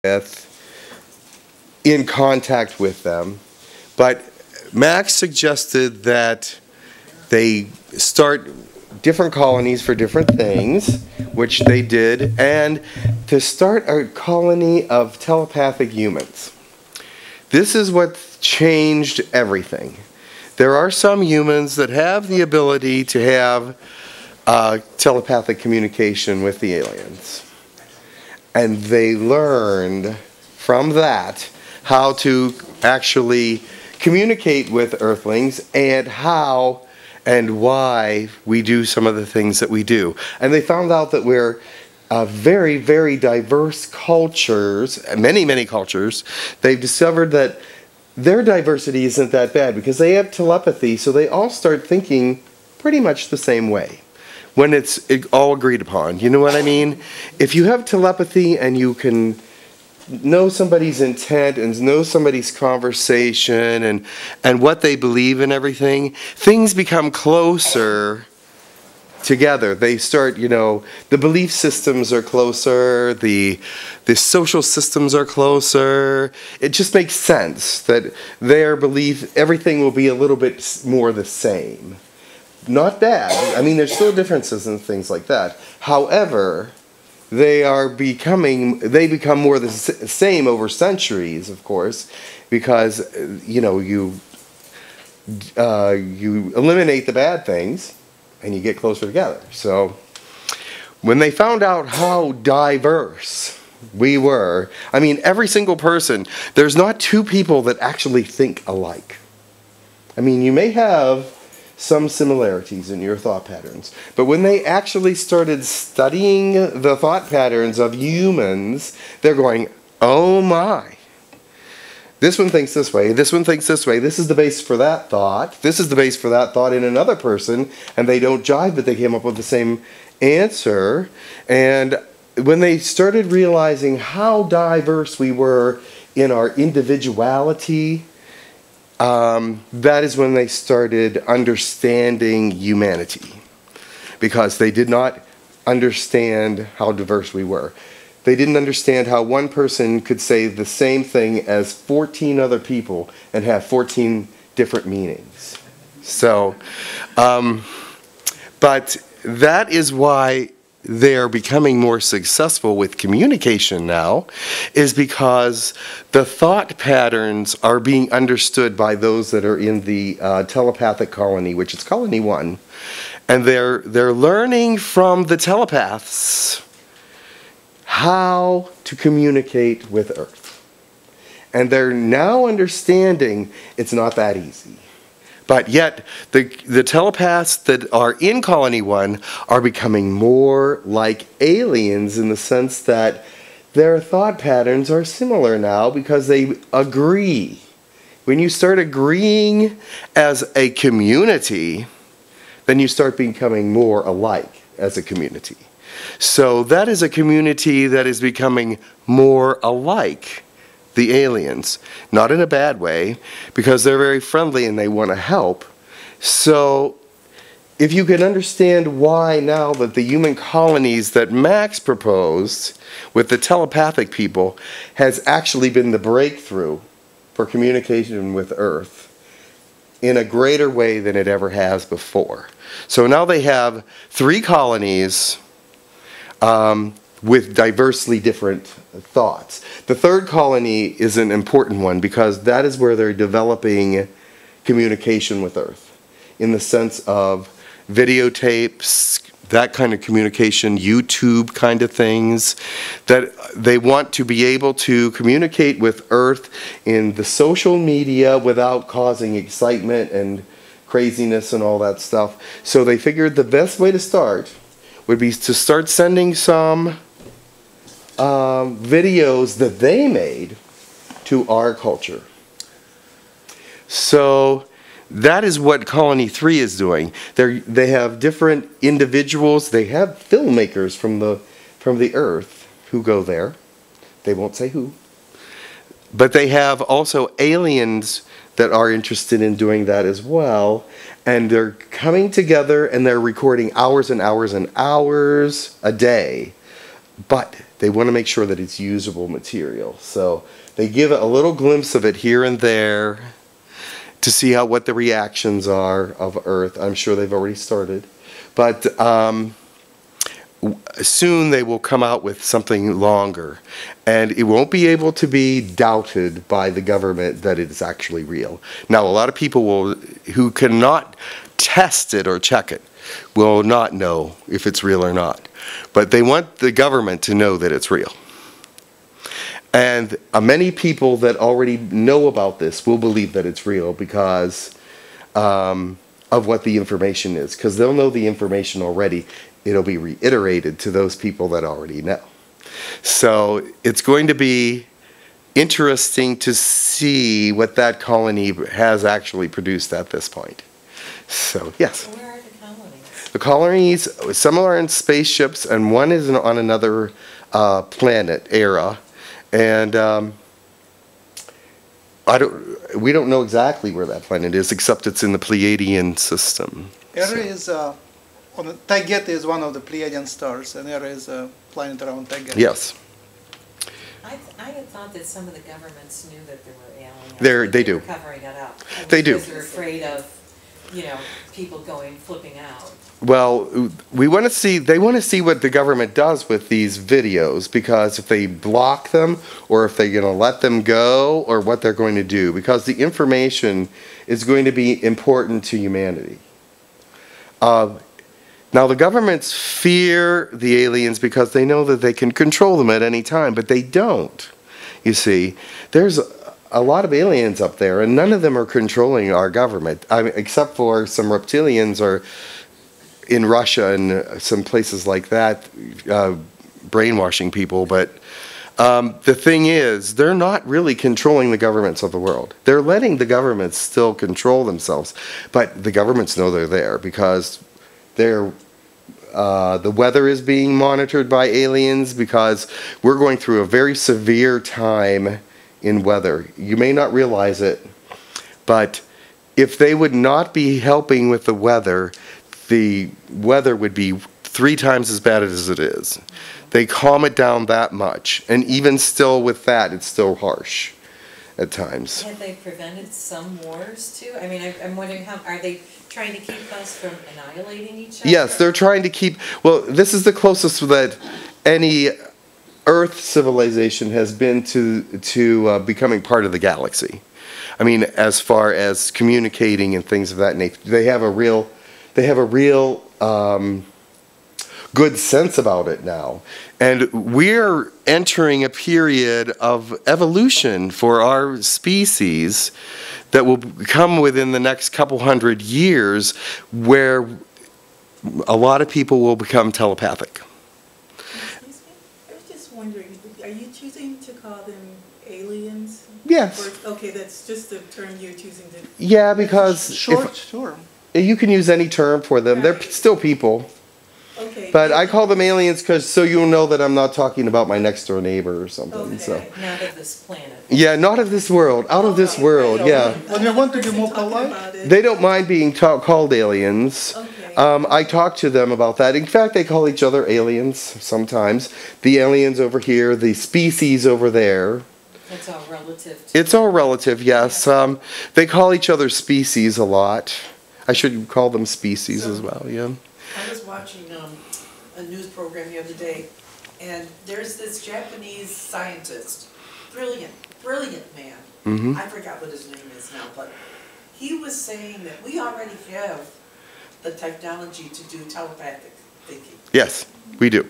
with in contact with them. But Max suggested that they start different colonies for different things, which they did, and to start a colony of telepathic humans. This is what changed everything. There are some humans that have the ability to have telepathic communication with the aliens. And they learned from that how to actually communicate with Earthlings and how and why we do some of the things that we do. And they found out that we're very, very diverse cultures, many, many cultures. They've discovered that their diversity isn't that bad because they have telepathy, so they all start thinking pretty much the same way when it's all agreed upon. You know what I mean? If you have telepathy and you can know somebody's intent and know somebody's conversation and what they believe and everything, things become closer together. They start, you know, the belief systems are closer, the social systems are closer. It just makes sense that their belief, everything will be a little bit more the same. Not bad. I mean, there's still differences and things like that. However, they become more the same over centuries, of course, because, you know, you eliminate the bad things and you get closer together. So when they found out how diverse we were, I mean, every single person, there's not two people that actually think alike. I mean, you may have some similarities in your thought patterns, but when they actually started studying the thought patterns of humans, they're going, oh my, this one thinks this way, this one thinks this way, this is the base for that thought, this is the base for that thought in another person, and they don't jive, but they came up with the same answer. And when they started realizing how diverse we were in our individuality, that is when they started understanding humanity, because they did not understand how diverse we were. They didn't understand how one person could say the same thing as 14 other people and have 14 different meanings. So, but that is why they're becoming more successful with communication now, is because the thought patterns are being understood by those that are in the telepathic colony, which is colony 1, and they're learning from the telepaths how to communicate with Earth, and they're now understanding it's not that easy. But yet, the telepaths that are in Colony 1 are becoming more like aliens in the sense that their thought patterns are similar now because they agree. When you start agreeing as a community, then you start becoming more alike as a community. So that is a community that is becoming more alike the aliens, not in a bad way, because they're very friendly and they want to help. So if you can understand why now that the human colonies that Max proposed with the telepathic people has actually been the breakthrough for communication with Earth in a greater way than it ever has before. So now they have 3 colonies with diversely different thoughts. The 3rd colony is an important one because that is where they're developing communication with Earth in the sense of videotapes, that kind of communication, YouTube kind of things, that they want to be able to communicate with Earth in the social media without causing excitement and craziness and all that stuff. So they figured the best way to start would be to start sending some videos that they made to our culture. So that is what Colony 3 is doing. They have different individuals. They have filmmakers from the Earth who go there. They won't say who. But they have also aliens that are interested in doing that as well. And they're coming together and they're recording hours and hours and hours a day. But they want to make sure that it's usable material. So they give a little glimpse of it here and there to see what the reactions are of Earth. I'm sure they've already started. But soon they will come out with something longer. And it won't be able to be doubted by the government that it is actually real. Now, a lot of people who cannot test it or check it will not know if it's real or not. But they want the government to know that it's real. And many people that already know about this will believe that it's real because of what the information is. Because they'll know the information already. It'll be reiterated to those people that already know. So it's going to be interesting to see what that colony has actually produced at this point. So, yes. Where are the colonies? The colonies, some are in spaceships, and one is on another planet, Era. And we don't know exactly where that planet is, except it's in the Pleiadian system. Era is Tekkrr is one of the Pleiadian stars, and Era is a planet around Tekkrr. Yes. I had thought that some of the governments knew that there were aliens. They do. Were covering it up. They do. Because they're afraid of, people flipping out. Well, they want to see what the government does with these videos, because if they block them, or if they're going to let them go, or what they're going to do, because the information is going to be important to humanity. Now, the governments fear the aliens because they know that they can control them at any time, but they don't. You see, there's a lot of aliens up there, and none of them are controlling our government, except for some reptilians or in Russia and some places like that, brainwashing people. But the thing is, they're not really controlling the governments of the world. They're letting the governments still control themselves, but the governments know they're there because the weather is being monitored by aliens, because we're going through a very severe time in weather. You may not realize it, but if they would not be helping with the weather would be 3 times as bad as it is. They calm it down that much, and even still with that, it's still harsh at times. Have they prevented some wars too? I mean, I'm wondering are they trying to keep us from annihilating each other? Yes, they're trying to keep, well, this is the closest that any Earth civilization has been to becoming part of the galaxy. I mean, as far as communicating and things of that nature, they have a real good sense about it now. And we're entering a period of evolution for our species that will come within the next couple hundred years, where a lot of people will become telepathic. Excuse me? I was just wondering, are you choosing to call them aliens? Yes. Or, okay, that's just the term you're choosing to... Yeah, because Short term. you can use any term for them. They're still people. Okay. But I call them aliens so you'll know that I'm not talking about my next door neighbor or something. Okay. So. Not of this planet. Yeah, not of this world. Out of this world, yeah. When you want to be more polite, They don't mind being called aliens. Okay. I talk to them about that. In fact, they call each other aliens sometimes. The aliens over here, the species over there. It's all relative. It's all relative, yes. They call each other species a lot. I should call them species as well, yeah. I was watching a news program the other day, and there's this Japanese scientist, brilliant man. Mm-hmm. I forgot what his name is now, but he was saying that we already have the technology to do telepathic thinking. Yes, we do.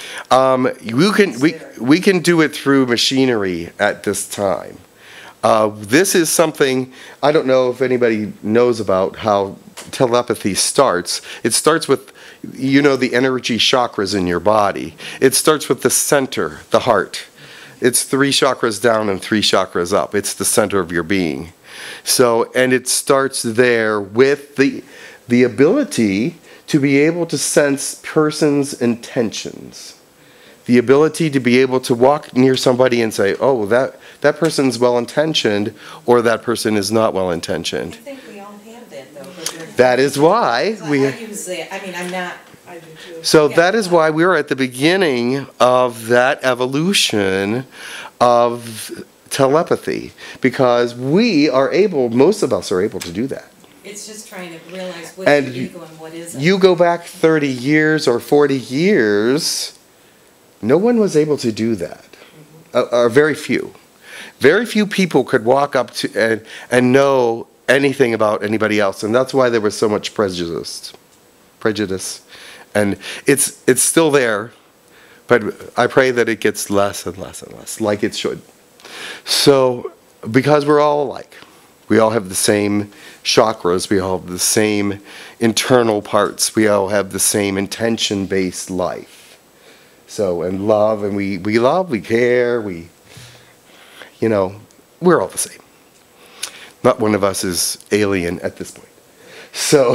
We can do it through machinery at this time. This is something, I don't know if anybody knows about how telepathy starts. It starts with, the energy chakras in your body. It starts with the center, the heart. It's 3 chakras down and 3 chakras up. It's the center of your being. So, and it starts there with the ability to be able to sense persons' intentions. The ability to be able to walk near somebody and say, oh, that person's well-intentioned, or that person is not well-intentioned. I think we all have that, though. That is why I use that. I mean, I'm I do too. So that is why we're at the beginning of that evolution of telepathy, because we are able, most of us are able to do that. It's just trying to realize what And is ego and what isn't. You go back 30 years or 40 years, no one was able to do that. Or very few. Very few people could walk up to and know anything about anybody else, and that's why there was so much prejudice. And it's still there, but I pray that it gets less and less and less, like it should. So, because we're all alike. We all have the same chakras, we all have the same internal parts, we all have the same intention-based life. So, and love, and we love, we care, you know, we're all the same. Not one of us is alien at this point. So,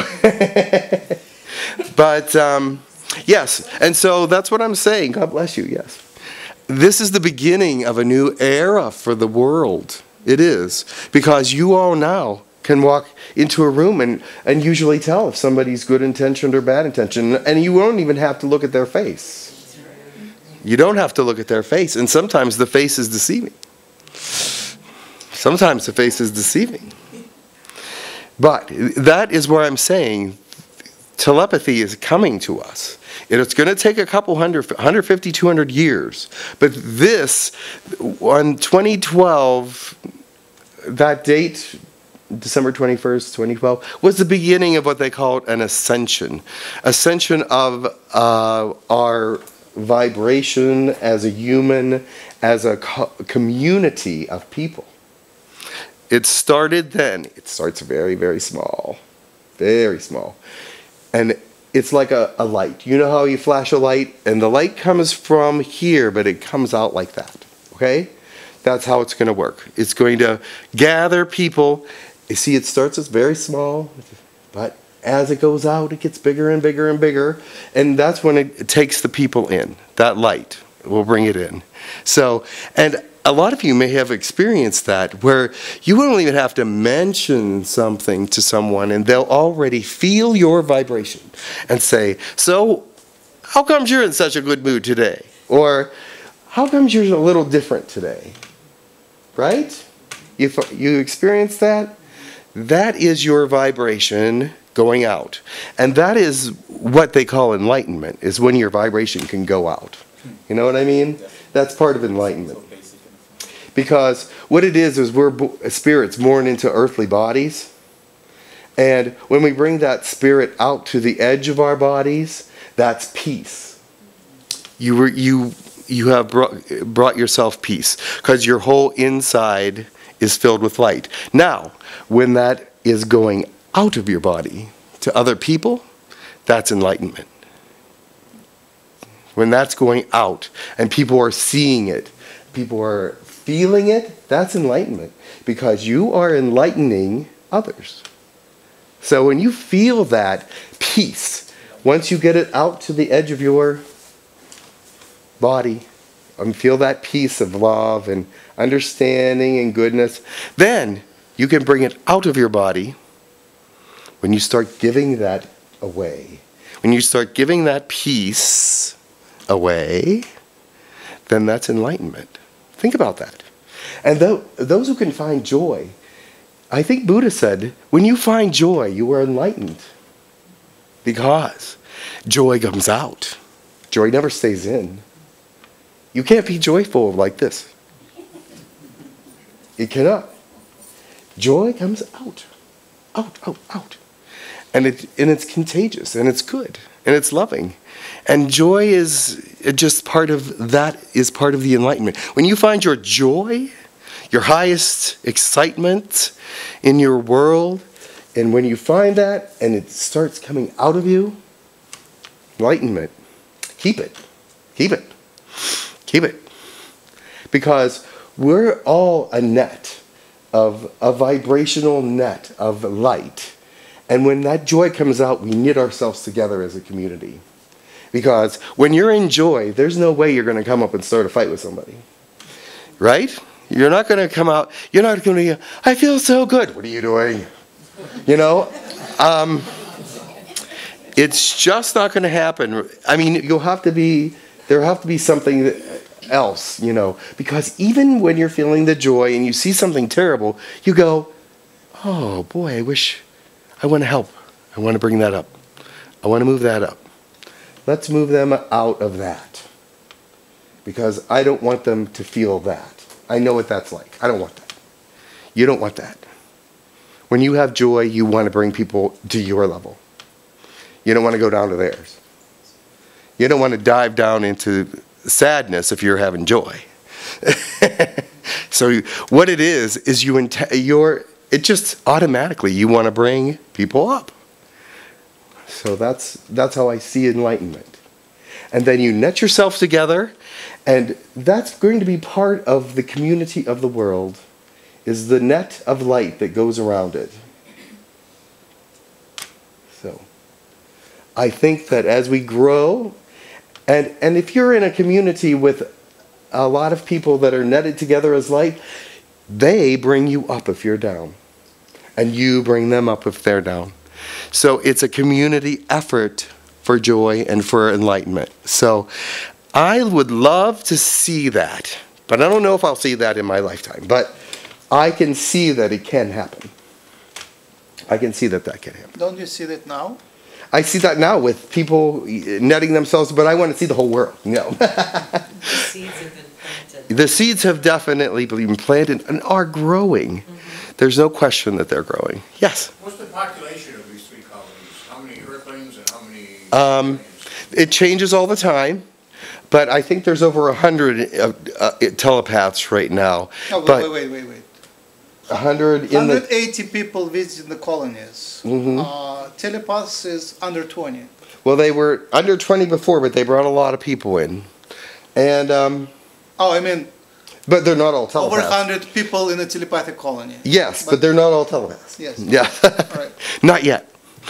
but, yes, and so that's what I'm saying. God bless you, yes. This is the beginning of a new era for the world. It is. Because you all now can walk into a room and usually tell if somebody's good intentioned or bad intentioned. And you won't even have to look at their face. You don't have to look at their face. And sometimes the face is deceiving. Sometimes the face is deceiving. But that is where I'm saying telepathy is coming to us. It's going to take a couple 150, 200 years. But this, on 2012, that date, December 21st, 2012, was the beginning of what they called an ascension. Ascension of our vibration as a human, as a community of people. It started then. It starts very, very small. Very small. And it's like a light. You know how you flash a light? And the light comes from here, but it comes out like that. Okay? That's how it's going to work. It's going to gather people. You see, it starts as very small, but as it goes out, it gets bigger and bigger and bigger. And that's when it takes the people in. That light will bring it in. So, and a lot of you may have experienced that, where you won't even have to mention something to someone and they'll already feel your vibration and say, so how comes you're in such a good mood today? Or how comes you're a little different today? Right? You experience that? That is your vibration going out. And that is what they call enlightenment, is when your vibration can go out. You know what I mean? That's part of enlightenment. Because what it is we're spirits born into earthly bodies. And when we bring that spirit out to the edge of our bodies, that's peace. You have brought yourself peace, because your whole inside is filled with light. Now, when that is going out of your body to other people, that's enlightenment. When that's going out and people are seeing it, people are feeling it, that's enlightenment, because you are enlightening others. So when you feel that peace, once you get it out to the edge of your body, and feel that peace of love and understanding and goodness, then you can bring it out of your body when you start giving that away. When you start giving that peace away, then that's enlightenment. Think about that. And those who can find joy, I think Buddha said, when you find joy, you are enlightened. Because joy comes out. Joy never stays in. You can't be joyful like this. You cannot. Joy comes out. Out, out, out. And it's contagious, and it's good, and it's loving. And joy is just part of that, is part of the enlightenment. When you find your joy, your highest excitement in your world, and when you find that and it starts coming out of you, enlightenment, keep it. Keep it. Keep it. Because we're all a net of a vibrational net of light. And when that joy comes out, we knit ourselves together as a community. Because when you're in joy, there's no way you're going to come up and start a fight with somebody. Right? You're not going to come out, you're not going to, I feel so good. What are you doing? You know? It's just not going to happen. I mean, there have to be something else, you know, because even when you're feeling the joy and you see something terrible, you go, oh boy, I want to help. I want to bring that up. I want to move that up. Let's move them out of that. Because I don't want them to feel that. I know what that's like. I don't want that. You don't want that. When you have joy, you want to bring people to your level. You don't want to go down to theirs. You don't want to dive down into sadness if you're having joy. So what it is it just automatically you want to bring people up. So that's how I see enlightenment. And then you net yourself together, and that's going to be part of the community of the world, is the net of light that goes around it. So I think that as we grow, and if you're in a community with a lot of people that are netted together as light, they bring you up if you're down. And you bring them up if they're down. So it's a community effort for joy and for enlightenment. So I would love to see that. But I don't know if I'll see that in my lifetime. But I can see that it can happen. I can see that can happen. Don't you see that now? I see that now with people netting themselves, but I want to see the whole world. No. The seeds have been planted. The seeds have definitely been planted and are growing. Mm-hmm. There's no question that they're growing. Yes? What's the population of these three colonies? How many Earthlings and how many Pleiadians? It changes all the time, but I think there's over 100 telepaths right now. Oh, but wait. 100 in the... 180 people visiting the colonies. Telepaths is under 20. Well, they were under 20 before, but they brought a lot of people in. And, I mean... But they're not all telepaths. Over 100 people in a telepathic colony. Yes, but they're not all telepaths. Yes. Yeah. All right. Not yet.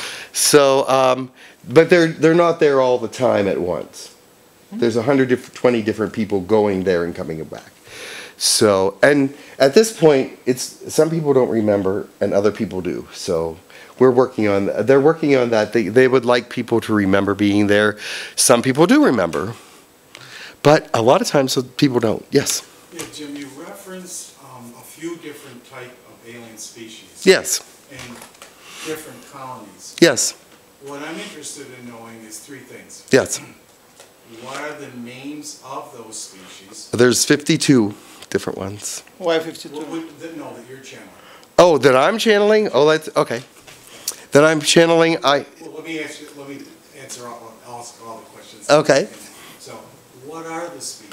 So, but they're not there all the time at once. There's 120 different people going there and coming back. So, and at this point, some people don't remember and other people do. So they're working on that. They would like people to remember being there. Some people do remember, but a lot of times people don't. Yes? Yeah, Jim, you reference a few different type of alien species. Yes. And different colonies. Yes. What I'm interested in knowing is three things. Yes. What are the names of those species? There's 52 different ones. Why 52? That you're channeling. Oh, that I'm channeling? Oh, that's okay. That I'm channeling, Well, let me answer I'll ask all the questions. Okay. So, what are the species?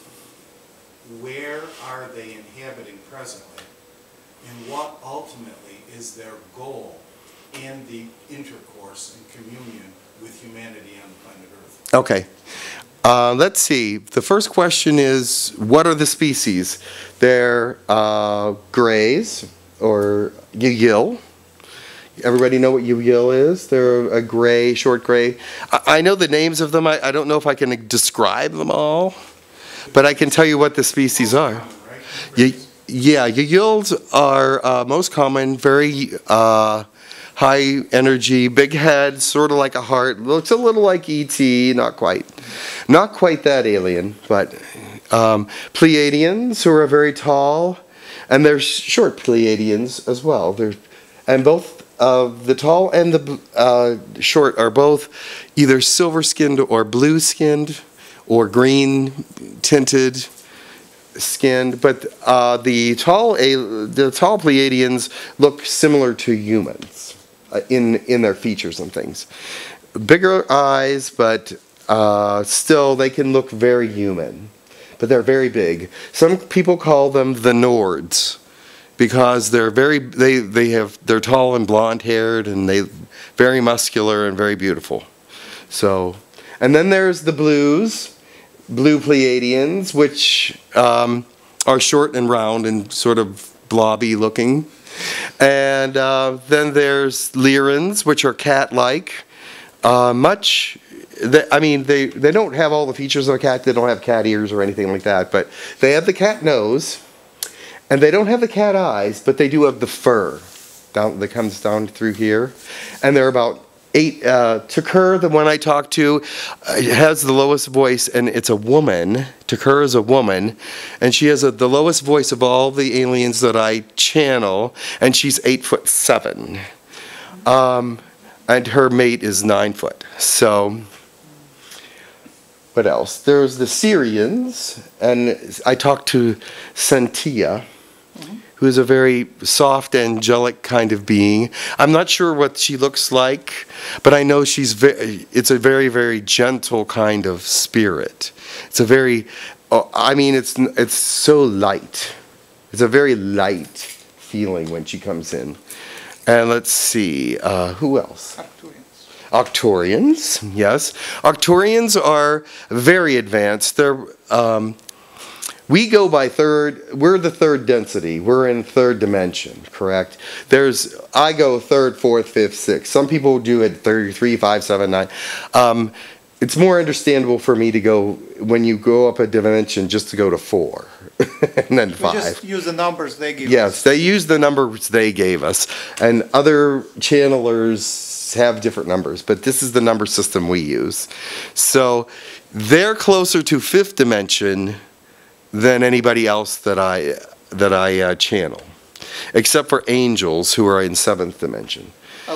Where are they inhabiting presently? And what ultimately is their goal in the intercourse and communion with humanity on planet Earth? Okay. Let's see. The first question is, what are the species? They're grays, or Yahyel. Everybody know what Yahyel is? They're a gray, short gray. I know the names of them. I don't know if I can describe them all, but I can tell you what the species are. Yeah, Yahyels are most common, very high energy, big head, sort of like a heart. Looks a little like E.T., not quite. Not quite that alien, but Pleiadians, who are very tall, and there's short Pleiadians as well. And both the tall and the short are both either silver-skinned or blue-skinned or green-tinted skinned, but the tall Pleiadians look similar to humans in their features and things. Bigger eyes, but still they can look very human. But they're very big. Some people call them the Nords because they're they're tall and blonde-haired and they very muscular and very beautiful. So, and then there's the blue Pleiadians, which are short and round and sort of blobby looking. And then there's Lyrans, which are cat-like. They don't have all the features of a cat. They don't have cat ears or anything like that. But they have the cat nose. And they don't have the cat eyes, but they do have the fur that comes down through here. And they're about Tekkrr, the one I talked to, has the lowest voice, and it's a woman. Tekkrr is a woman, and she has the lowest voice of all the aliens that I channel, and she's 8'7". And her mate is 9 foot. So, what else? There's the Sirians, and I talked to Sentia, who is a very soft, angelic kind of being. I'm not sure what she looks like, but I know it's a very, very gentle kind of spirit. It's a very, it's so light. It's a very light feeling when she comes in. And let's see, who else? Arcturians, yes. Arcturians are very advanced. They're, we go by we're the third density. We're in third dimension, correct? I go third, fourth, fifth, sixth. Some people do it 33, 5, 7, 9. It's more understandable for me to go, when you go up a dimension, just to go to 4 and then 5. We just use the numbers they give us. Yes, they use the numbers they gave us. And other channelers have different numbers, but this is the number system we use. So they're closer to 5th dimension than anybody else that I channel, except for angels who are in 7th dimension.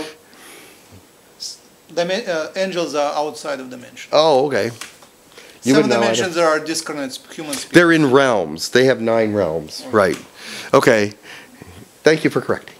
Angels are outside of dimension. Oh, okay. 7 dimensions are discarnate human spirits. They're in realms. They have 9 realms. Right. Okay. Thank you for correcting.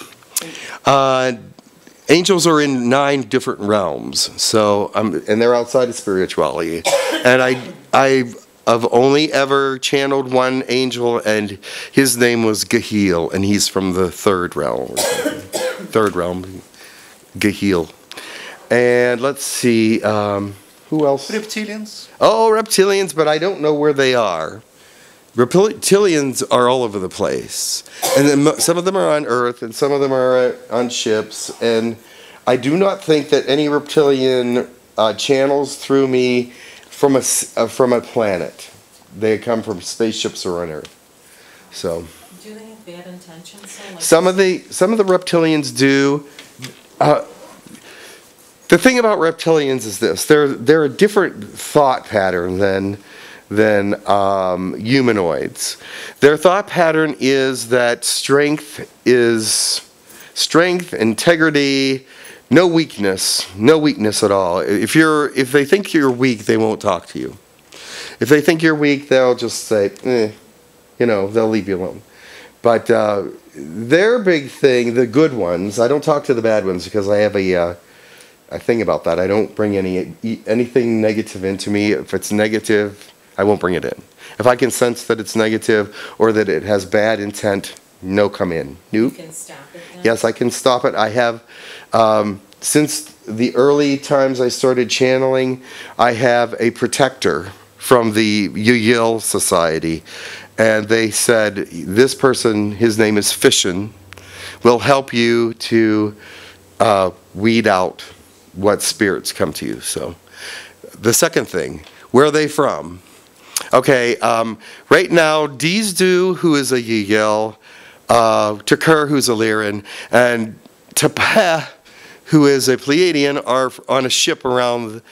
Angels are in 9 different realms. So, and they're outside of spirituality. And I've only ever channeled one angel, and his name was Yahyel, and he's from the 3rd realm. 3rd realm, Yahyel. And let's see, who else? Reptilians. Oh, reptilians, but I don't know where they are. Reptilians are all over the place. And then some of them are on Earth, and some of them are on ships. And I do not think that any reptilian channels through me from a planet. They come from spaceships or on Earth. So. Do they have bad intentions? Like some of the reptilians do. The thing about reptilians is this: they're a different thought pattern than humanoids. Their thought pattern is that strength, integrity, no weakness at all. If they think you're weak, they won't talk to you. If they think you're weak, they'll just say, they'll leave you alone. But their big thing, the good ones, I don't talk to the bad ones because I have a thing about that. I don't bring anything negative into me. If it's negative, I won't bring it in. If I can sense that it's negative or that it has bad intent, no come in. Nope. You can stop it then? Yes, I can stop it. I have, since the early times I started channeling, I have a protector from the Yahyel Society. And they said, this person, his name is Fission, will help you to weed out what spirits come to you. So the second thing, where are they from? Okay, right now, Dizdu, who is a Yahyel, Tekkrr, who's a Lyran, and 𝗪𝗓𝗓, who is a Pleiadian, are on a ship around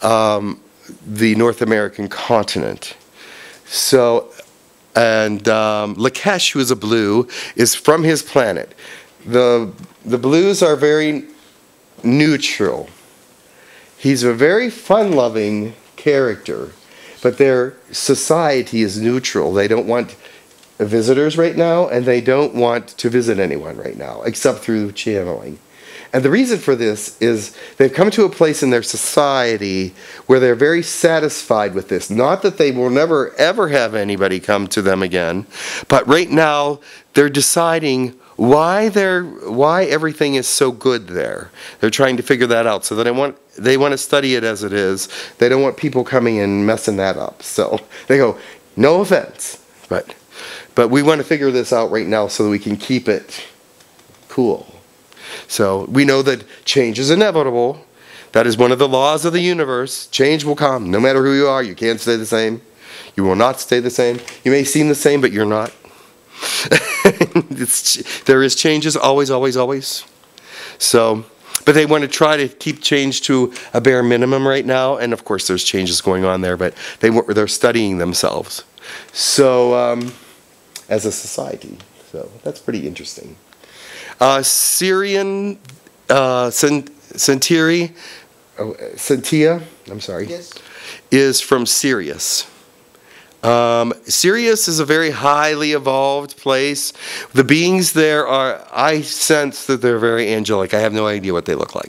the North American continent. So, and Lakesh, who is a blue, is from his planet. The blues are very neutral. He's a very fun-loving character, but their society is neutral. They don't want visitors right now, and they don't want to visit anyone right now, except through channeling. And the reason for this is they've come to a place in their society where they're very satisfied with this. Not that they will never, ever have anybody come to them again, but right now they're deciding why everything is so good there. They're trying to figure that out. So they want to study it as it is. They don't want people coming and messing that up. So they go, no offense, but we want to figure this out right now so that we can keep it cool. So we know that change is inevitable. That is one of the laws of the universe. Change will come. No matter who you are, you can't stay the same. You will not stay the same. You may seem the same, but you're not. There is changes always, always, always. So, but they want to try to keep change to a bare minimum right now. And of course, there's changes going on there, but they're studying themselves. So, as a society, so that's pretty interesting. Sirian, Sentia, I'm sorry, Yes. is from Sirius. Sirius is a very highly evolved place. The beings there I sense that they're very angelic. I have no idea what they look like.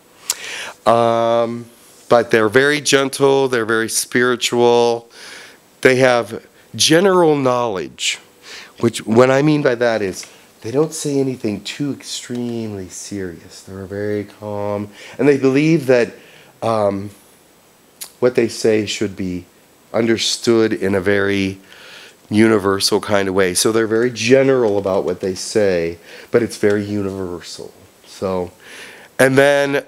But they're very gentle, they're very spiritual. They have general knowledge, which what I mean by that is they don't say anything too extremely serious. They're very calm, and they believe that what they say should be understood in a very universal kind of way. So they're very general about what they say, but it's very universal. So, and then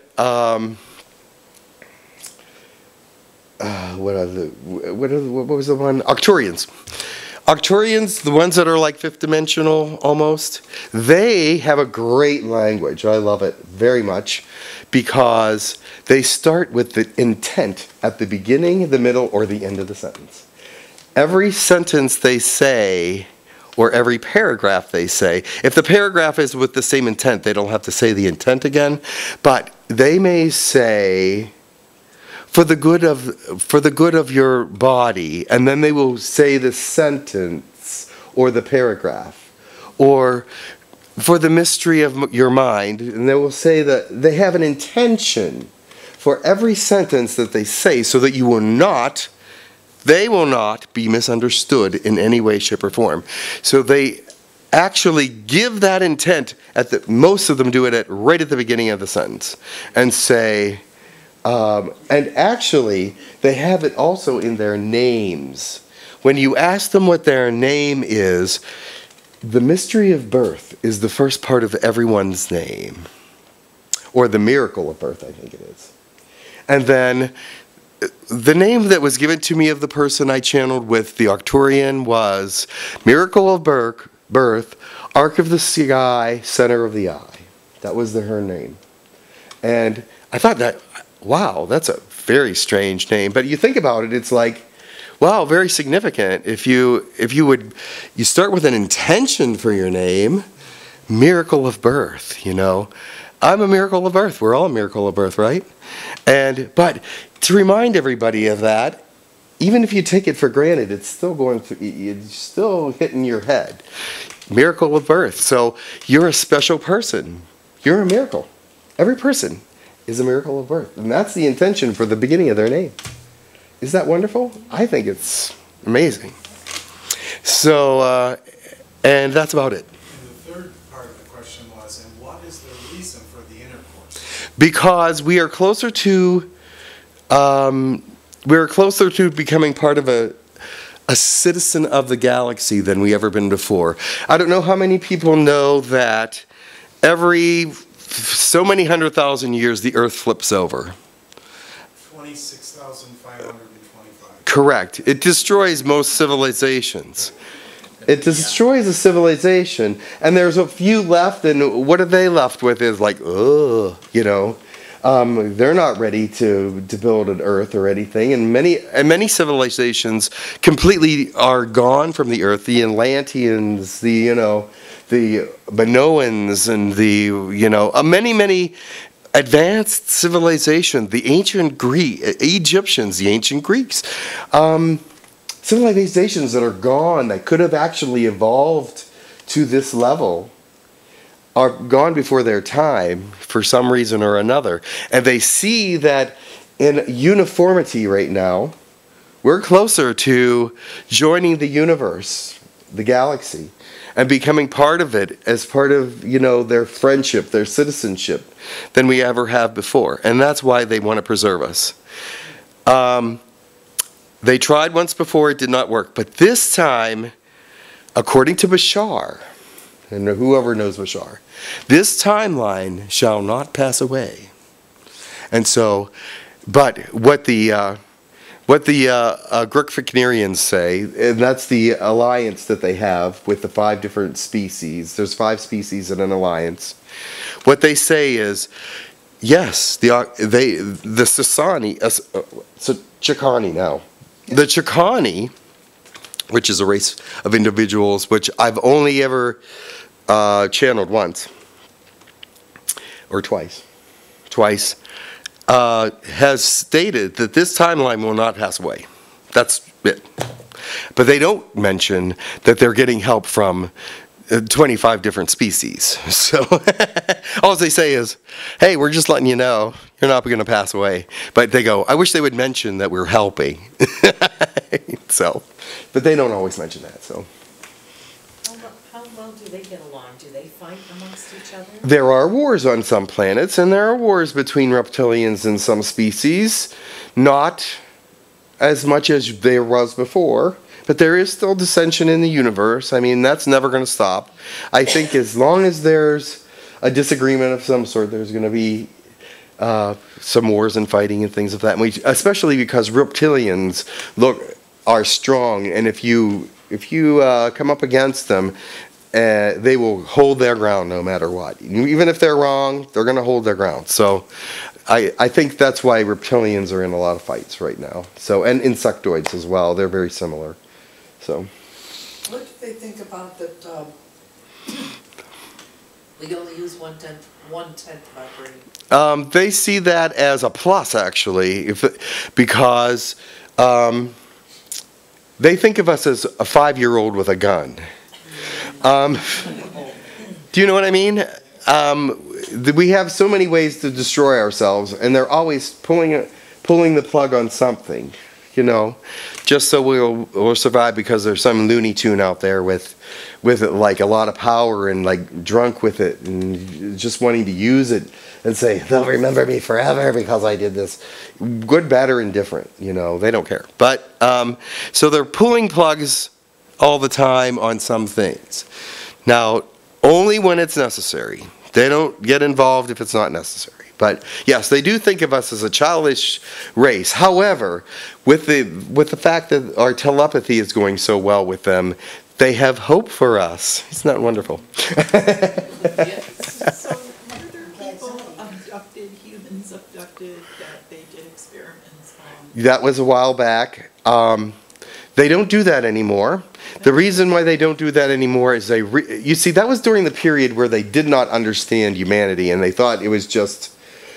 what was the one? Arcturians. Arcturians, the ones that are like fifth dimensional almost, they have a great language. I love it very much because they start with the intent at the beginning, the middle, or the end of the sentence. Every sentence they say, or every paragraph they say, if the paragraph is with the same intent, they don't have to say the intent again, but they may say, for the good of your body, and then they will say the sentence or the paragraph, or for the mystery of your mind, and they will say that they have an intention for every sentence that they say, so that they will not be misunderstood in any way, shape, or form. So they actually give that intent most of them do it right at the beginning of the sentence, and say. And actually, they have it also in their names. When you ask them what their name is, the mystery of birth is the first part of everyone's name. Or the miracle of birth, I think it is. And then the name that was given to me of the person I channeled with the Arcturian was Miracle of Birth, Arc of the Sky, Center of the Eye. That was her name. And I thought that, wow, that's a very strange name. But you think about it, it's like, wow, very significant. If you start with an intention for your name, miracle of birth, you know. I'm a miracle of birth. We're all a miracle of birth, right? But to remind everybody of that, even if you take it for granted, it's still it's still hitting your head. Miracle of birth. So you're a special person. You're a miracle. Every person is a miracle of birth. And that's the intention for the beginning of their name. Is that wonderful? I think it's amazing. So, and that's about it. And the third part of the question was, and what is the reason for the intercourse? Because we are closer to, becoming part of a citizen of the galaxy than we ever been before. I don't know how many people know that every so many 100,000 years, the Earth flips over. 26,525. Correct. It destroys most civilizations. It destroys a civilization, and there's a few left, and what are they left with is like, ugh, you know. They're not ready to build an Earth or anything, and many civilizations completely are gone from the Earth. The Atlanteans, the Minoans, and many advanced civilization. The ancient Egyptians, the ancient Greeks, civilizations that are gone that could have actually evolved to this level are gone before their time for some reason or another. And they see that in uniformity right now, we're closer to joining the universe, the galaxy, and becoming part of it as part of, their friendship, their citizenship, than we ever have before. And that's why they want to preserve us. They tried once before, it did not work. But this time, according to Bashar, and whoever knows Bashar, this timeline shall not pass away. And so, but what the Girk Fitneerians say, and that's the alliance that they have with the 5 different species. There's 5 species in an alliance. What they say is, Yes, the Sasani, Chicani now. The Chicani, which is a race of individuals, which I've only ever channeled once or twice, has stated that this timeline will not pass away. That's it. But they don't mention that they're getting help from 25 different species. So all they say is, hey, we're just letting you know you're not going to pass away. But they go, I wish they would mention that we're helping. So, but they don't always mention that. So How well do they get along? Do they fight amongst each other? there are wars on some planets, and there are wars between reptilians and some species. Not as much as there was before. But there is still dissension in the universe. I mean, that's never going to stop. I think as long as there's a disagreement of some sort, there's going to be some wars and fighting and things of that. And especially because reptilians are strong, and if you come up against them, they will hold their ground no matter what. Even if they're wrong, they're going to hold their ground. So I think that's why reptilians are in a lot of fights right now. So, and insectoids as well. They're very similar. So. What do they think about that, we only use one-tenth of our brain? They see that as a plus, actually, because they think of us as a 5-year-old with a gun. Do you know what I mean? We have so many ways to destroy ourselves, and they're always pulling the plug on something, you know, just so we'll survive, because there's some Looney Tune out there with like a lot of power and like drunk with it and just wanting to use it and say they'll remember me forever because I did this. Good, bad, or indifferent, you know, they don't care. But so they're pulling plugs all the time on some things. Now, only when it's necessary. They don't get involved if it's not necessary. But yes, they do think of us as a childish race. However, with the fact that our telepathy is going so well with them, they have hope for us. Isn't that wonderful? So were there people humans abducted that they did experiments on? That was a while back. They don't do that anymore. The reason why they don't do that anymore is you see, that was during the period where they did not understand humanity, and they thought it was just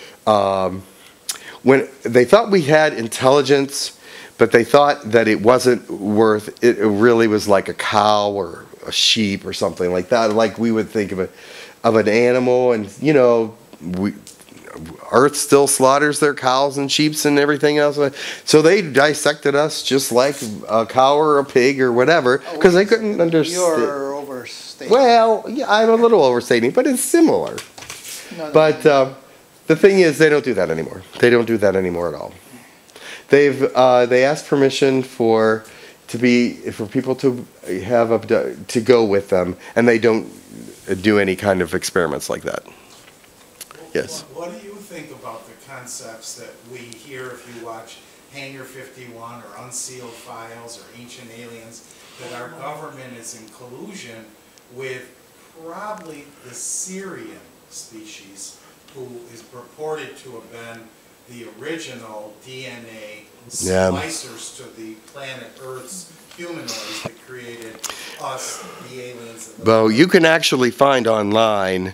when they thought we had intelligence, but they thought that it wasn't worth it. It really was like a cow or a sheep or something like that. Like we would think of an animal, and you know, Earth still slaughters their cows and sheep and everything else. So they dissected us just like a cow or a pig or whatever, because they couldn't understand. You're overstating. Well, yeah, I'm a little overstating, but it's similar. But the thing is, they don't do that anymore. They don't do that anymore at all. They asked permission for people to to go with them, and they don't do any kind of experiments like that. Yes. What do you think about the concepts that we hear if you watch Hangar 51 or Unsealed Files or Ancient Aliens, that our government is in collusion with probably the Sirian species, who is purported to have been the original DNA splicers to the planet Earth's humanoids that created us, the aliens. Well, you can actually find online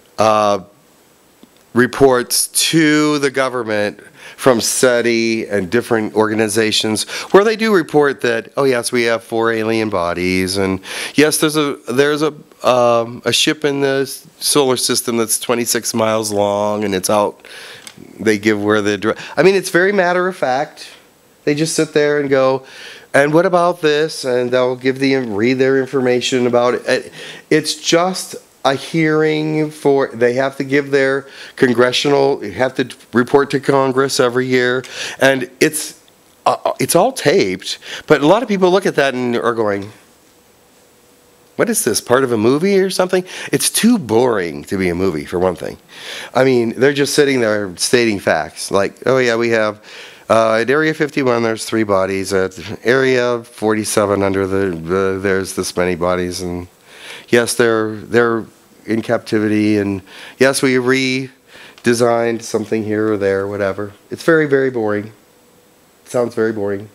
reports to the government from SETI and different organizations where they do report that, oh yes, we have 4 alien bodies, and yes, there's a ship in the solar system that's 26 miles long, and it's out. They give where the. I mean, it's very matter of fact. They just sit there and go, and what about this? And they'll read their information about it. It's just a hearing they have to give their have to report to Congress every year, and it's all taped. But a lot of people look at that and are going, what is this, part of a movie or something? It's too boring to be a movie, for one thing. I mean, they're just sitting there stating facts, like, oh yeah, we have at Area 51 there's 3 bodies, at Area 47 there's this many bodies, and yes, they're in captivity, and yes, we designed something here or there, whatever. It's very, very boring. Sounds very boring.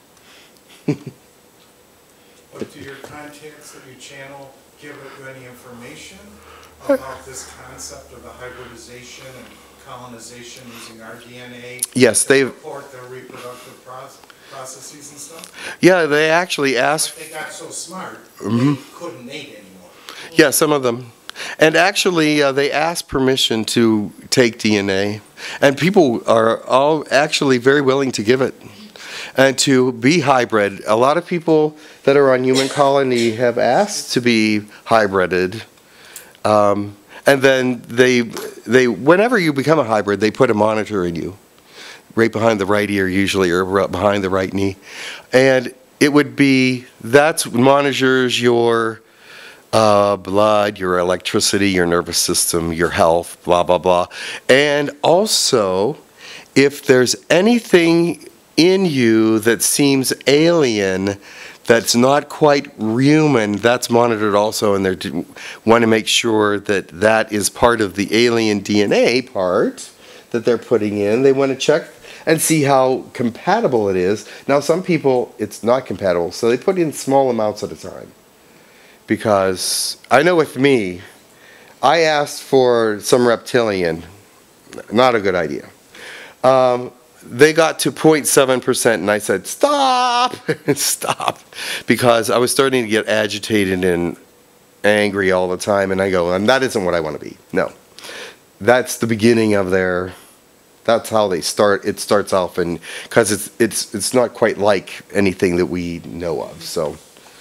But do your contacts that you channel give you any information about this concept of the hybridization and colonization using our DNA? Yes, to they. support their reproductive processes and stuff? Yeah, they actually asked. But they got so smart, they couldn't mate anymore. Yeah, some of them. And actually, they asked permission to take DNA. And people are all actually very willing to give it. And to be hybrid. A lot of people that are on human colony have asked to be hybrided. And then they, whenever you become a hybrid, they put a monitor in you. Right behind the right ear usually, or behind the right knee. And it would be, that monitors your blood, your electricity, your nervous system, your health, blah, blah, blah. And also, if there's anything in you that seems alien, that's not quite human, that's monitored also, and they want to make sure that that is part of the alien DNA part that they're putting in. They want to check and see how compatible it is. Now, some people, it's not compatible, so they put in small amounts at a time. Because I know with me, I asked for some reptilian, not a good idea. They got to 0.7% and I said, stop, stop. Because I was starting to get agitated and angry all the time, and I go, and that isn't what I want to be. No. That's the beginning of their, that's how they start, it starts off, and because it's not quite like anything that we know of, so.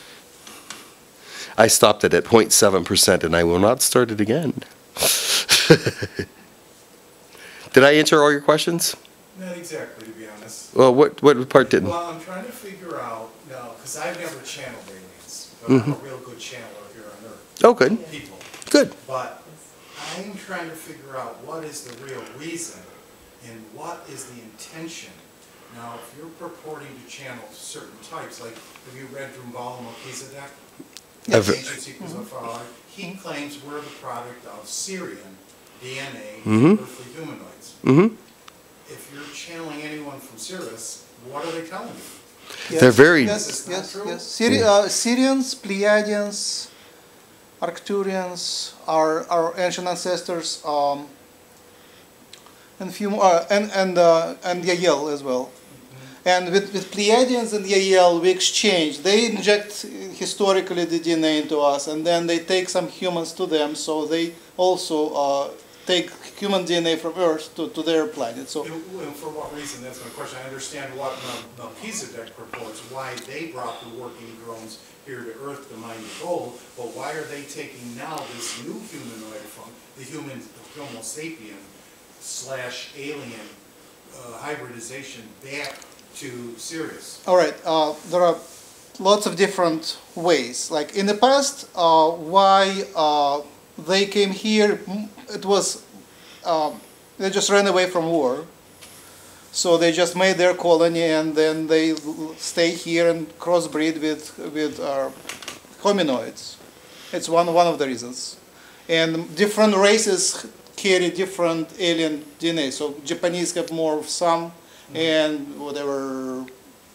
I stopped it at 0.7% and I will not start it again. Did I answer all your questions? Not exactly, to be honest. Well, what part didn't? Well, I'm trying to figure out, because I've never channeled aliens, but I'm a real good channeler here on Earth. Oh, good. People. Good. But I'm trying to figure out what is the real reason and what is the intention. Now, if you're purporting to channel certain types, like have you read 𝗪𝗘𝗕𝗓𝗓𝗓? Ancient Secrets of Our Life. He claims we're the product of Sirian DNA, earthly humanoids. If you're channeling anyone from Sirius, what are they telling you? Yes, They're very. Yes, not yes, true? yes. Sirians, Pleiadians, Arcturians, our ancient ancestors, and few more, and Yahyel as well. And with Pleiadians and Yahyel, we exchange. They inject historically the DNA into us, and then they take some humans to them, so they also take human DNA from Earth to their planet. So, And for what reason? That's my question. I understand what 𝗪𝗘𝗕𝗓𝗓 purports, why they brought the working drones here to Earth to mine the gold, but why are they taking now this new humanoid from the human Homo sapien / alien hybridization back to Sirius? all right, there are lots of different ways. Like in the past, why they came here, it was they just ran away from war. So they just made their colony, and then they stay here and crossbreed with hominoids. It's one of the reasons. And different races carry different alien DNA. So Japanese have more of some, and whatever.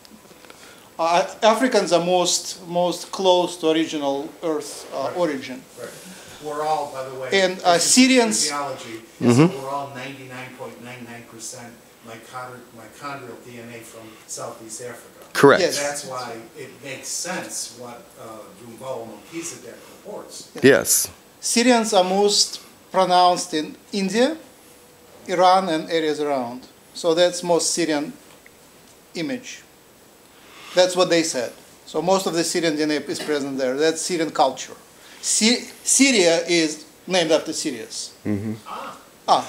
Africans are most close to original Earth origin. Right. We're all, by the way, And this is Sirians. physiology, we're all 99.99% mitochondrial DNA from Southeast Africa. Correct. Yes. That's why it makes sense what 𝗪𝗘𝗕𝗓𝗓 reports. Yes. Syrians are most pronounced in India, Iran, and areas around. So that's most Syrian image. That's what they said. So most of the Syrian DNA is present there. That's Syrian culture. Syria is named after Sirius. Oh,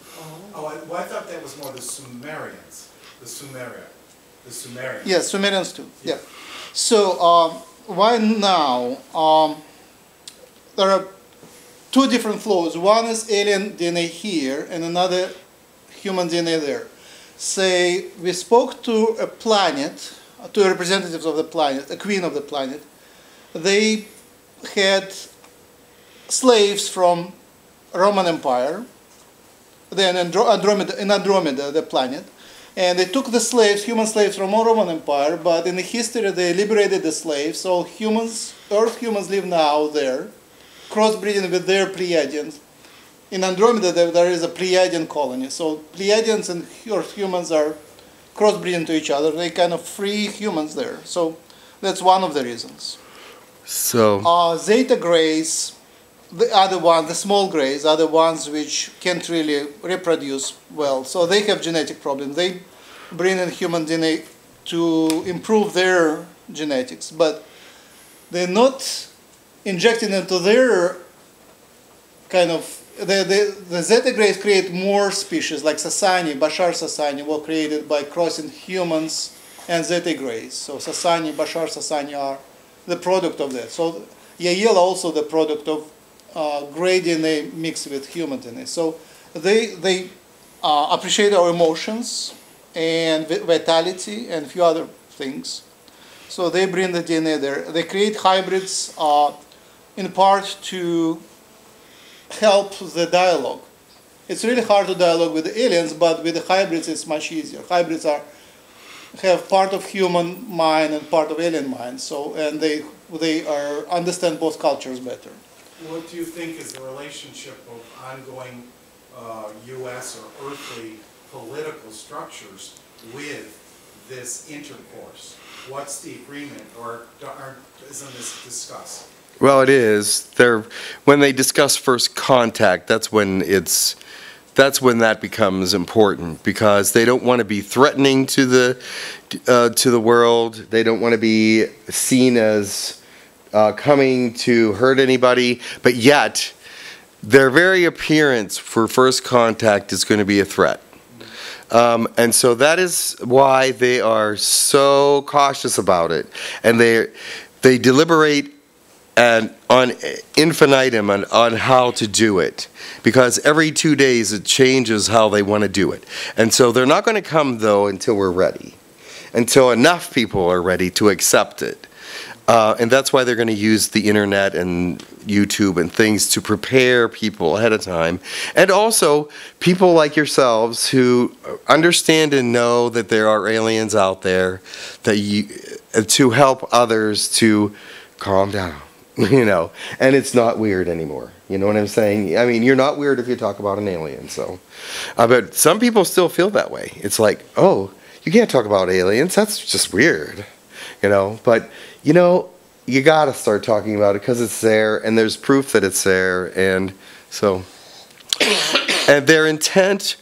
I thought that was more the Sumerians, the Sumerians. Yes, Sumerians too. Yeah. So why now? There are two different flows. One is alien DNA here, and another human DNA there. Say we spoke to a planet, to representatives of the planet, a queen of the planet. They had slaves from Roman Empire, then Andromeda, the planet. And they took the slaves, human slaves from Roman Empire, but in the history they liberated the slaves, so Earth humans live now there, crossbreeding with their Pleiadians. In Andromeda there is a Pleiadian colony, so Pleiadians and Earth humans are crossbreeding to each other. They kind of free humans there, so that's one of the reasons. So Zeta Greys, the other ones, the small greys, are the ones which can't really reproduce well. So they have genetic problems. They bring in human DNA to improve their genetics, but they're not injecting into their kind of, the Zeta Greys create more species, like Sasani, Bashar Sasani, were created by crossing humans and Zeta Greys. So Sasani, Bashar Sasani are the product of that. So Yahyel also the product of gray DNA mixed with human DNA. So they appreciate our emotions and vitality and a few other things. So they bring the DNA there. They create hybrids in part to help the dialogue. It's really hard to dialogue with the aliens, but with the hybrids it's much easier. Hybrids have part of human mind and part of alien mind. So and they understand both cultures better. What do you think is the relationship of ongoing U.S. or earthly political structures with this intercourse? What's the agreement, or isn't this discussed? well, it is. When they discuss first contact, that's when that becomes important, because they don't want to be threatening to the world. They don't want to be seen as coming to hurt anybody, but yet their very appearance for first contact is going to be a threat. And so that is why they are so cautious about it, and they deliberate on infinitum on how to do it, because every 2 days it changes how they want to do it. And so they're not going to come, though, until we're ready, until enough people are ready to accept it. And that's why they're going to use the internet and YouTube and things to prepare people ahead of time. And also people like yourselves who understand and know that there are aliens out there, to help others to calm down, you know. And it's not weird anymore. You know what I'm saying? I mean, you're not weird if you talk about an alien. So, but some people still feel that way. It's like, oh, you can't talk about aliens. That's just weird, you know. But you know, you got to start talking about it because it's there, and there's proof that it's there, and so, and their intent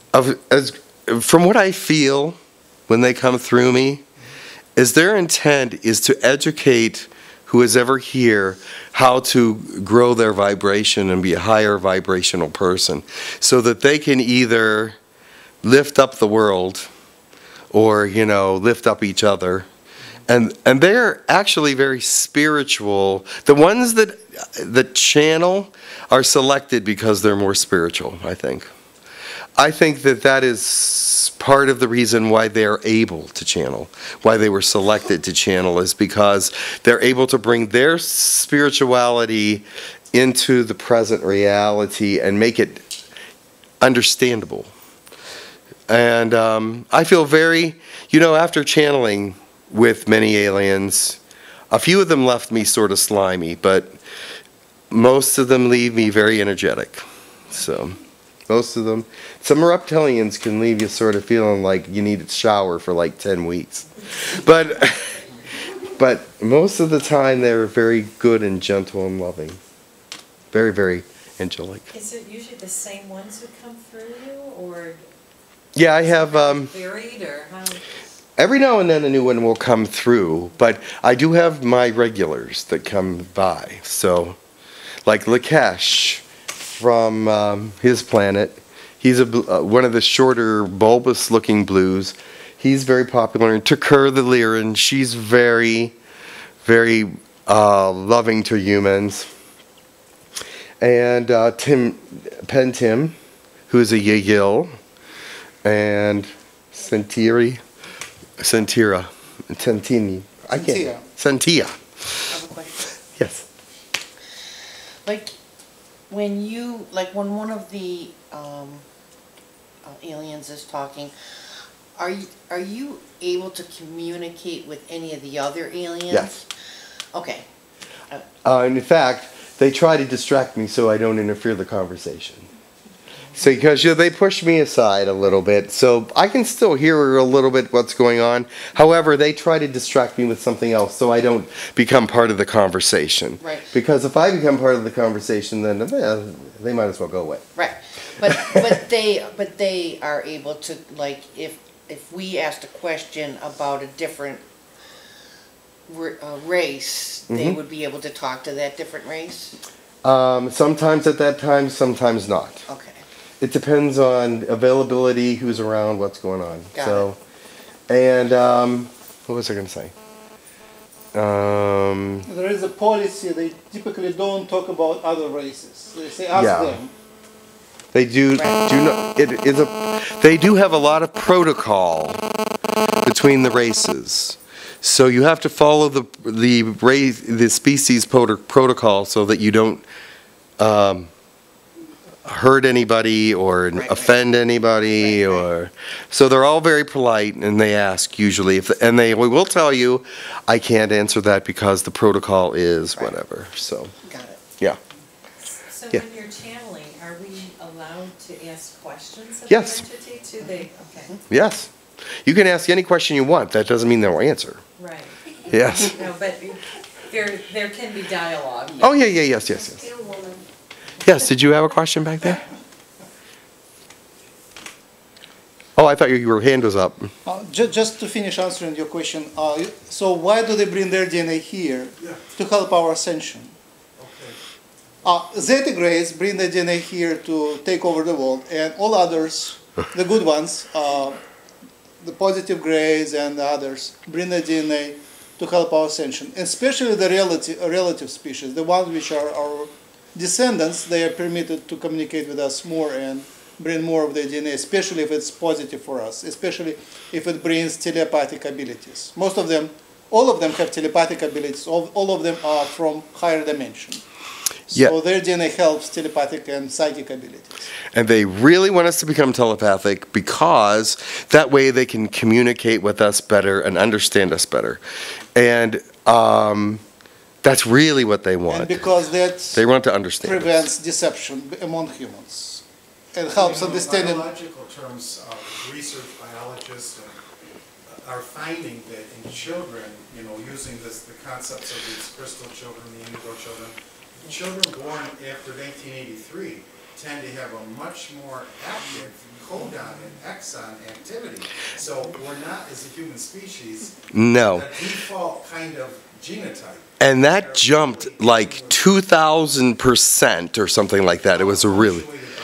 from what I feel when they come through me, is their intent is to educate who is ever here how to grow their vibration and be a higher vibrational person, so that they can either lift up the world or, you know, lift up each other. And they're actually very spiritual. The ones that channel are selected because they're more spiritual, I think. I think that is part of the reason why they're able to channel, why they were selected to channel, is because they're able to bring their spirituality into the present reality and make it understandable. And I feel very, you know, after channeling with many aliens, a few of them left me sort of slimy, but most of them leave me very energetic. So most of them, some reptilians can leave you sort of feeling like you need a shower for like 10 weeks. But most of the time they're very good and gentle and loving. Very, very angelic. Is it usually the same ones who come through you, or? Yeah, I have Varied, or how? every now and then a new one will come through, but I do have my regulars that come by. So, like Lakesh from his planet, he's one of the shorter, bulbous-looking blues. He's very popular. And Tekkrr the Lyran, she's very, very loving to humans. And Tim, who is a Yahyel, and Sentira, Sentini. I can't. Sentia. I have a question. Yes. Like when one of the aliens is talking, are you able to communicate with any of the other aliens? Yes. Okay. In fact, they try to distract me so I don't interfere the conversation. So because they push me aside a little bit, so I can still hear a little bit what's going on. However, they try to distract me with something else so I don't become part of the conversation. Right. Because if I become part of the conversation, then they might as well go away. Right. But they are able to, like, if we asked a question about a different race, they would be able to talk to that different race? Sometimes at that time, sometimes not. Okay. It depends on availability, who's around, what's going on. Got it. And what was I going to say? There is a policy, they typically don't talk about other races. They say ask them. They do not. They do have a lot of protocol between the races. So you have to follow the species protocol so that you don't hurt anybody or offend anybody, or so they're all very polite, and they ask usually and they will tell you, I can't answer that because the protocol is whatever. So got it. Yeah. So Yeah. when you're channeling, are we allowed to ask questions of Yes. the entity too? Okay. Yes, you can ask any question you want. That doesn't mean they'll answer. Right. Yes. No, but there can be dialogue. Oh yeah, yes. Yes, did you have a question back there? Oh, I thought your hand was up. Just to finish answering your question, so why do they bring their DNA here? To help our ascension. Zeta Greys bring their DNA here to take over the world, and all others, the good ones, the positive Greys and the others, bring their DNA to help our ascension, especially the relative species, the ones which are our descendants. They are permitted to communicate with us more and bring more of their DNA, especially if it's positive for us, especially if it brings telepathic abilities. Most of them, all of them have telepathic abilities. All of them are from higher dimension. So their DNA helps telepathic and psychic abilities. And they really want us to become telepathic because that way they can communicate with us better and understand us better. And that's really what they want. And because they want to understand prevents deception among humans. It helps understanding. In biological terms, research biologists are finding that in children, using the concepts of these crystal children, the indigo children born after 1983 tend to have a much more active codon and exon activity. So we're not, as a human species, No. a default kind of genotype. And that jumped like 2,000% or something like that. It was a really,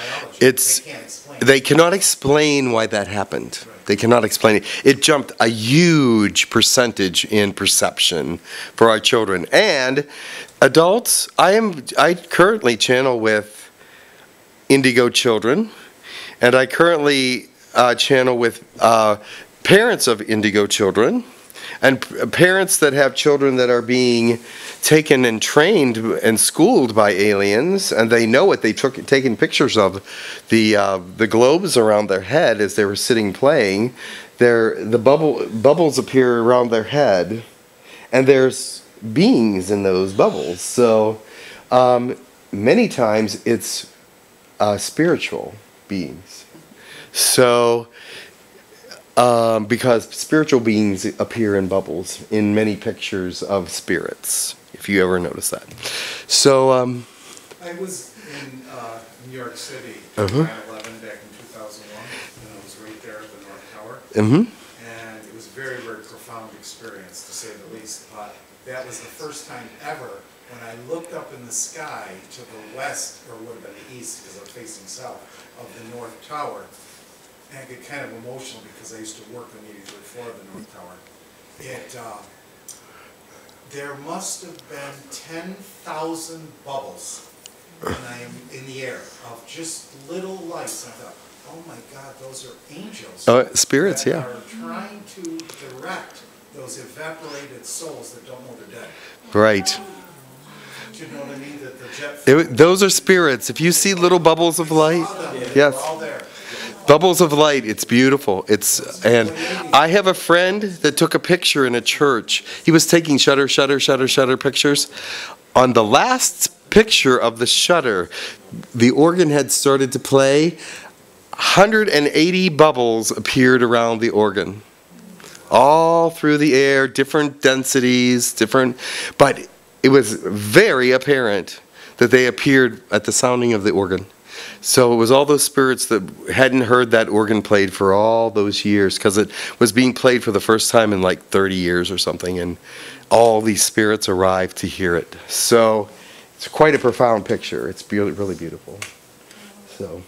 they cannot explain why that happened. They cannot explain it. It jumped a huge percentage in perception for our children. And adults, I currently channel with indigo children, and I currently channel with parents of indigo children, and parents that have children that are being taken and trained and schooled by aliens, and they know it. They taken pictures of the globes around their head as they were sitting playing. The bubbles appear around their head, and there's beings in those bubbles. So many times it's spiritual beings. So because spiritual beings appear in bubbles in many pictures of spirits, if you ever notice that. So I was in New York City on 9/11 back in 2001, and I was right there at the North Tower. And it was a very, very profound experience, to say the least. But that was the first time ever when I looked up in the sky to the west, or would have been the east because I'm facing south, of the North Tower. And I get kind of emotional because I used to work on the 83rd floor of the North Tower. There must have been 10,000 bubbles when I am in the air of just little lights. I thought, oh my God, those are angels. Spirits, that are trying to direct those evaporated souls that don't know they're dead. Right. Do you know what I mean? That the jet Those are spirits. If you see little bubbles of light, yes. All there. Bubbles of light. It's beautiful. And I have a friend that took a picture in a church. He was taking shutter pictures. On the last picture of the shutter, the organ had started to play. 180 bubbles appeared around the organ. All through the air, different densities, but it was very apparent that they appeared at the sounding of the organ. So it was all those spirits that hadn't heard that organ played for all those years, because it was being played for the first time in like 30 years or something, and all these spirits arrived to hear it. So it's quite a profound picture. It's really beautiful. So,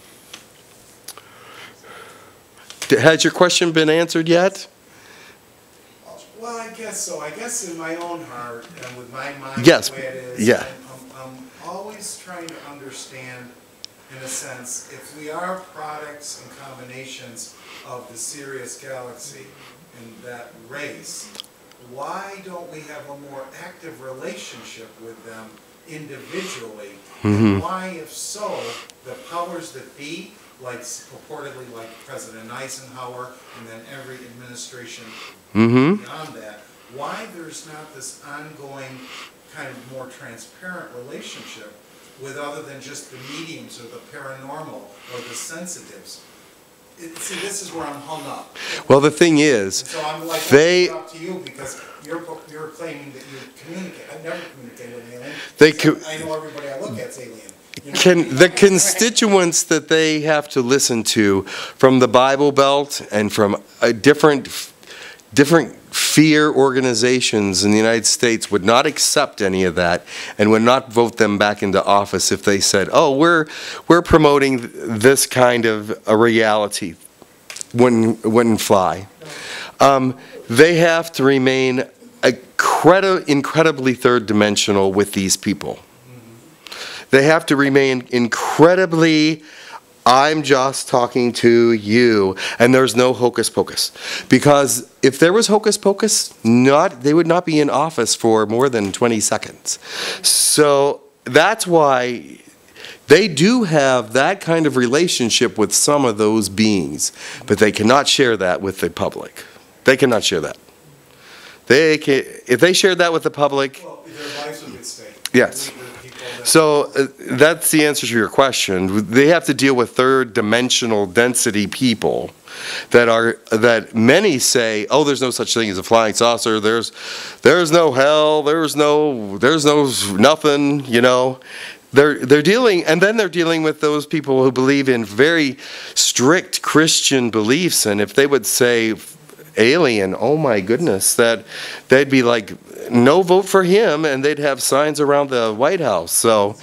has your question been answered yet? Well, I guess so. I guess in my own heart and with my mind Yes. the way it is, Yeah. I'm always trying to understand, in a sense, if we are products and combinations of the Sirius galaxy and that race, why don't we have a more active relationship with them individually? And why, if so, the powers that be, like purportedly like President Eisenhower and then every administration beyond that, why there's not this ongoing kind of more transparent relationship with other than just the mediums or the paranormal or the sensitives? See, this is where I'm hung up. Well, the thing is, And so I'm like, they up to you because you're claiming that you communicate. I've never communicated with an alien. They I know everybody I look at's alien. You know? the constituents that they have to listen to from the Bible Belt and from different fear organizations in the United States would not accept any of that and would not vote them back into office if they said, oh, we're promoting this kind of a reality. Wouldn't fly. They have to remain incredibly third dimensional with these people. They have to remain incredibly, I'm just talking to you, and there's no hocus pocus. Because if there was hocus pocus, they would not be in office for more than 20 seconds. So that's why they do have that kind of relationship with some of those beings, but they cannot share that with the public. They cannot share that. If they shared that with the public, Well, their lives would be at stake. yes. So that's the answer to your question. They have to deal with third dimensional density people that many say, oh, there's no such thing as a flying saucer. There's no hell. There's no nothing. You know, they're dealing with those people who believe in very strict Christian beliefs, and if they would say alien, oh my goodness, that they'd be like, no vote for him, and they'd have signs around the White House. So,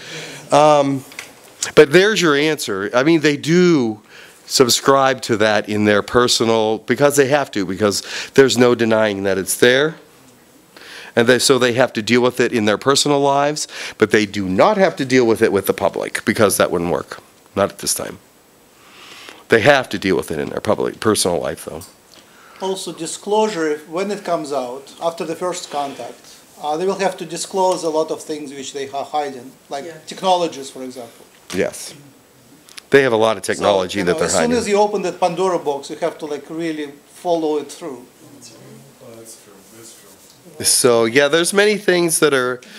but there's your answer. I mean, they do subscribe to that in their personal, because they have to, because there's no denying that it's there. And so they have to deal with it in their personal lives, but they do not have to deal with it with the public, because that wouldn't work. Not at this time. They have to deal with it in their personal life, though. Also, disclosure, when it comes out, after the first contact, they will have to disclose a lot of things which they are hiding, like technologies, for example. Yes. They have a lot of technology So, that they're as soon hiding. as you open that Pandora box, you have to like really follow it through. Well, that's true. That's true. So, yeah, there's many things that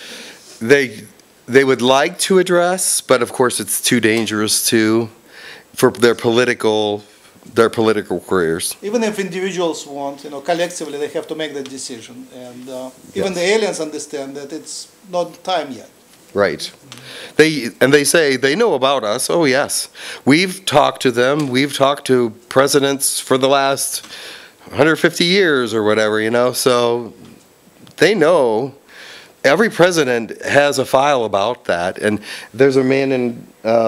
they would like to address, but of course it's too dangerous for their political careers. Even if individuals want, collectively they have to make that decision. And even the aliens understand that it's not time yet. Right. They say they know about us. Oh, yes. We've talked to them. We've talked to presidents for the last 150 years or whatever, so they know. Every president has a file about that. And there's a man in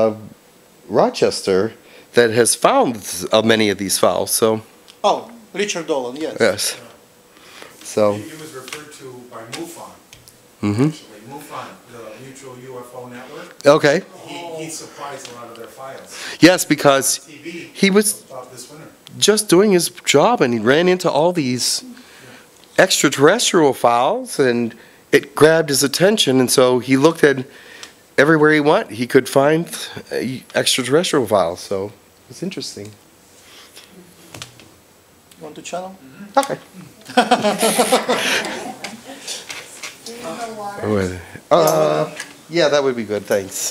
Rochester that has found many of these files. So. Oh, Richard Dolan, yes. Yes. So. He was referred to by MUFON. Mm-hmm. Actually, MUFON, the Mutual UFO Network. Okay. He supplies a lot of their files. Yes, because TV he was about this winter. just doing his job and he ran into all these extraterrestrial files and it grabbed his attention, and so he looked at everywhere he went. He could find extraterrestrial files, so it's interesting. to channel? Okay. Yeah, that would be good. Thanks.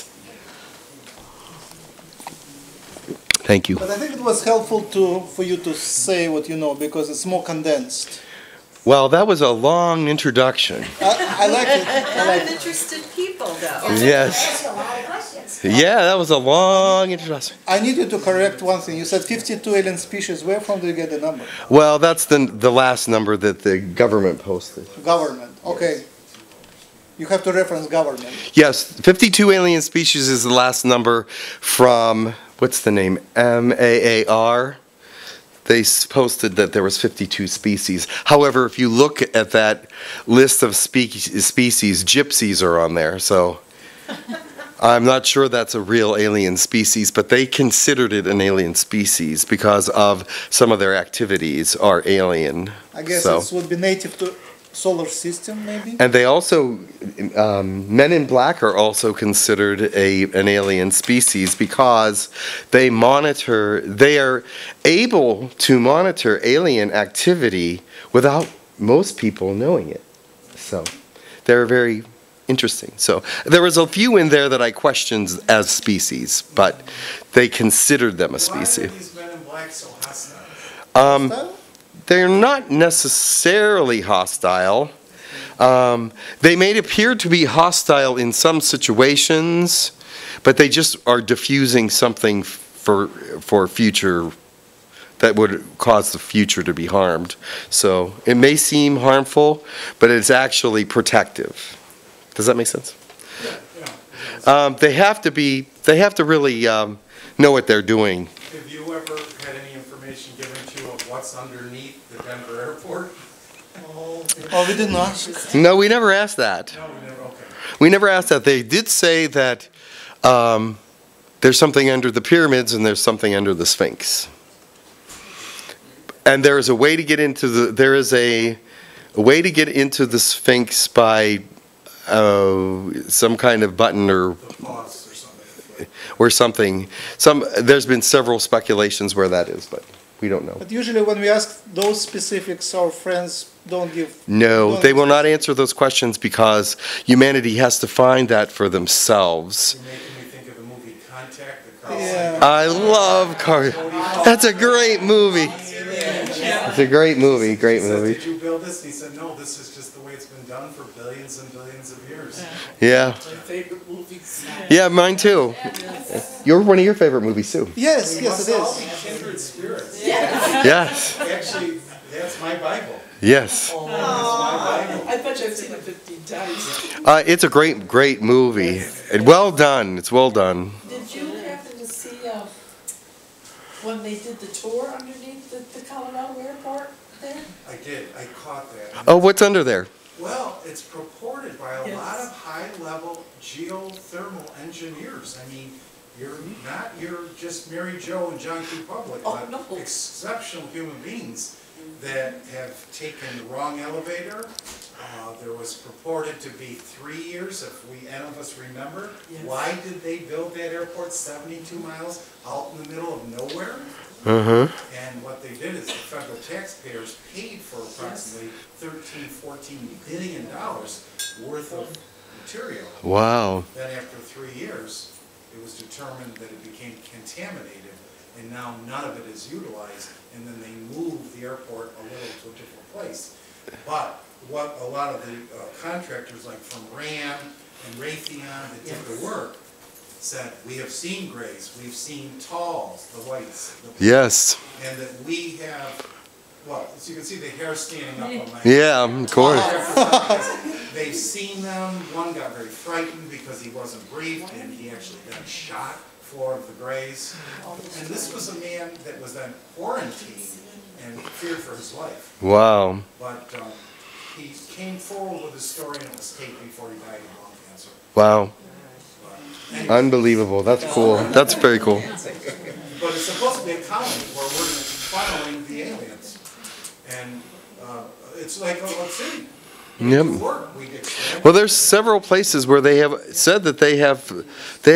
Thank you. But I think it was helpful for you to say what you know because it's more condensed. Well, that was a long introduction. I like it. A lot of interested people, though. Yes. Yeah, that was a long introduction. I need you to correct one thing. You said 52 alien species. Where from do you get the number? Well, that's the last number that the government posted. Government. Okay. You have to reference government. Yes, 52 alien species is the last number from, what's the name, MAAR. They posted that there was 52 species. However, if you look at that list of species, gypsies are on there. So I'm not sure that's a real alien species, but they considered it an alien species because of some of their activities are alien. I guess So. it would be native to solar system, maybe? And they also, Men in Black are also considered an alien species because they are able to monitor alien activity without most people knowing it. So they're very interesting. So there was a few in there that I questioned as species, but they considered them a species. Why are these Men in Black so hostile? Hostile? They're not necessarily hostile. They may appear to be hostile in some situations, but they just are diffusing something for future that would cause the future to be harmed. So it may seem harmful, but it's actually protective. Does that make sense? Yeah. They have to really know what they're doing. Have you ever had any information given to you of what's underneath the Denver airport? Oh, we didn't ask. No, we never asked that. No, we never, okay. We never asked that. They did say that there's something under the pyramids and there's something under the Sphinx. And there is a way to get into the Sphinx by some kind of button or something. There's been several speculations where that is, but we don't know. But usually when we ask those specifics, our friends don't give... No, they will not answer those questions because humanity has to find that for themselves. You're making me think of the movie Contact, the Carl Yeah. I love That's a great movie. It's a great movie, great He said, movie. did you build this? He said, no, this is just the way it's been done for billions and billions of years. Yeah. My favorite movies. Yeah, mine too. You're one of your favorite movies too. Yes, We yes must it all is. be kindred spirits. Yes. Actually, that's my Bible. Yes. That's my Bible. I bet you I've seen it 15 times. It's a great movie. And well done. It's well done. Did you happen to see when they did the tour underneath the Colorado airport there? I did. I caught that. Oh, what's under there? Well, it's purported by a Yes. lot of high-level geothermal engineers. I mean, you're just Mary Jo and John Q. Public, Oh, but no. exceptional human beings that have taken the wrong elevator. There was purported to be 3 years, if any of us remember. Yes. Why did they build that airport 72 miles out in the middle of nowhere? Uh-huh. And what they did is the federal taxpayers paid for approximately $13–14 billion worth of material. Wow. Then after 3 years, it was determined that it became contaminated, and now none of it is utilized, and then they moved the airport a little to a different place. But what a lot of the contractors like from RAM and Raytheon that did the work said, we have seen grays, we've seen talls, the whites, the Yes. and that we have, well, as you can see the hair standing up on my... Yeah, of course. They've seen them. One got very frightened because he wasn't briefed, and he actually got shot, 4 of the grays. And this was a man that was then quarantined and feared for his life. Wow. But he came forward with his story, and it was taped before he died of lung cancer. Wow. But anyway, Unbelievable. That's cool. That's very cool. but it's supposed to be a colony where we're following the aliens. And it's like a city. Yep. Well, there's several places where they have said that they have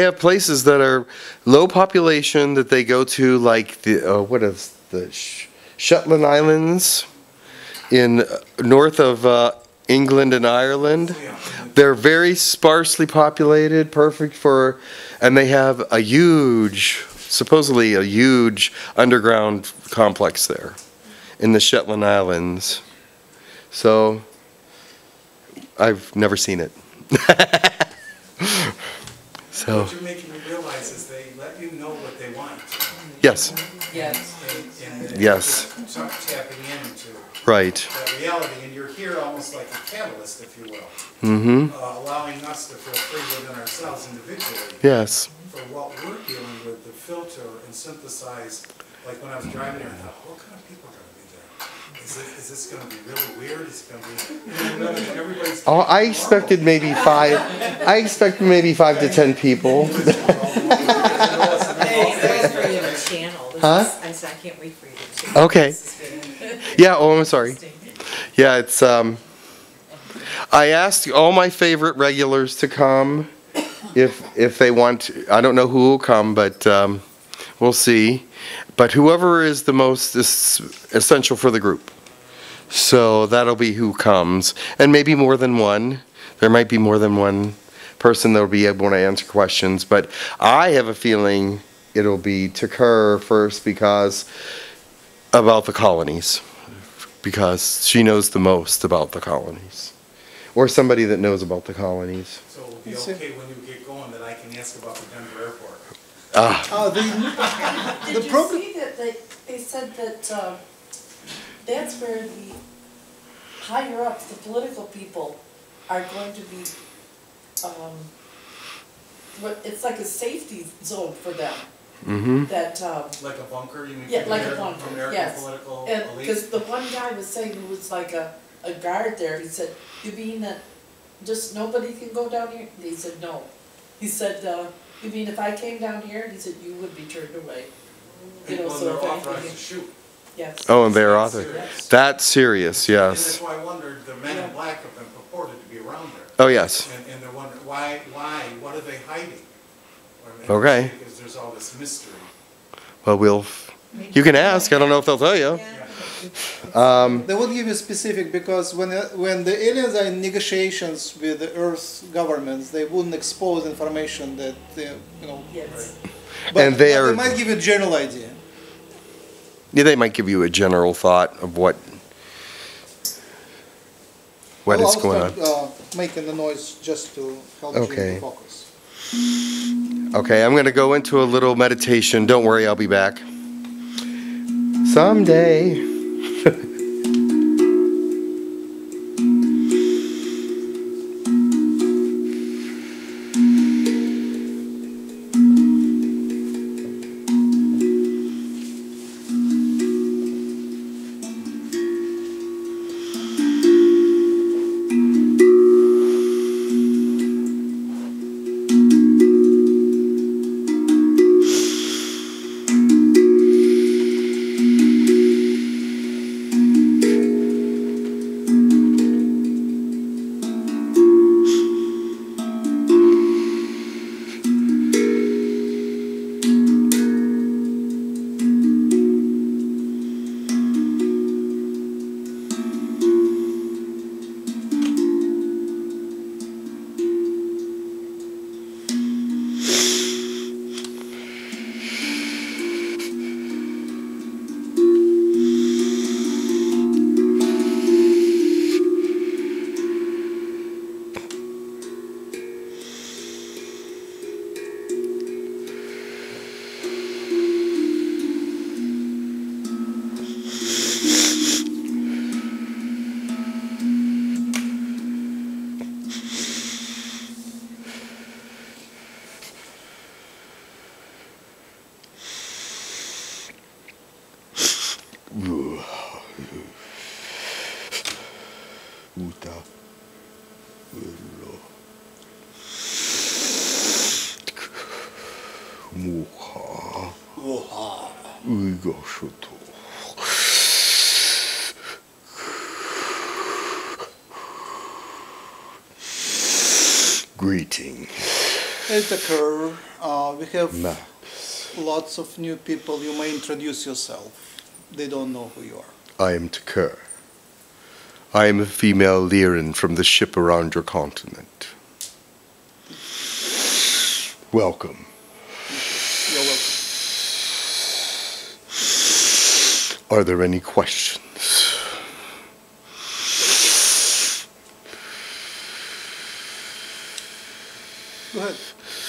places that are low population that they go to, like the what is the Shetland Islands in north of England and Ireland. They're very sparsely populated, perfect for, and they have a huge, supposedly a huge underground complex there in the Shetland Islands. So, I've never seen it. So. What you're making me realize is they let you know what they want. Yes. Yes. And Yes. tapping into Right. that reality, and you're here almost like a catalyst, if you will. Mm-hmm. Allowing us to feel free within ourselves individually. Yes. For what we're dealing with, to filter and synthesize, like when I was driving there, I thought, what kind of people are going to be there? Is this going to be really weird? Is it going to be, everybody's Oh, I expected maybe 5. I expected maybe 5 to 10 people. Huh? I said, I can't wait for you to channel. Okay. Yeah. Oh, I'm sorry. Yeah, it's. I asked all my favorite regulars to come, if they want. I don't know who will come, but we'll see. But whoever is the most essential for the group. So that'll be who comes, and maybe more than one. There might be more than one person that'll be able to answer questions. But I have a feeling it'll be Tekkrr first because about the colonies, because she knows the most about the colonies, or somebody that knows about the colonies. So it'll be okay when you get going that I can ask about the Denver airport. Did you see that they said that that's where the higher ups, the political people, are going to be, it's like a safety zone for them. Mm-hmm. That, Like a bunker, you mean? yeah, from like a American- bunker, from American yes. political And, elite? because the one guy was saying, who was like a guard there, he said, you mean that just nobody can go down here? And he said, no. He said, you mean if I came down here? And he said, you would be turned away. You know, People so they're if authorized anything, to shoot. yes. Oh, and they're That's author. serious. That's serious. And Yes. that's why I wondered, the men in black have been purported to be around there. Oh, yes. And they're wondering, why, what are they hiding? Okay. Because there's all this mystery. Well, you can ask. I don't know if they'll tell you. They won't give you specific because when the aliens are in negotiations with the Earth's governments, they wouldn't expose information that Yes. But, And they but are- they might give you a general idea. Yeah, they might give you a general thought of what is going on. I'll start making the noise just to help you Okay. to focus. Okay, I'm going to go into a little meditation. Don't worry, I'll be back. Someday. Greetings. Hey, Tekkrr, we have Max. lots of new people. You may introduce yourself. they don't know who you are. I am Tekkrr. I am a female Lyran from the ship around your continent. Welcome. You're welcome. Are there any questions? Go ahead.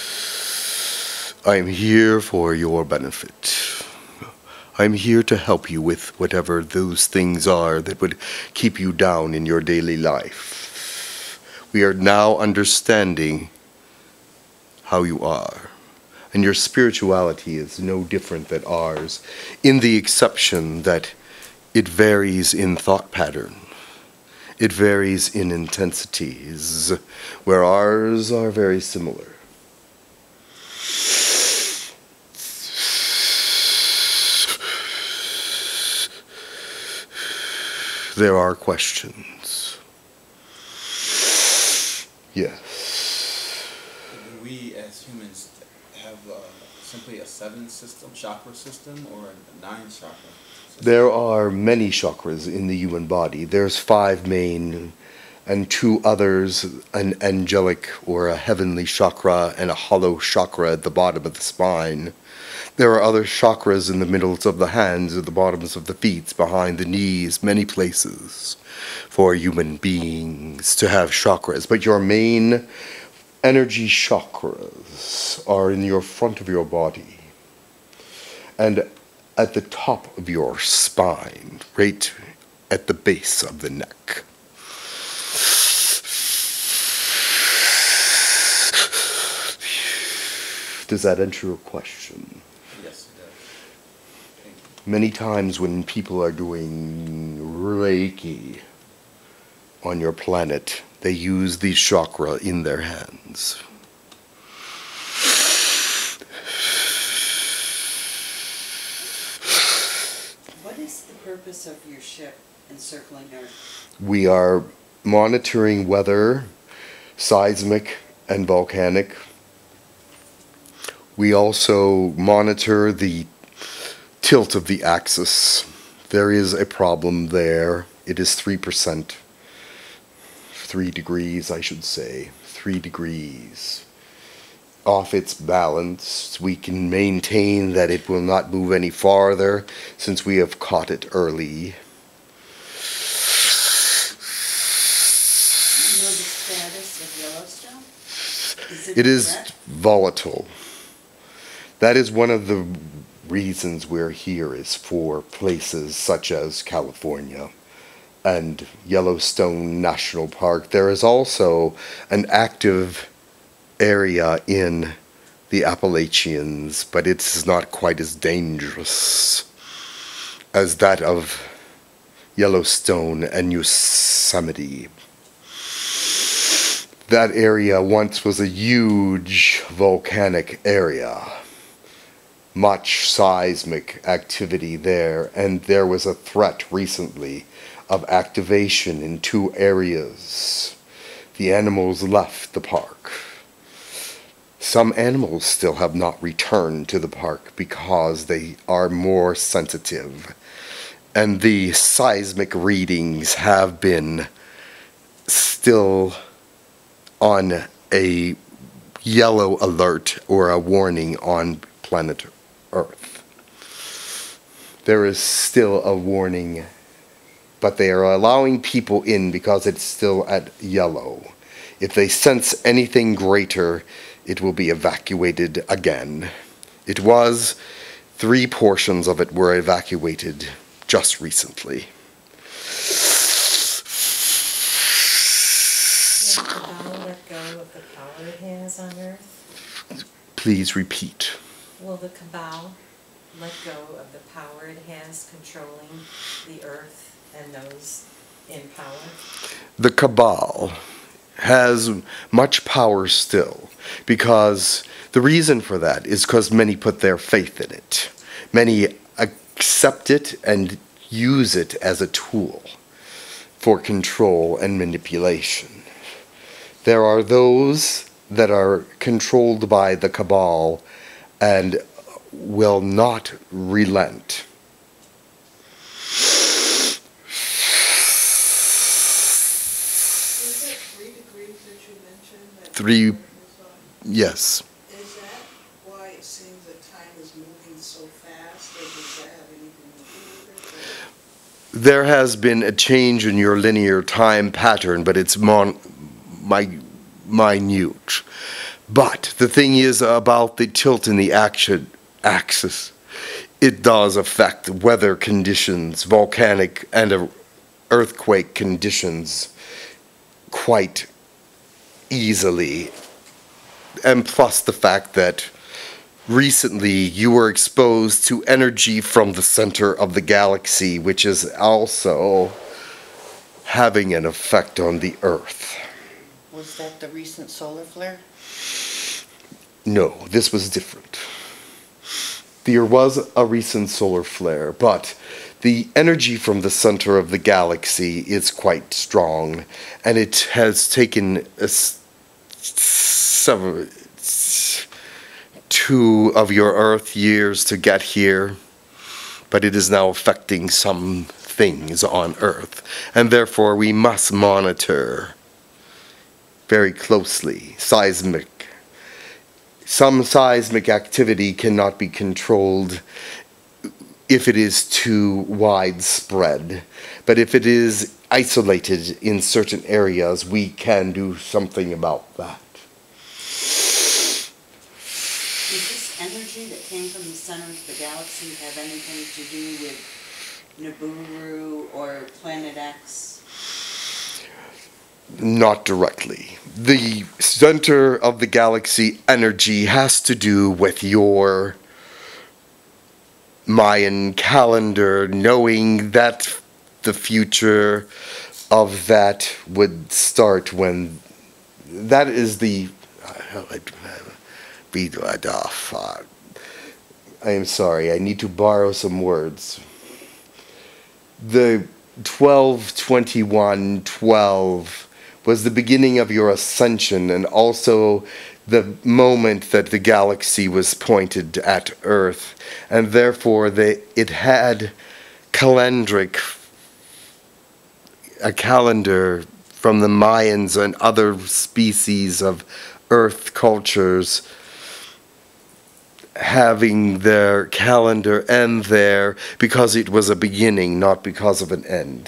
I am here for your benefit. I'm here to help you with whatever those things are that would keep you down in your daily life. We are now understanding how you are. And your spirituality is no different than ours, in the exception that it varies in thought pattern. It varies in intensities, where ours are very similar. There are questions. Yes. Do we as humans have simply a 7 chakra system or a 9 chakra system? There are many chakras in the human body. There's 5 main and 2 others, an angelic or a heavenly chakra and a hollow chakra at the bottom of the spine. There are other chakras in the middles of the hands, at the bottoms of the feet, behind the knees, many places for human beings to have chakras. But your main energy chakras are in your front of your body and at the top of your spine, right at the base of the neck. Does that answer your question? Yes, it does. Thank you. Many times when people are doing Reiki on your planet, they use the chakra in their hands. What is the purpose of your ship encircling Earth? We are monitoring weather, seismic and volcanic. We also monitor the tilt of the axis. There is a problem there. It is 3%. 3 degrees, I should say. 3 degrees off its balance. We can maintain that it will not move any farther since we have caught it early. You know the status of Yellowstone? It is threat? volatile. That is one of the reasons we're here, is for places such as California and Yellowstone National Park. There is also an active area in the Appalachians, but it's not quite as dangerous as that of Yellowstone and Yosemite. That area once was a huge volcanic area. Much seismic activity there, and there was a threat recently of activation in 2 areas. The animals left the park. Some animals still have not returned to the park because they are more sensitive, and the seismic readings have been still on a yellow alert or a warning on planet Earth. There is still a warning, but they are allowing people in because it's still at yellow. If they sense anything greater, it will be evacuated again. It was 3 portions of it were evacuated just recently. Will the Cabal let go of the power it has on Earth? Please repeat. Will the Cabal let go of the power it has controlling the Earth and those in power? The Cabal has much power still, because the reason for that is because many put their faith in it. Many accept it and use it as a tool for control and manipulation. There are those that are controlled by the Cabal and will not relent. 3, yes. Is that why it seems that time is moving so fast, or does that have anything to do with it? There has been a change in your linear time pattern, but it's minute. But the thing is about the tilt in the axis. It does affect weather conditions, volcanic and earthquake conditions quite easily. And plus the fact that recently you were exposed to energy from the center of the galaxy, which is also having an effect on the Earth. Was that the recent solar flare? No, this was different. There was a recent solar flare, but the energy from the center of the galaxy is quite strong, and it has taken two of your Earth years to get here, but it is now affecting some things on Earth, and therefore we must monitor very closely seismic. Some seismic activity cannot be controlled if it is too widespread, but if it is isolated in certain areas, we can do something about that. Does this energy that came from the center of the galaxy have anything to do with Nibiru or Planet X? Not directly. The center of the galaxy energy has to do with your Mayan calendar, knowing that the future of that would start when that is the I am sorry, I need to borrow some words. The 12/21/12 was the beginning of your ascension, and also the moment that the galaxy was pointed at Earth, and therefore it had a calendar from the Mayans and other species of Earth cultures having their calendar end there because it was a beginning, not because of an end.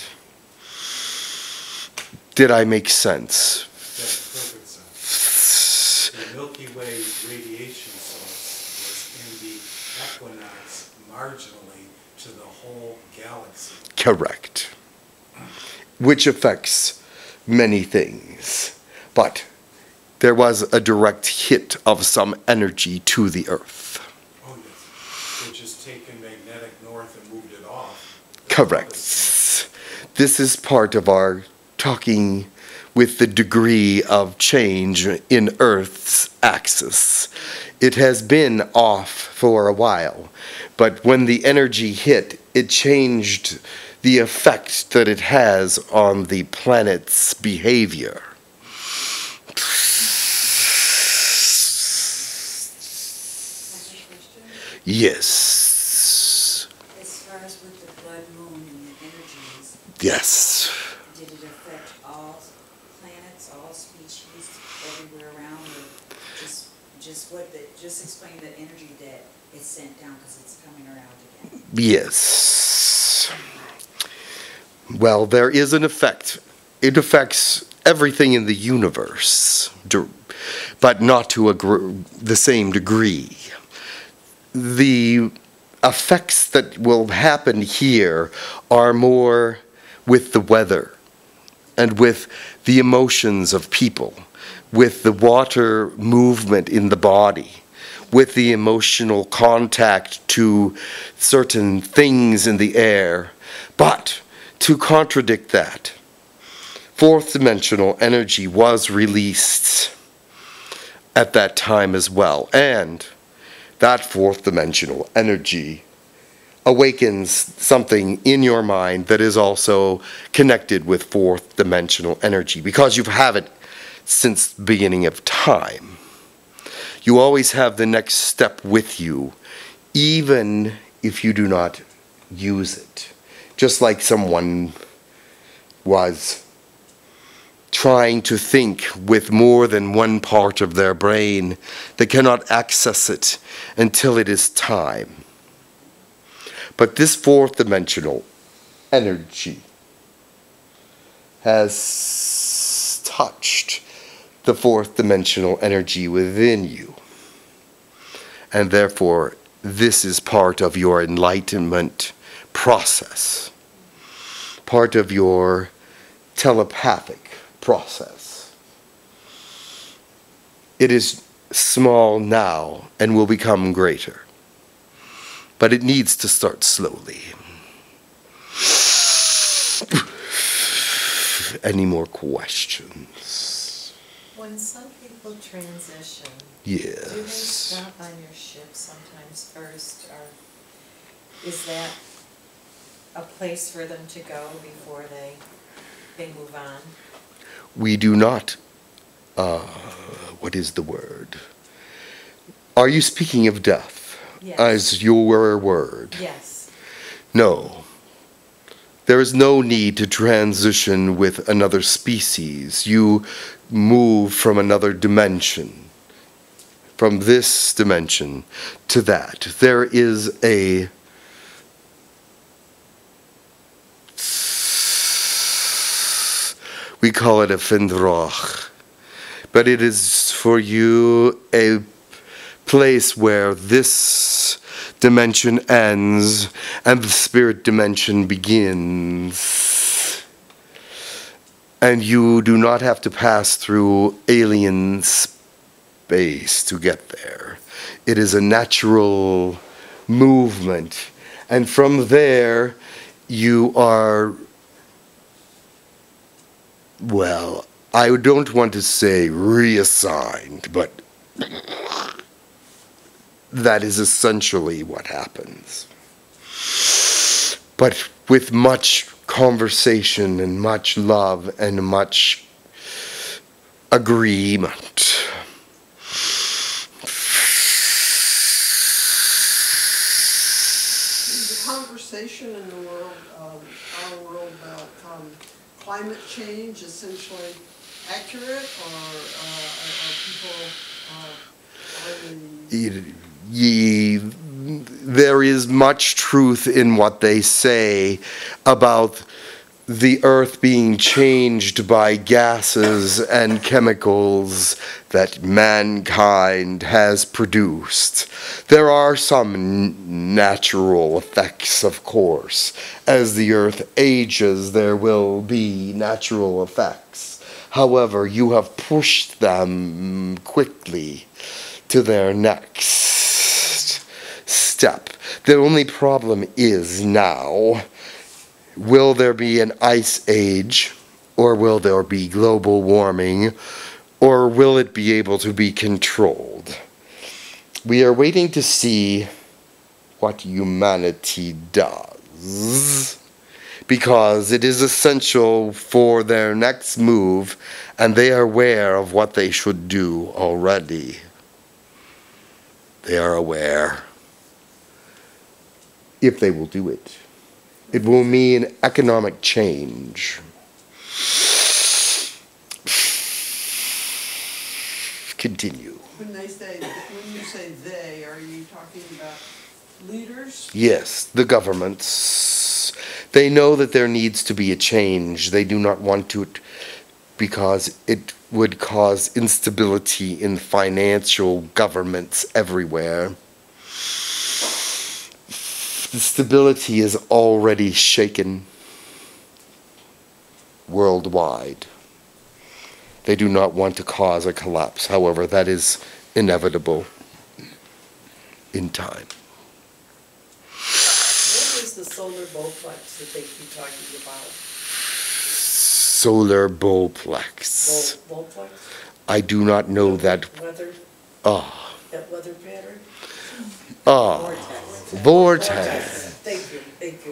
Did I make sense? That's perfect sense. The Milky Way's radiation source was in the equinox marginally to the whole galaxy. Correct. Which affects many things. But there was a direct hit of some energy to the Earth. Oh, yes. They just taken magnetic north and moved it off. Correct. This is part of our talking with the degree of change in Earth's axis. It has been off for a while, but when the energy hit, it changed the effect that it has on the planet's behavior. Yes. As far as with the blood moon and the energies, Yes. did it affect all planets, all species, everywhere around, or just explain the energy that it's sent down because it's coming around again? Yes. Well, there is an effect. It affects everything in the universe, but not to the same degree. The effects that will happen here are more with the weather and with the emotions of people, with the water movement in the body, with the emotional contact to certain things in the air. But to contradict that, fourth dimensional energy was released at that time as well, and that fourth dimensional energy awakens something in your mind that is also connected with fourth dimensional energy, because you have it since the beginning of time. You always have the next step with you, even if you do not use it. Just like someone was trying to think with more than one part of their brain. They cannot access it until it is time. But this fourth dimensional energy has touched the fourth dimensional energy within you. And therefore, this is part of your enlightenment process, part of your telepathic process. It is small now and will become greater, but it needs to start slowly. Any more questions? When some people transition, Yes. do they stop on your ship sometimes first, or is that a place for them to go before they move on? We do not, what is the word? Are you speaking of death Yes. as your word? Yes. No. There is no need to transition with another species. You move from another dimension, from this dimension to that. There is a we call it a Fendorians, but it is for you a place where this dimension ends and the spirit dimension begins. And you do not have to pass through alien space to get there. It is a natural movement. And from there, you are, well, I don't want to say reassigned, but that is essentially what happens. But with much conversation and much love and much agreement. The conversation in the world, our world about climate change essentially accurate, or are people there is much truth in what they say about the earth being changed by gases and chemicals that mankind has produced. There are some natural effects, of course. As the earth ages, there will be natural effects. However, you have pushed them quickly to their next step. The only problem is now, will there be an ice age, or will there be global warming, or will it be able to be controlled? We are waiting to see what humanity does, because it is essential for their next move, and they are aware of what they should do already. They are aware. If they will do it. It will mean economic change. Continue. when you say they, are you talking about leaders? Yes, the governments. They know that there needs to be a change. They do not want to, because it would cause instability in financial governments everywhere. The stability is already shaken worldwide. They do not want to cause a collapse. However, that is inevitable in time. What is the solar bowplex that they keep talking about? Solar bowplex. Bowplex? I do not know that. Weather? Ah. That weather pattern? Ah. Vortex. Thank you.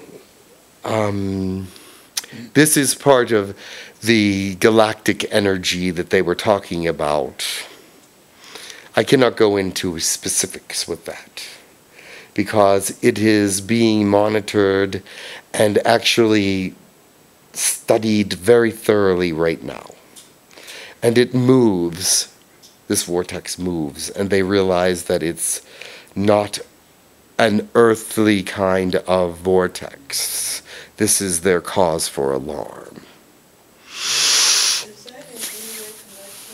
This is part of the galactic energy that they were talking about. I cannot go into specifics with that, because it is being monitored and actually studied very thoroughly right now. And it moves. This vortex moves, and they realize that it's not an earthly kind of vortex. This is their cause for alarm. Is that in any way connection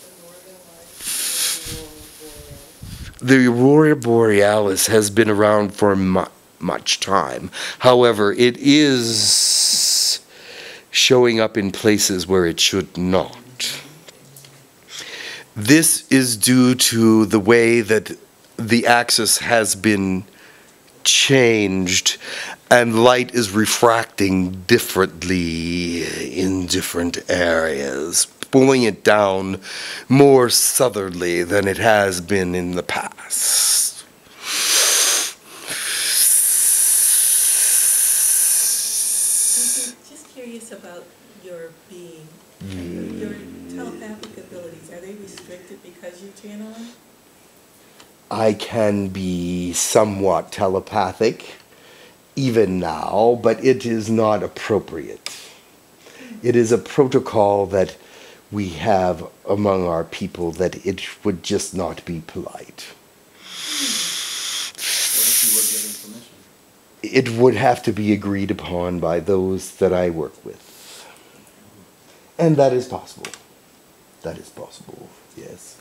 with the Northern Lights or the The Aurora Borealis has been around for much time. However, it is showing up in places where it should not. This is due to the way that the axis has been changed and light is refracting differently in different areas, pulling it down more southerly than it has been in the past. Just curious about your being, your telepathic abilities. Are they restricted because you channel them? I can be somewhat telepathic, even now, but it is not appropriate. It is a protocol that we have among our people that it would just not be polite. What if you were given permission? It would have to be agreed upon by those that I work with. And that is possible. That is possible, yes.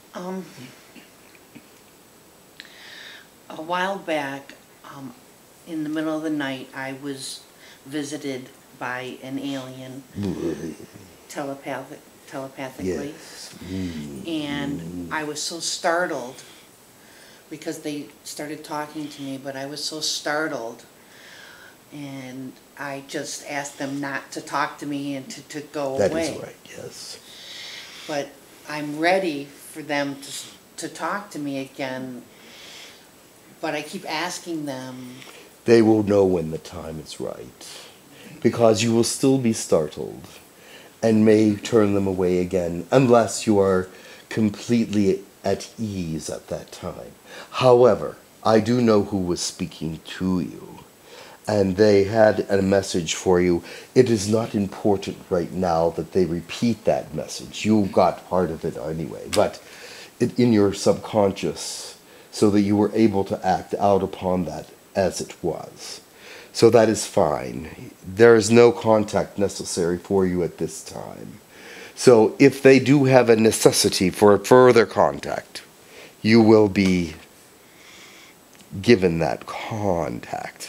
A while back, in the middle of the night, I was visited by an alien telepathically. Yes. And I was so startled because they started talking to me, but I was so startled. And I just asked them not to talk to me and to go away. That is right, yes. But I'm ready for them to talk to me again. But I keep asking them. They will know when the time is right, because you will still be startled and may turn them away again unless you are completely at ease at that time. However, I do know who was speaking to you, and they had a message for you. It is not important right now that they repeat that message. You got part of it anyway, but in your subconscious, so that you were able to act out upon that as it was. So that is fine. There is no contact necessary for you at this time. So if they do have a necessity for further contact, you will be given that contact.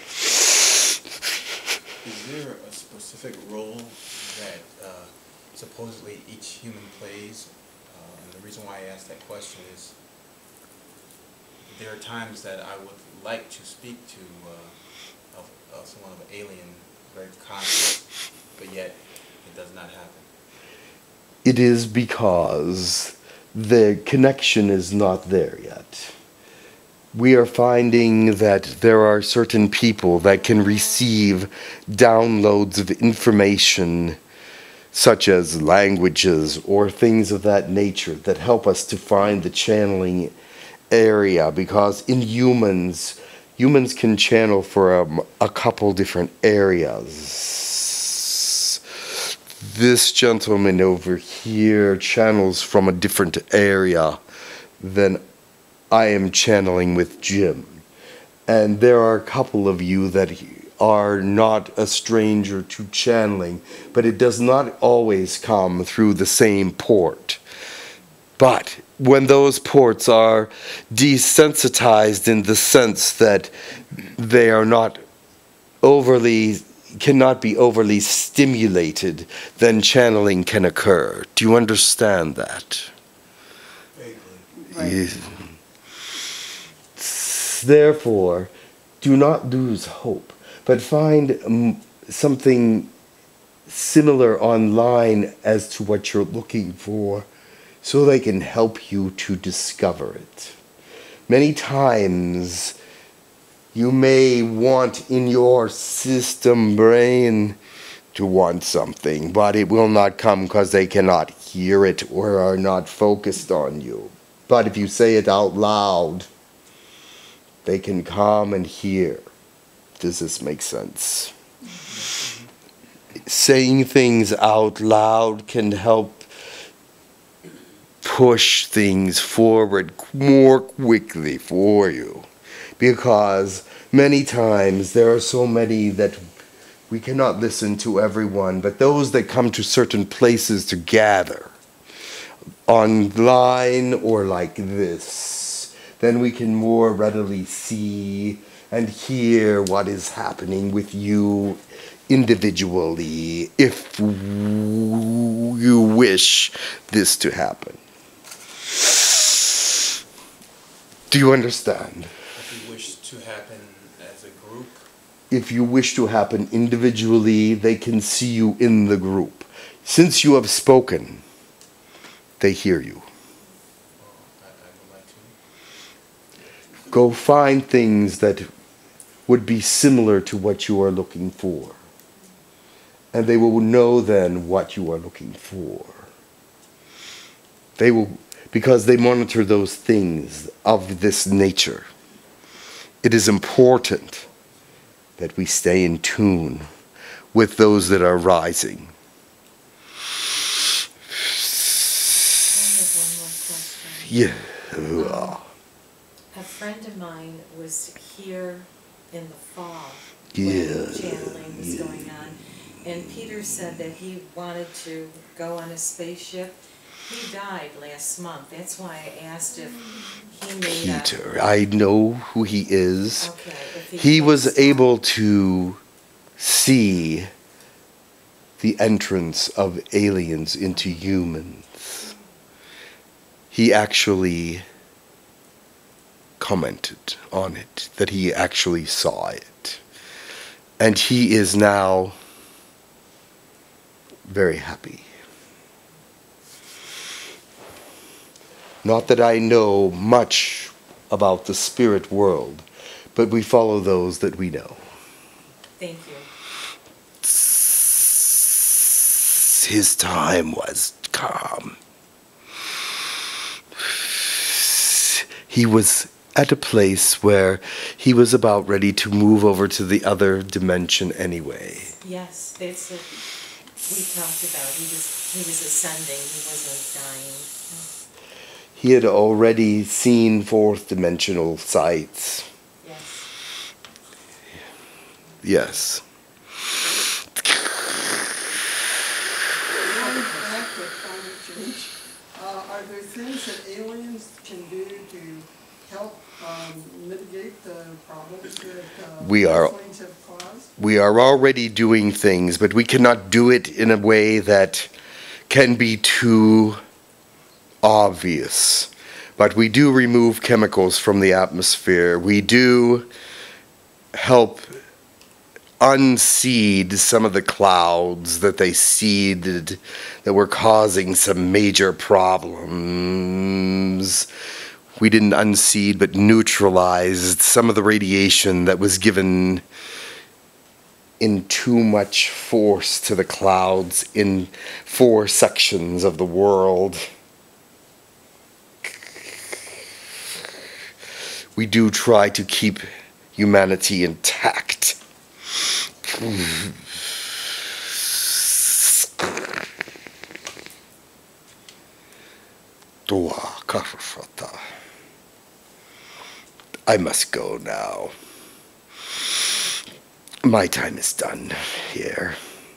Is there a specific role that supposedly each human plays? And the reason why I ask that question is there are times that I would like to speak to someone of an alien, very conscious, but yet it does not happen. It is because the connection is not there yet. We are finding that there are certain people that can receive downloads of information such as languages or things of that nature that help us to find the channeling area, because in humans can channel for a couple different areas. This gentleman over here channels from a different area than I am channeling with Jim. And there are a couple of you that are not a stranger to channeling, but it does not always come through the same port. But when those ports are desensitized in the sense that they are not cannot be overly stimulated, then channeling can occur. Do you understand that? Vaguely. Therefore, do not lose hope, but find something similar online as to what you're looking for, so they can help you to discover it. Many times, you may want in your system brain to want something, but it will not come because they cannot hear it or are not focused on you. But if you say it out loud, they can come and hear. Does this make sense? Saying things out loud can help push things forward more quickly for you. Because many times there are so many that we cannot listen to everyone, but those that come to certain places to gather, online or like this, then we can more readily see and hear what is happening with you individually, if you wish this to happen. Do you understand? If you wish to happen as a group? If you wish to happen individually, they can see you in the group. Since you have spoken, they hear you. I would like to. Go find things that would be similar to what you are looking for. And they will know then what you are looking for. They will, because they monitor those things of this nature. It is important that we stay in tune with those that are rising. Yeah. A friend of mine was here in the fall Yeah. when channeling was going on, and Peter said that he wanted to go on a spaceship. He died last month. That's why I asked if he made Peter, I know who he is. Okay, if He could was stop. able to see the entrance of aliens into humans. He actually commented on it, that he actually saw it. And he is now very happy. Not that I know much about the spirit world, but we follow those that we know. Thank you. His time was come. He was at a place where he was about ready to move over to the other dimension anyway. Yes, that's what we talked about. He was ascending. He wasn't dying. He had already seen fourth dimensional sights. Yes. Yes. Going back to climate change, are there things that aliens can do to help mitigate the problems that We are- Earthlings have caused? We are already doing things, but we cannot do it in a way that can be too obvious. But we do remove chemicals from the atmosphere. We do help unseed some of the clouds that they seeded that were causing some major problems. We didn't unseed but neutralized some of the radiation that was given in too much force to the clouds in 4 sections of the world. We do try to keep humanity intact. I must go now. My time is done here.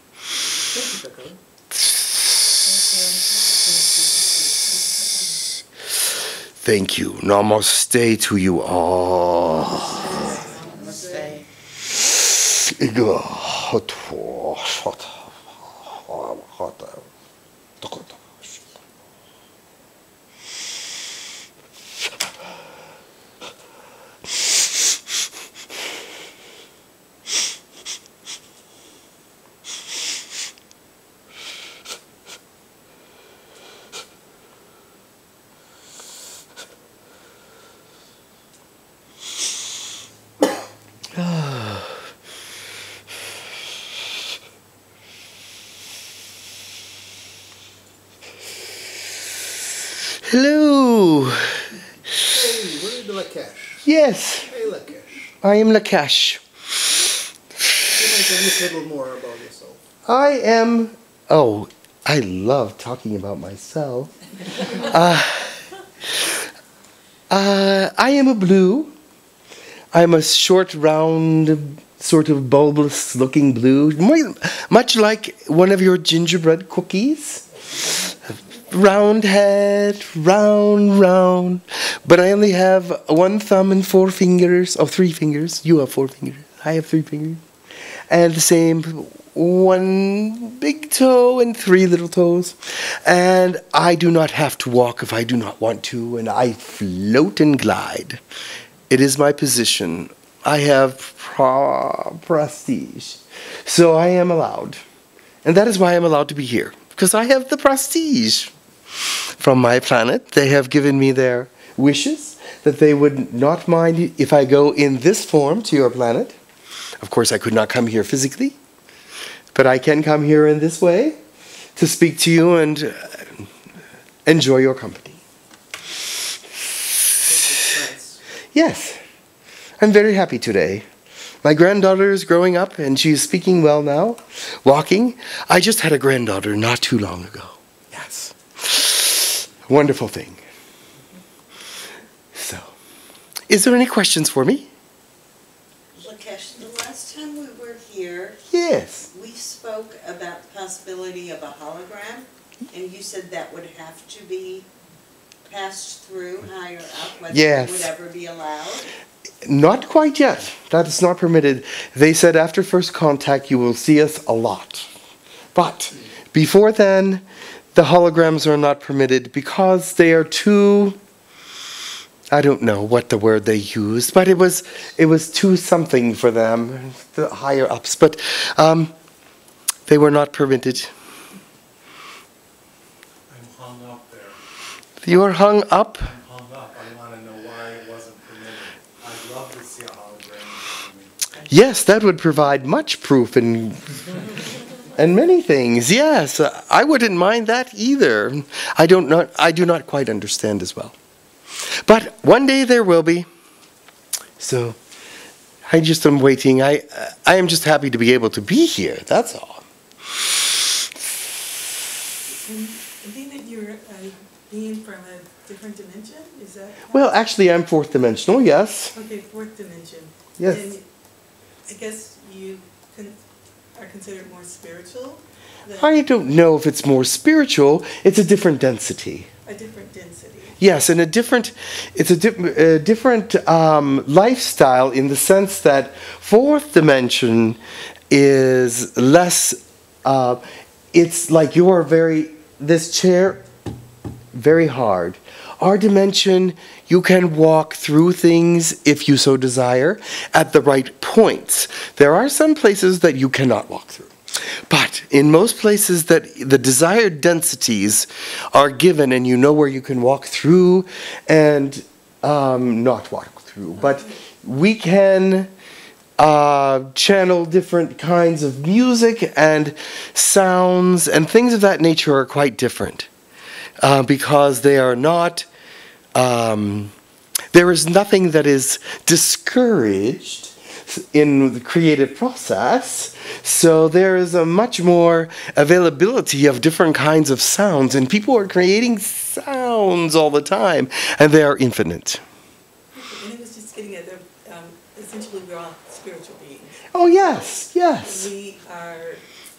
Thank you. Namaste to you all. Namaste. Hello. Hey, we're the Lakesh. Yes, Hey, Lakesh. I am Lakesh. You might tell us a little more about yourself. I I love talking about myself. I am a blue. I'm a short, round, sort of bulbous looking blue, much like one of your gingerbread cookies. Round head, round. But I only have 1 thumb and 4 fingers, or 3 fingers. You have 4 fingers. I have 3 fingers. And the same, 1 big toe and 3 little toes. And I do not have to walk if I do not want to, and I float and glide. It is my position. I have prestige. So I am allowed. And that is why I'm allowed to be here. Because I have the prestige from my planet. They have given me their wishes that they would not mind if I go in this form to your planet. Of course, I could not come here physically, but I can come here in this way to speak to you and enjoy your company. Yes, I'm very happy today. My granddaughter is growing up and she's speaking well now, walking. I just had a granddaughter not too long ago. Yes. Wonderful thing. So, is there any questions for me? Lakesh, the last time we were here, yes, we spoke about the possibility of a hologram, and you said that would have to be passed through higher up, whether yes. it would ever be allowed. Not quite yet. That is not permitted. They said after first contact you will see us a lot. But before then, the holograms are not permitted because they are too, I don't know what the word they used, but it was too something for them, the higher ups. But they were not permitted. I'm hung up there. You are hung up? I'm hung up. I want to know why it wasn't permitted. I'd love to see a hologram from me. Yes, that would provide much proof and many things. Yes, I wouldn't mind that either. I do not quite understand as well. But one day there will be. So I just am waiting. I am just happy to be able to be here. That's all. And I think that you're being from a different dimension. Is that? Well, actually, I'm 4th dimensional. Yes. Okay, 4th dimension. Yes. And I guess you are considered more spiritual. I don't know if it's more spiritual. It's a different density. A different density. Yes, and it's a different lifestyle in the sense that 4th dimension is less, it's like this chair, very hard. Our dimension, you can walk through things if you so desire at the right points. There are some places that you cannot walk through. But in most places that the desired densities are given and you know where you can walk through and not walk through. But we can channel different kinds of music and sounds and things of that nature are quite different. Because they are not, there is nothing that is discouraged in the creative process, so there is a much more availability of different kinds of sounds, and people are creating sounds all the time, and they are infinite. And it was just getting at essentially we're all spiritual beings. Oh yes, yes. We are,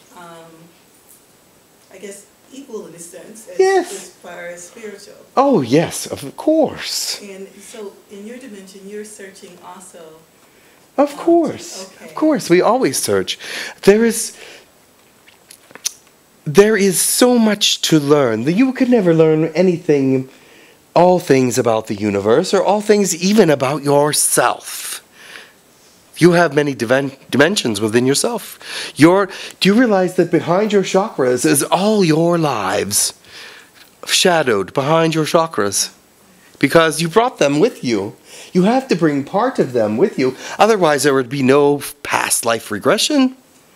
I guess, equal in a sense as far as spiritual. Oh yes, of course. And so in your dimension, you're searching also. Of course, of course, we always search. There is so much to learn. You could never learn anything, all things about the universe, or all things even about yourself. You have many dimensions within yourself. Do you realize that behind your chakras is all your lives shadowed behind your chakras? Because you brought them with you. You have to bring part of them with you. Otherwise, there would be no past life regression.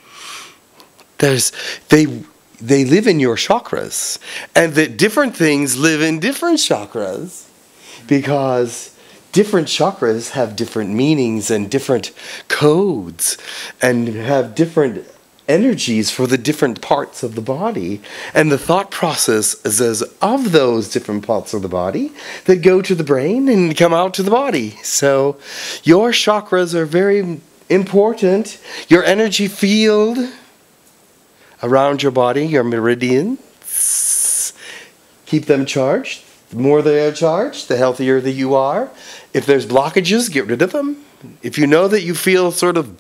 They live in your chakras. And that different things live in different chakras. Because different chakras have different meanings and different codes. And have different energies for the different parts of the body, and the thought process is of those different parts of the body that go to the brain and come out to the body. So your chakras are very important. Your energy field around your body, your meridians, keep them charged. The more they are charged, the healthier that you are. If there's blockages, get rid of them. If you know that you feel sort of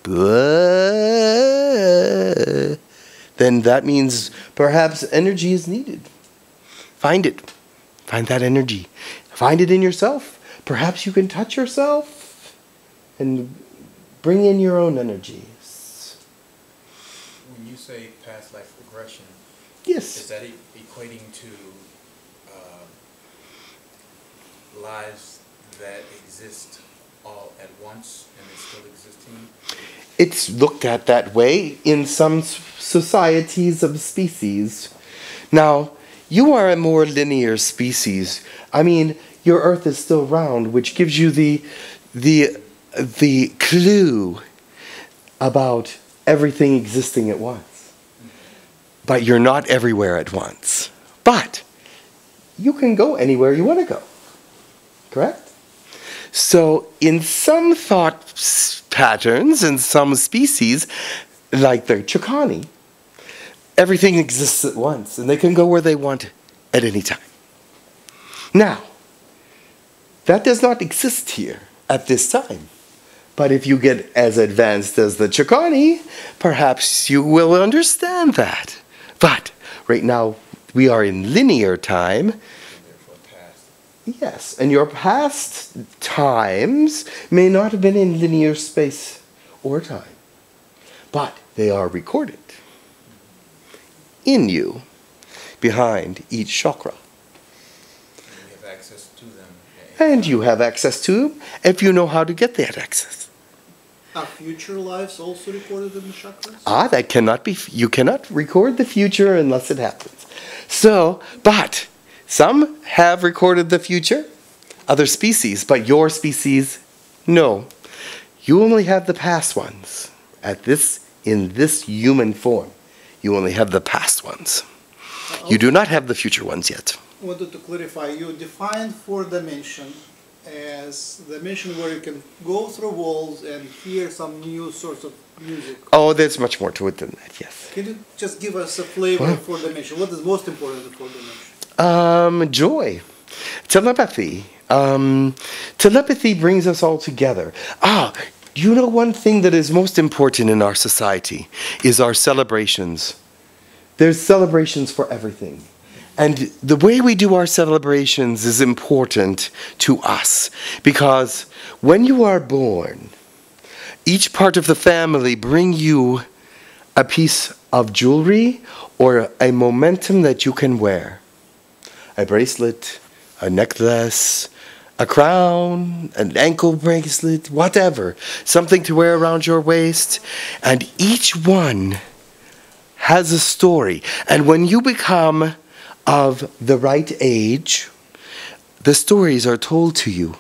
then that means perhaps energy is needed. Find it. Find that energy. Find it in yourself. Perhaps you can touch yourself and bring in your own energies. When you say past life regression, yes, is that equating to lives that exist all at once and they're still existing? It's looked at that way in some societies of species. Now, you are a more linear species. I mean, your Earth is still round, which gives you the clue about everything existing at once. But you're not everywhere at once. But you can go anywhere you want to go. Correct? So in some thought patterns, in some species, like the Chicani, everything exists at once, and they can go where they want at any time. Now, that does not exist here at this time. But if you get as advanced as the Chicani, perhaps you will understand that. But right now, we are in linear time. Yes, and your past times may not have been in linear space or time, but they are recorded in you, behind each chakra. And you have access to them. And you have access to them if you know how to get that access. Are future lives also recorded in the chakras? Ah, that cannot be, you cannot record the future unless it happens. So, but some have recorded the future, other species, but your species, no. You only have the past ones. In this human form, you only have the past ones. You do not have the future ones yet. I wanted to clarify, you defined fourth dimension as the dimension where you can go through walls and hear some new sorts of music. Oh, there's much more to it than that, yes. Can you just give us a flavor of fourth dimension? What is most important in fourth dimension? Joy, telepathy. Telepathy brings us all together. You know, one thing that is most important in our society is our celebrations. There's celebrations for everything. And the way we do our celebrations is important to us, because when you are born, each part of the family bring you a piece of jewelry or a momentum that you can wear. A bracelet, a necklace, a crown, an ankle bracelet, whatever. Something to wear around your waist. And each one has a story. And when you become of the right age, the stories are told to you.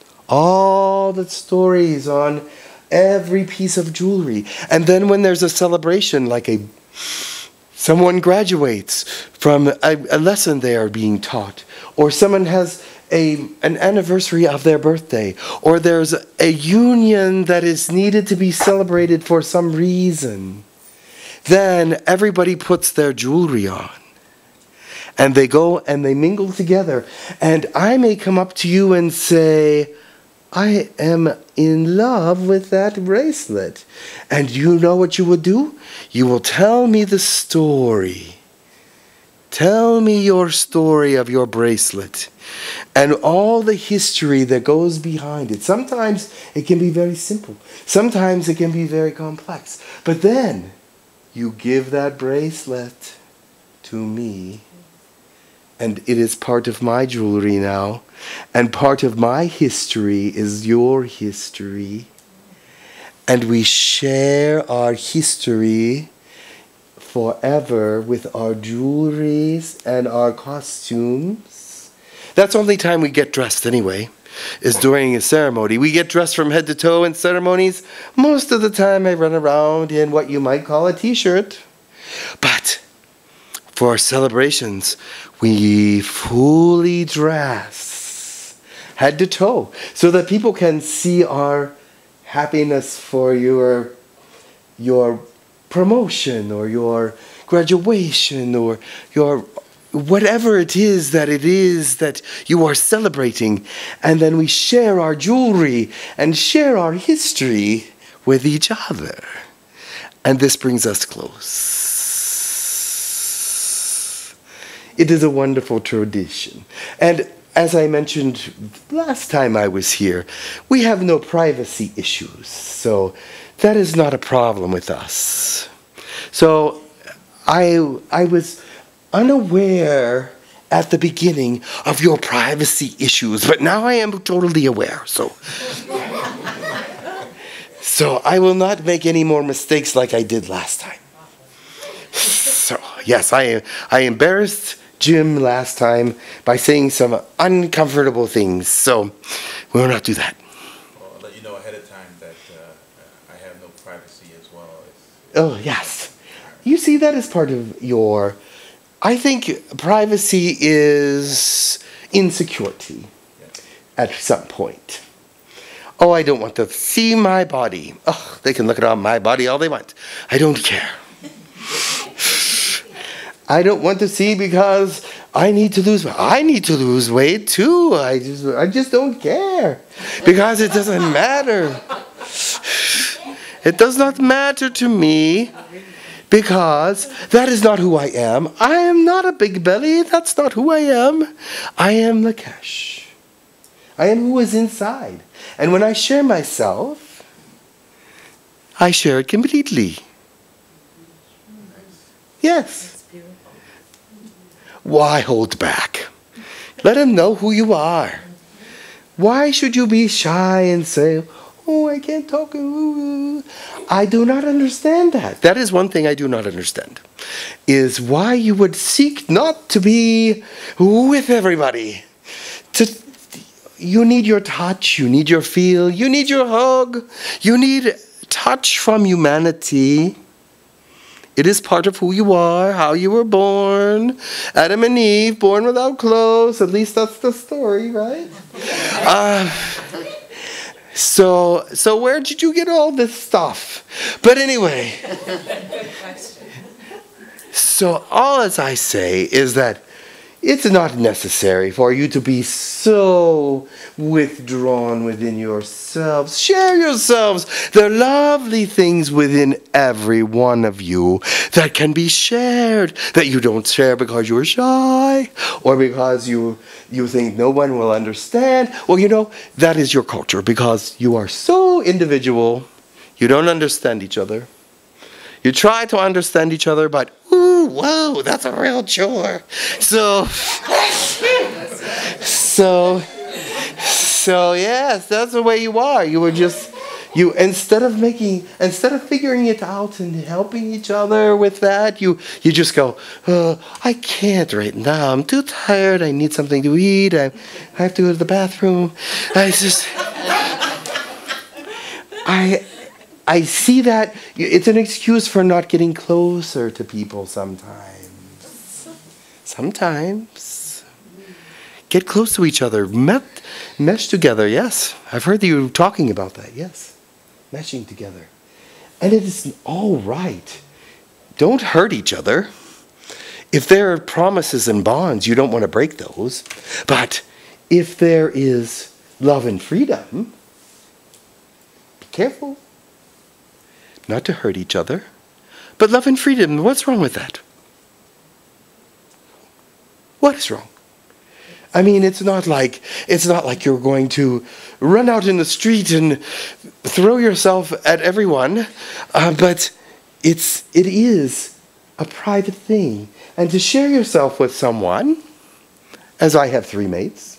All the stories on every piece of jewelry. And then when there's a celebration, like someone graduates from a lesson they are being taught, or someone has an anniversary of their birthday, or there's a union that is needed to be celebrated for some reason, then everybody puts their jewelry on. And they go and they mingle together. And I may come up to you and say, I am in love with that bracelet. And you know what you would do? You will tell me the story. Tell me your story of your bracelet and all the history that goes behind it. Sometimes it can be very simple. Sometimes it can be very complex. But then you give that bracelet to me, and it is part of my jewelry now, and part of my history is your history, and we share our history forever with our jewelries and our costumes. That's the only time we get dressed anyway. is during a ceremony. We get dressed from head to toe in ceremonies. Most of the time I run around in what you might call a t-shirt. But for celebrations, we fully dress head to toe so that people can see our happiness for your promotion or your graduation or your whatever it is that you are celebrating. And then we share our jewelry and share our history with each other. And this brings us close. It is a wonderful tradition. And as I mentioned last time I was here, we have no privacy issues. So that is not a problem with us. So I was unaware at the beginning of your privacy issues, but now I am totally aware. So I will not make any more mistakes like I did last time. So yes, I embarrassed Jim last time by saying some uncomfortable things. So we will not do that. Well, I'll let you know ahead of time that I have no privacy as well. Oh yes, you see that as part of your. I think privacy is insecurity at some point. Oh, I don't want to see my body. Oh, they can look at my body all they want. I don't care. I don't want to see because I need to lose weight. I need to lose weight too. I just don't care because it doesn't matter. It does not matter to me. Because that is not who I am. I am not a big belly. That's not who I am. I am Lakesh. I am who is inside. And when I share myself, I share it completely. Yes. Why hold back? Let him know who you are. Why should you be shy and say, oh, I can't talk. I do not understand that. That is one thing I do not understand, is why you would seek not to be with everybody. You need your touch, you need your feel, you need your hug, you need touch from humanity. It is part of who you are, how you were born. Adam and Eve, born without clothes. At least that's the story, right? So where did you get all this stuff? But anyway, so all as I say is that it's not necessary for you to be so withdrawn within yourselves. Share yourselves. There are lovely things within every one of you that can be shared, that you don't share because you're shy or because you think no one will understand. Well, you know, that is your culture because you are so individual. You don't understand each other. You try to understand each other, but ooh, whoa, that's a real chore. So yes, that's the way you are. You were just, instead of figuring it out and helping each other with that, you just go, oh, I can't right now. I'm too tired. I need something to eat. I have to go to the bathroom. I see that it's an excuse for not getting closer to people sometimes. Sometimes. Get close to each other. Mesh together, yes. I've heard you talking about that, yes. Meshing together. And it is all right. Don't hurt each other. If there are promises and bonds, you don't want to break those. But if there is love and freedom, be careful. Not to hurt each other, but love and freedom. What's wrong with that? What is wrong? I mean, it's not like you're going to run out in the street and throw yourself at everyone, but it is a private thing. And to share yourself with someone, as I have 3 mates,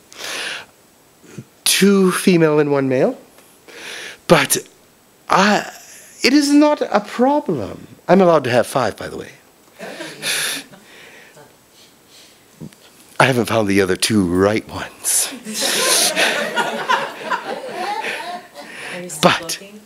2 female and 1 male, but it is not a problem. I'm allowed to have 5, by the way. I haven't found the other 2 right ones. But looking.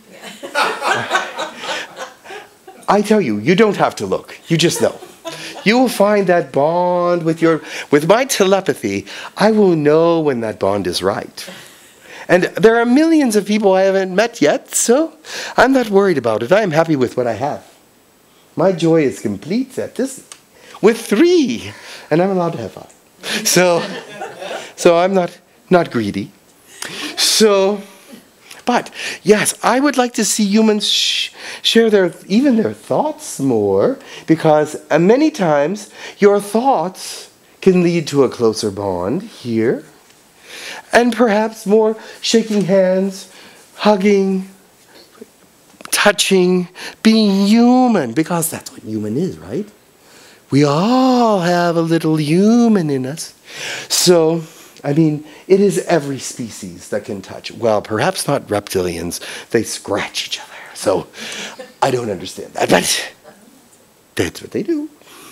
I tell you, you don't have to look. You just know. You will find that bond with my telepathy. I will know when that bond is right. And there are millions of people I haven't met yet, so I'm not worried about it. I am happy with what I have. My joy is complete with 3, and I'm allowed to have 5. So I'm not greedy. So, but yes, I would like to see humans share their thoughts more, because many times your thoughts can lead to a closer bond here, and perhaps more shaking hands, hugging, touching, being human, because that's what human is, right? We all have a little human in us. So, I mean, it is every species that can touch. Well, perhaps not reptilians. They scratch each other. So, I don't understand that, but that's what they do.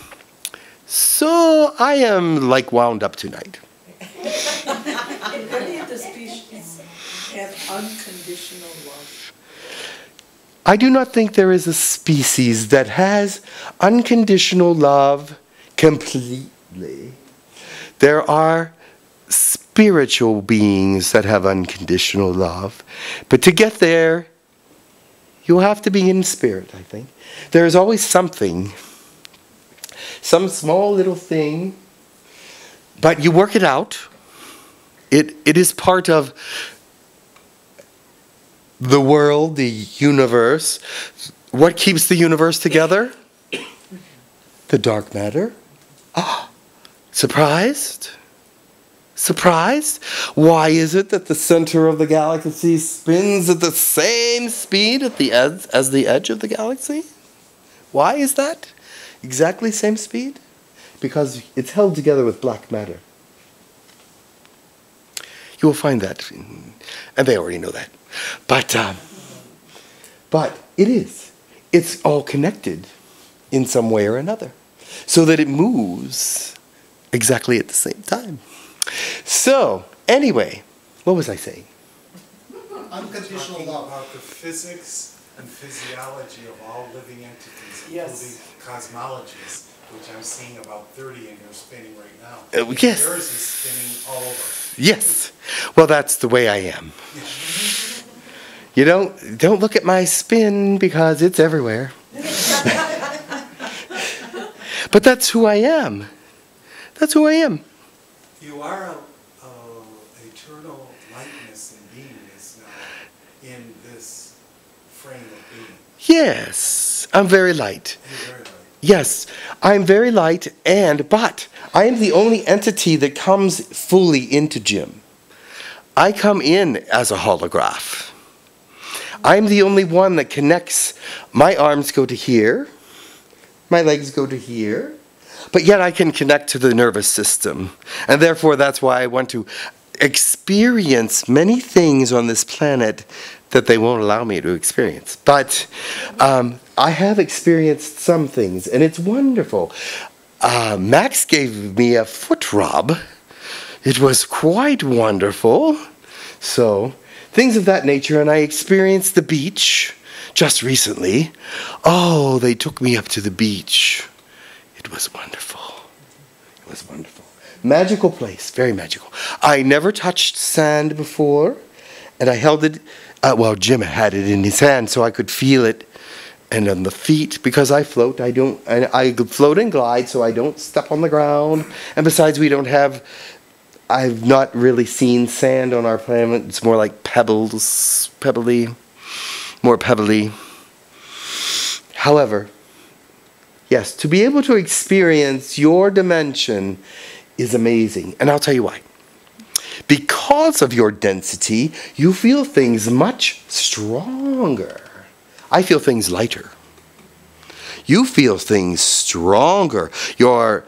So, I am like wound up tonight. Any of the species have unconditional love? I do not think there is a species that has unconditional love completely. There are spiritual beings that have unconditional love. But to get there, you'll have to be in spirit, I think. There is always something, some small little thing, but you work it out. It is part of the world, the universe. What keeps the universe together? The dark matter. Ah, surprised? Surprised? Why is it that the center of the galaxy spins at the same speed at the as the edge of the galaxy? Why is that? Exactly same speed? Because it's held together with black matter. You will find that, and they already know that. But it is. It's all connected in some way or another, so that it moves exactly at the same time. So, anyway, what was I saying? Unconditional Talking love. about the physics and physiology of all living entities, Yes. including cosmologies, which I'm seeing about 30 and you're spinning right now. Yes. Yours is spinning all over. Yes. Well, that's the way I am. You don't look at my spin, because it's everywhere. But that's who I am. That's who I am. You are a eternal lightness and beingness now in this frame of being. Yes, I'm very light. You're very light. Yes, I'm very light, but I am the only entity that comes fully into Jim. I come in as a holograph. I'm the only one that connects. My arms go to here, my legs go to here, but yet I can connect to the nervous system. And therefore, that's why I want to experience many things on this planet that they won't allow me to experience. But I have experienced some things, and it's wonderful. Max gave me a foot rub. It was quite wonderful. So, things of that nature, and I experienced the beach just recently. Oh, they took me up to the beach. It was wonderful. It was wonderful. Magical place, very magical. I never touched sand before, and I held it, well, Jim had it in his hand so I could feel it. And on the feet, because I float, I float and glide so I don't step on the ground. And besides, I've not really seen sand on our planet. It's more like pebbles, more pebbly. However, yes, to be able to experience your dimension is amazing. And I'll tell you why. Because of your density, you feel things much stronger. I feel things lighter. You feel things stronger. Your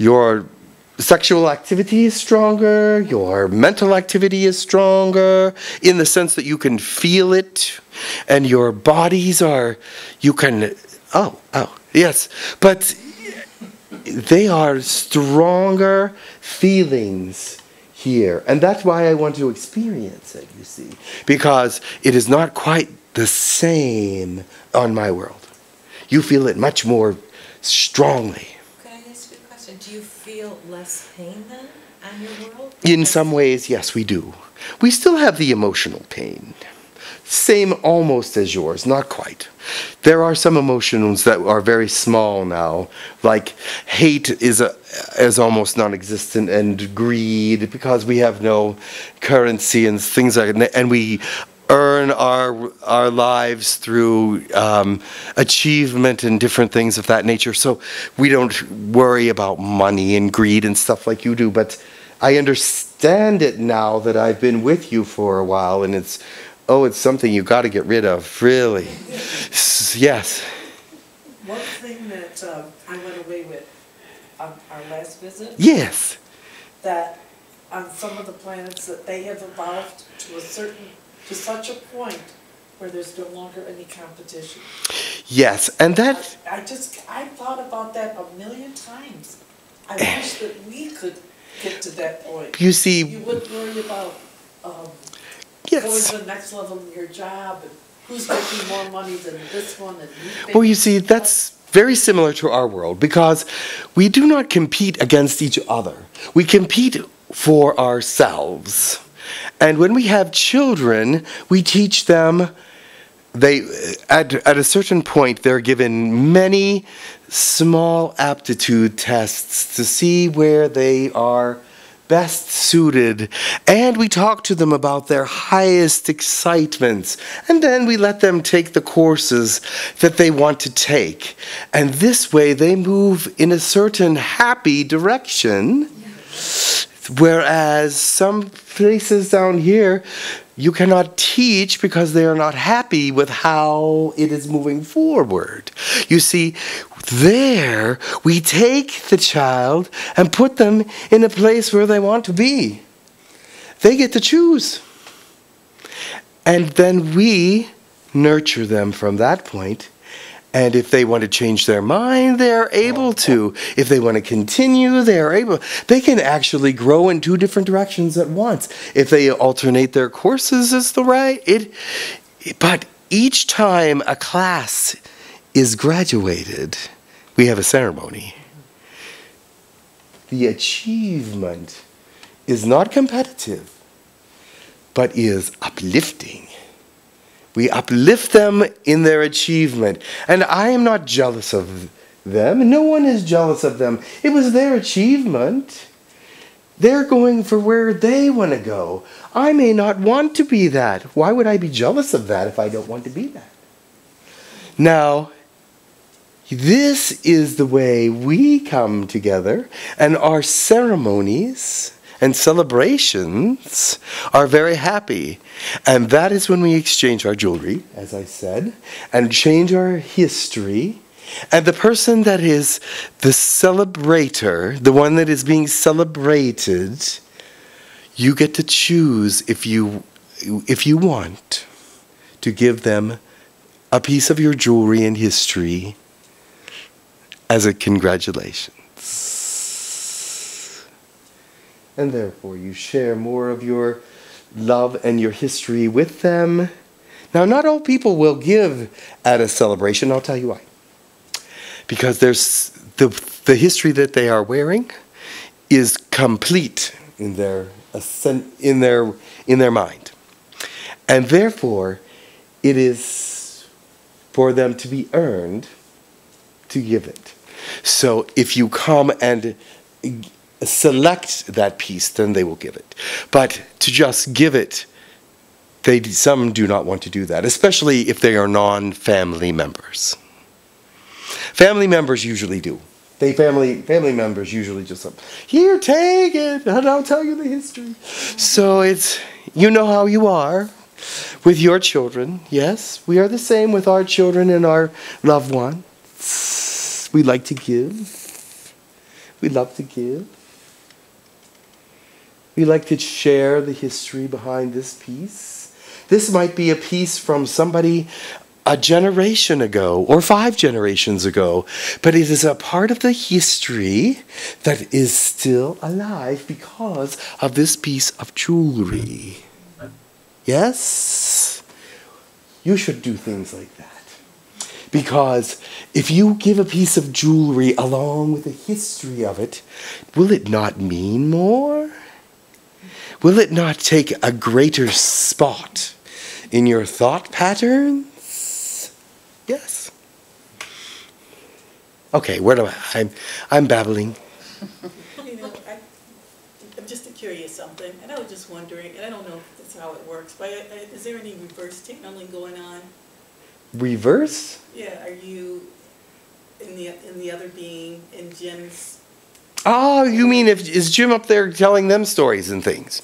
sexual activity is stronger. Your mental activity is stronger in the sense that you can feel it. And your bodies are, you can, yes. But they are stronger feelings here. And that's why I want to experience it, you see. Because it is not quite the same on my world. You feel it much more strongly. Can I ask you a question? Do you feel less pain then on your world? In some ways, yes, we do. We still have the emotional pain. Same almost as yours, not quite. There are some emotions that are very small now, like hate is almost non-existent, and greed, because we have no currency and things like that, and we earn our lives through achievement and different things of that nature. So we don't worry about money and greed and stuff like you do, but I understand it now that I've been with you for a while, and it's something you got to get rid of, really. Yes. One thing that I went away with on our last visit. Yes. That on some of the planets that they have evolved to such a point where there's no longer any competition. Yes, and that. I thought about that a million times. I wish that we could get to that point. You see. You wouldn't worry about. Yes. Going to the next level in your job, and who's making more money than this one, and well, you see, that's very similar to our world, because we do not compete against each other. We compete for ourselves. And when we have children, we teach them, at a certain point, they're given many small aptitude tests to see where they are best suited, and we talk to them about their highest excitements, and then we let them take the courses that they want to take, and this way they move in a certain happy direction. Whereas some places down here you cannot teach because they are not happy with how it is moving forward. You see, there we take the child and put them in a place where they want to be. They get to choose. And then we nurture them from that point. And if they want to change their mind, they're able to. If they want to continue, they're able. They can actually grow in two different directions at once. If they alternate their courses, is the right. But each time a class is graduated, we have a ceremony. The achievement is not competitive, but is uplifting. We uplift them in their achievement. And I am not jealous of them. No one is jealous of them. It was their achievement. They're going for where they want to go. I may not want to be that. Why would I be jealous of that if I don't want to be that? Now, this is the way we come together, and our ceremonies and celebrations are very happy. And that is when we exchange our jewelry, as I said, and change our history. And the person that is the celebrator, the one that is being celebrated, you get to choose if you want to give them a piece of your jewelry and history as a congratulations. And therefore you share more of your love and your history with them. Now, not all people will give at a celebration. I'll tell you why. Because there's the history that they are wearing is complete in their mind. And therefore, it is for them to be earned to give it. So if you come and select that piece, then they will give it. But to just give it, some do not want to do that, especially if they are non-family members. Family members usually do. Family members usually just, here, take it, and I'll tell you the history. So it's, you know how you are with your children. Yes, we are the same with our children and our loved ones. We like to give. We love to give. We like to share the history behind this piece. This might be a piece from somebody a generation ago or 5 generations ago, but it is a part of the history that is still alive because of this piece of jewelry. Yes? You should do things like that. Because if you give a piece of jewelry along with the history of it, will it not mean more? Will it not take a greater spot in your thought patterns? Yes. Okay, where do I'm babbling. You know, I'm just curious something, and I was just wondering, and I don't know if that's how it works, but is there any reverse channeling going on? Reverse? Yeah, are you in the other being in Jim's? Oh, you mean is Jim up there telling them stories and things?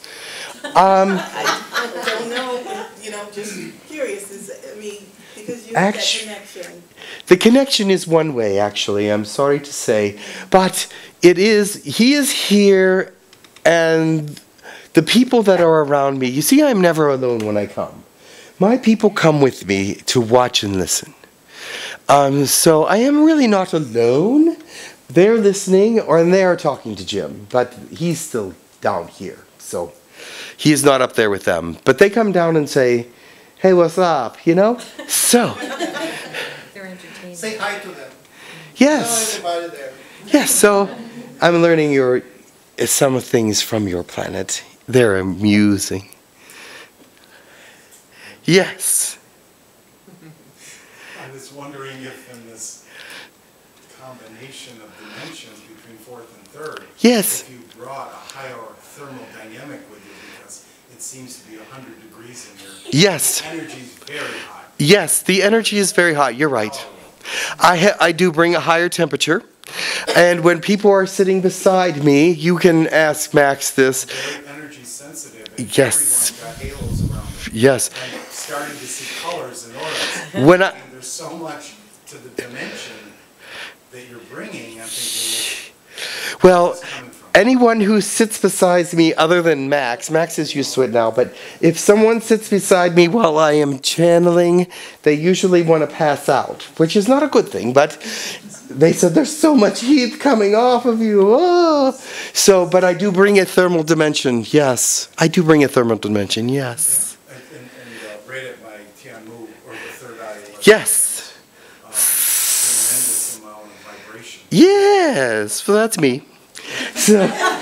I don't know. You know, just curious. Because you have that connection. The connection is one way, actually. I'm sorry to say, but he is here, and the people that are around me. You see, I'm never alone when I come. My people come with me to watch and listen. So I am really not alone. They're listening, and they are talking to Jim, but he's still down here. So he is not up there with them. But they come down and say, hey, what's up, you know? So. They're entertaining. Say hi to them. Yes. Tell everybody there. Yes, so I'm learning some things from your planet. They're amusing. Yes. I was wondering if in this combination of dimensions between fourth and third, yes, if you brought a higher thermodynamic with you, because it seems to be 100 degrees in here. Yes. The energy is very hot. Yes, the energy is very hot. You're right. I do bring a higher temperature. And when people are sitting beside me, you can ask Max this. Very energy sensitive. And yes. Everyone's got halos around them. Yes. And starting to see colors and auras. And there's so much to the dimension that you're bringing. I'm thinking, well, anyone who sits beside me other than Max is used to it now, but if someone sits beside me while I am channeling, they usually want to pass out, which is not a good thing, but they said there's so much heat coming off of you. Oh. So, but I do bring a thermal dimension, yes. I do bring a thermal dimension, yes. And right at my Tianmu, or the third eye, yes. Tremendous amount of vibration. Yes, well that's me. So,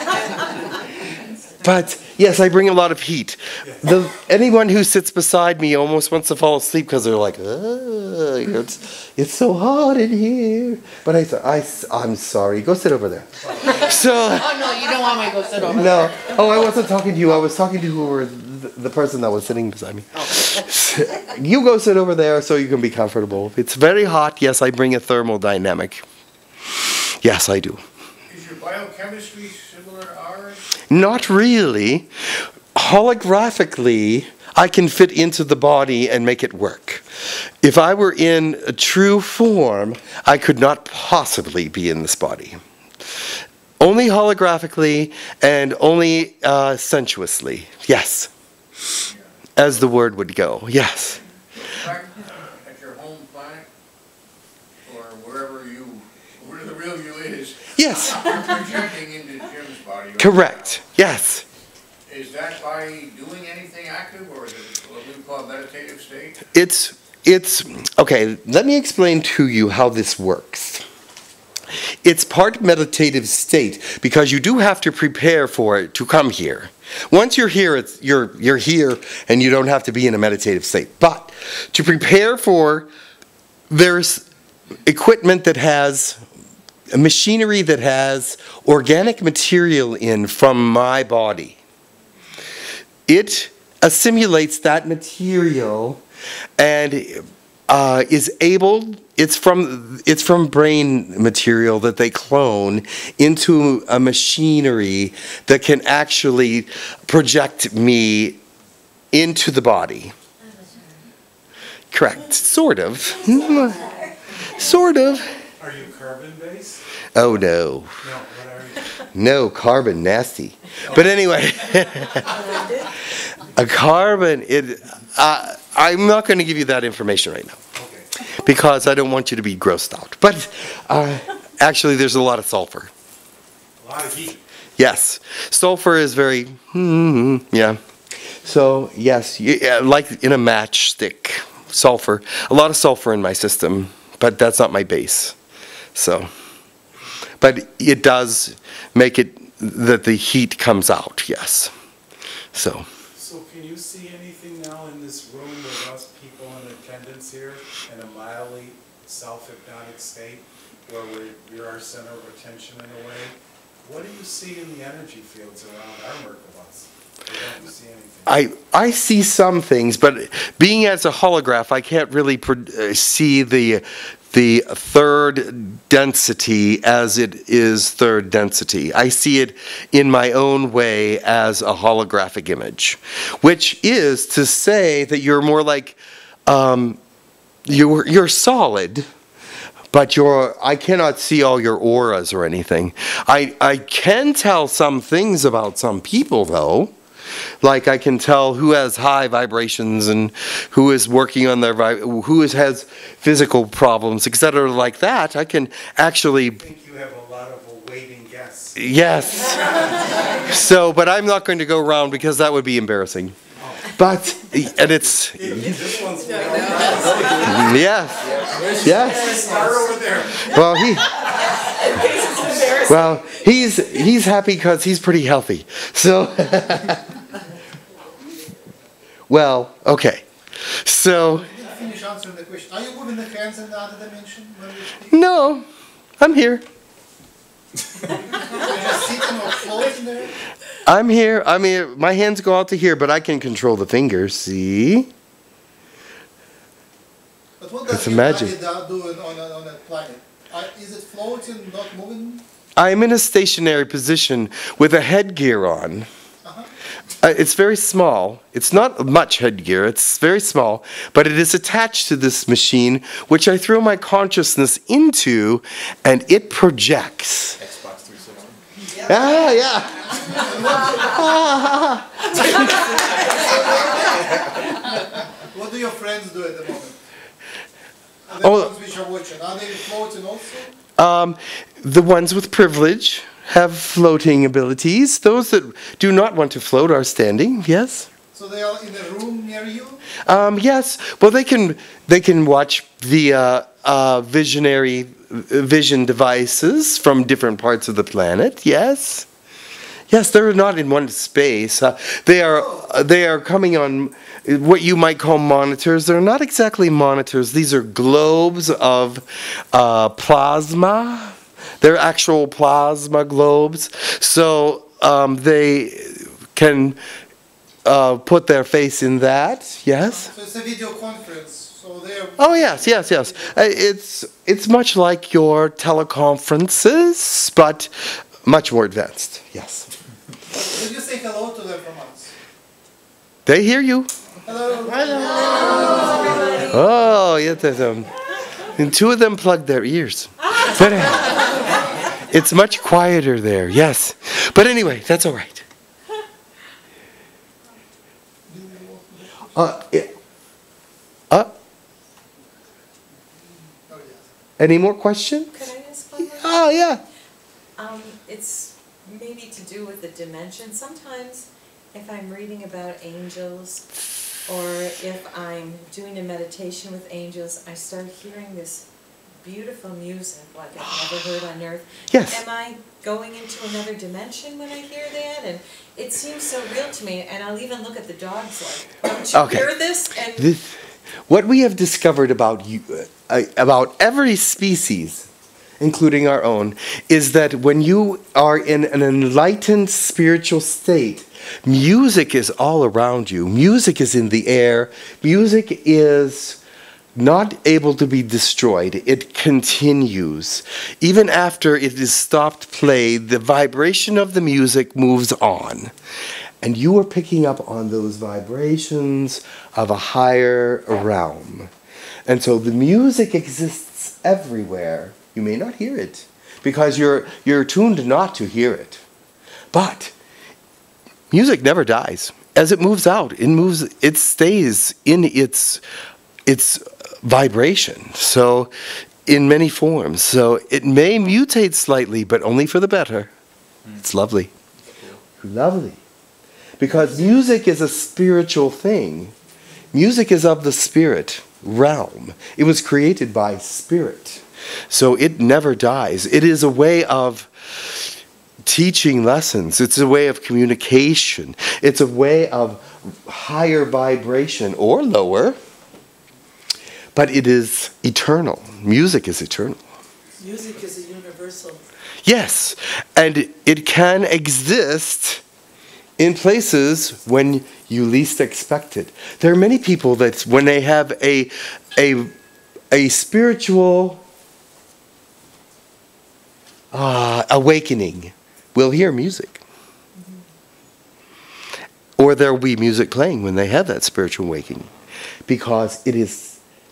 but yes, I bring a lot of heat. Anyone who sits beside me almost wants to fall asleep because they're like, it's so hot in here. But I'm sorry, go sit over there. So, oh no, you don't want me to go sit over there. No, oh, I wasn't talking to you. I was talking to the person that was sitting beside me. Oh. You go sit over there so you can be comfortable. It's very hot. Yes, I bring a thermal dynamic. Yes, I do. Is your biochemistry similar to ours? Not really. Holographically, I can fit into the body and make it work. If I were in a true form, I could not possibly be in this body. Only holographically and only sensuously. Yes. As the word would go. Yes. Back at your home planet, or where the real you is. Yes. You're projecting into Jim's body. Correct. Yes. Is that by doing anything active, or is it what we call a meditative state? It's okay, let me explain to you how this works. It's part meditative state because you do have to prepare for it to come here. Once you're here, you're here and you don't have to be in a meditative state. But to prepare for, there's equipment that has machinery that has organic material in from my body. It assimilates that material and it's from brain material that they clone into a machinery that can actually project me into the body. Correct, sort of. Sort of. Are you carbon-based? Oh no. No, what are you? No, carbon, nasty. But anyway, a carbon, I'm not going to give you that information right now. Okay. because I don't want you to be grossed out. But actually, there's a lot of sulfur. A lot of heat. Yes, sulfur is very, yeah. So yes, like in a matchstick, sulfur. A lot of sulfur in my system, but that's not my base. So, but it does make it that the heat comes out, yes. So can you see anything now in this room with us people in attendance here in a mildly self-hypnotic state where we're our center of attention in a way? What do you see in the energy fields around our Merkabahs? Don't you see anything? I see some things, but being as a holograph, I can't really see the third density as it is third density. I see it in my own way as a holographic image, which is to say that you're more like you're solid. But I cannot see all your auras or anything. I can tell some things about some people, though. Like I can tell who has high vibrations and who is working on their who has physical problems, etc. Like that. I can actually. I think you have a lot of awaiting guests. Yes. So, but I'm not going to go around because that would be embarrassing. But, and it's, This one's yes, yes. Well, he's happy because he's pretty healthy. So, well, okay. So. Finish answering the question. Are you moving the hands in the other dimension when you speak? No, I'm here. You're just sitting or floating there? I'm here. I mean, my hands go out to here, but I can control the fingers. See? But what does your body do on a planet? Is it floating, not moving? I'm in a stationary position with a headgear on. It's very small. It's not much headgear. It's very small, but it is attached to this machine, which I throw my consciousness into, and it projects. Xbox 360. Ah, yeah. What do your friends do at the moment? The ones which are watching, are they floating also? The ones with privilege have floating abilities. Those that do not want to float are standing, yes. So they are in a room near you? Yes. Well, they can watch via vision devices from different parts of the planet, yes. Yes, they're not in one space. They are coming on what you might call monitors. They're not exactly monitors. These are globes of plasma. They're actual plasma globes. So they can put their face in that, yes. So it's a video conference. So they're. Oh yes, yes, yes. It's much like your teleconferences, but much more advanced. Yes. Did you say hello to them from us? They hear you. Hello. Hello. Oh, yes. And two of them plugged their ears. But it's much quieter there. Yes. But anyway, that's all right. Any more questions? Could I ask one more? Oh, yeah. It's maybe to do with the dimension. Sometimes if I'm reading about angels or if I'm doing a meditation with angels, I start hearing this beautiful music like I've never heard on Earth. Yes. Am I going into another dimension when I hear that? And it seems so real to me, and I'll even look at the dogs like, don't you hear this? And what we have discovered about every species, including our own, is that when you are in an enlightened spiritual state, music is all around you. Music is in the air. Music is not able to be destroyed. It continues. Even after it is stopped played, the vibration of the music moves on. And you are picking up on those vibrations of a higher realm. And so the music exists everywhere. You may not hear it because you're tuned not to hear it. But music never dies. As it moves out, it stays in its vibration. So, in many forms. So it may mutate slightly, but only for the better. It's lovely. Lovely. Because music is a spiritual thing. Music is of the spirit realm. It was created by spirit. So it never dies. It is a way of teaching lessons. It's a way of communication. It's a way of higher vibration or lower. But it is eternal. Music is eternal. Music is a universal. Yes, and it can exist in places when you least expect it. There are many people that when they have a spiritual awakening, will hear music. Or there will be music playing when they have that spiritual awakening, because it is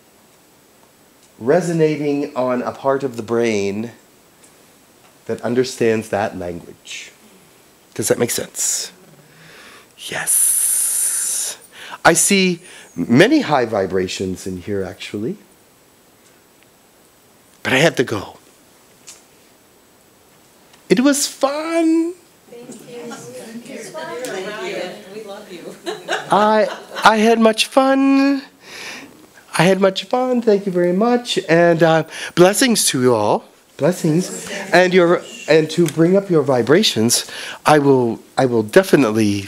resonating on a part of the brain that understands that language. Does that make sense? Yes. I see many high vibrations in here, actually. But I have to go. It was fun. Thank you. Thank you. We love you. I had much fun. I had much fun. Thank you very much, and blessings to you all. Blessings, and to bring up your vibrations. I will definitely.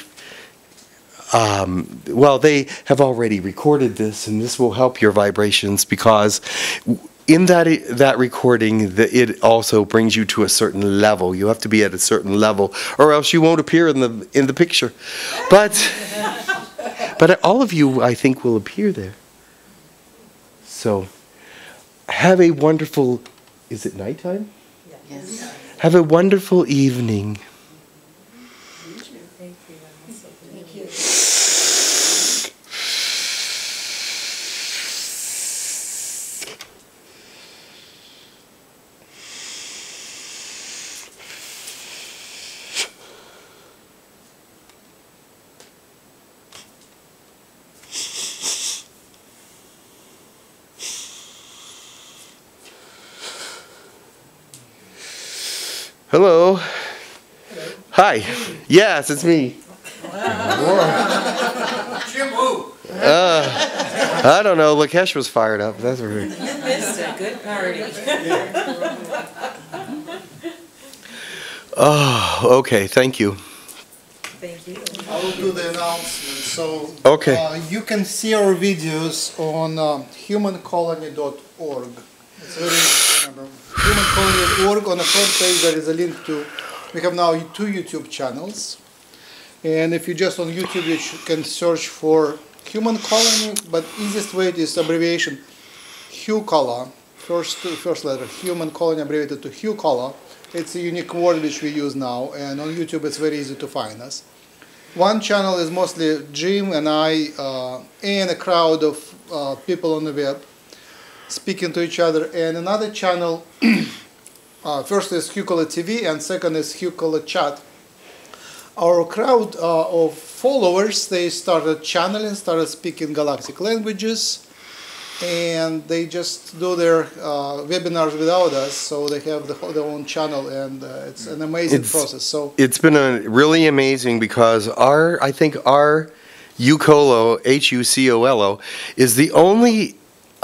Well, they have already recorded this, and this will help your vibrations, because in that recording, it also brings you to a certain level. You have to be at a certain level, or else you won't appear in the picture. But all of you, I think, will appear there. So, have a wonderful, is it nighttime? Yes. Have a wonderful evening. Thank you. Thank you. Hello. Hi. Yes, it's me. Jim who? I don't know. Lakesh was fired up. That's weird. You missed a good party. Oh, okay. Thank you. Thank you. I will do the announcement. So Okay. you can see our videos on humancolony.org. It's very easy to remember. Humancolony.org. On the front page there is a link to, we have now 2 YouTube channels. And if you just on YouTube, you can search for Human Colony, but easiest way is abbreviation Hucolo. First letter, Human Colony abbreviated to Hucolo. It's a unique word which we use now, and on YouTube it's very easy to find us. One channel is mostly Jim and I and a crowd of people on the web speaking to each other, and another channel, first is Hucolo TV and second is Hucolo Chat. Our crowd of followers, they started channeling, started speaking galactic languages, and they just do their webinars without us, so they have their own channel, and it's an amazing process. So it's been really amazing, because I think our Hucolo, Hucolo, is the only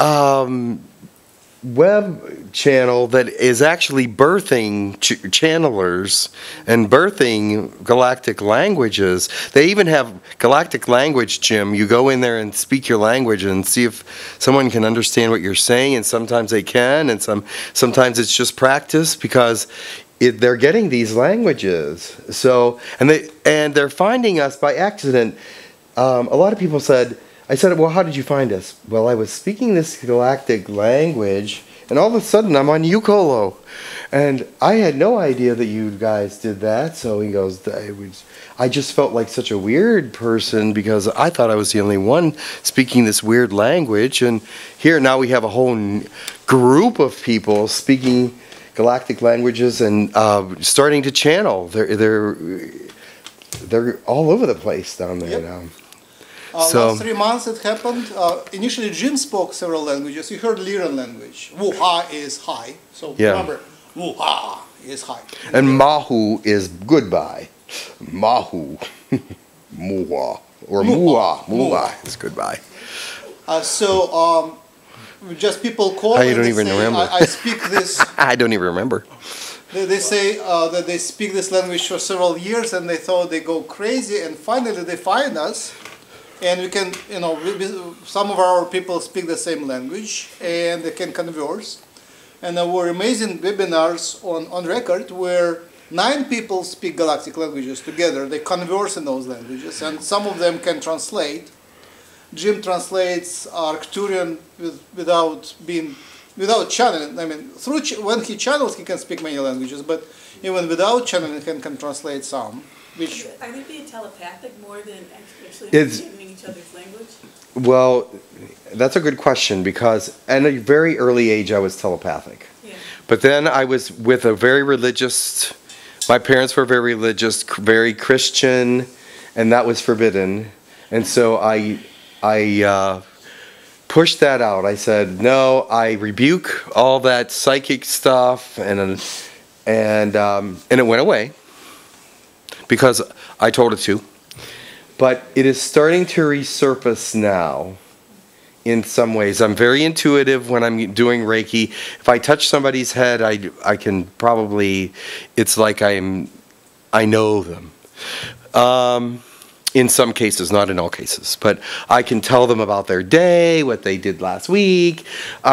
web channel that is actually birthing channelers and birthing galactic languages. They even have galactic language, Jim. You go in there and speak your language and see if someone can understand what you're saying, and sometimes they can, and sometimes it's just practice, because they're getting these languages. So and they're finding us by accident. A lot of people said, I said, well, how did you find us? Well, I was speaking this galactic language, and all of a sudden I'm on Hucolo. And I had no idea that you guys did that. So he goes, I just felt like such a weird person, because I thought I was the only one speaking this weird language. And here now we have a whole group of people speaking galactic languages and starting to channel. They're all over the place down there now. So- last 3 months it happened. Initially, Jim spoke several languages. You heard Lyran language. Wuha is high. So Yeah. remember, Wuha is high. And Mahu is goodbye. Mahu. Mua. Or Mua. Mua is goodbye. Just people call I and don't they even say, remember. I speak this. I don't even remember. They say that they speak this language for several years, and they thought they go crazy, and finally they find us, and we can, some of our people speak the same language, and they can converse. And there were amazing webinars on record where 9 people speak galactic languages together. They converse in those languages, and some of them can translate. Jim translates Arcturian without channeling. I mean, when he channels, he can speak many languages, but even without channeling, he can translate some. Which Are they being telepathic more than actually It's- understanding each other's language? Well, that's a good question because at a very early age I was telepathic. Yeah. But then I was with a very religious, my parents were very religious, very Christian, and that was forbidden. And so I pushed that out. I said, no, I rebuke all that psychic stuff, and it went away because I told it to. But it is starting to resurface now in some ways. I'm very intuitive when I'm doing Reiki. If I touch somebody's head, I can probably, it's like I know them. In some cases, not in all cases, but I can tell them about their day, what they did last week,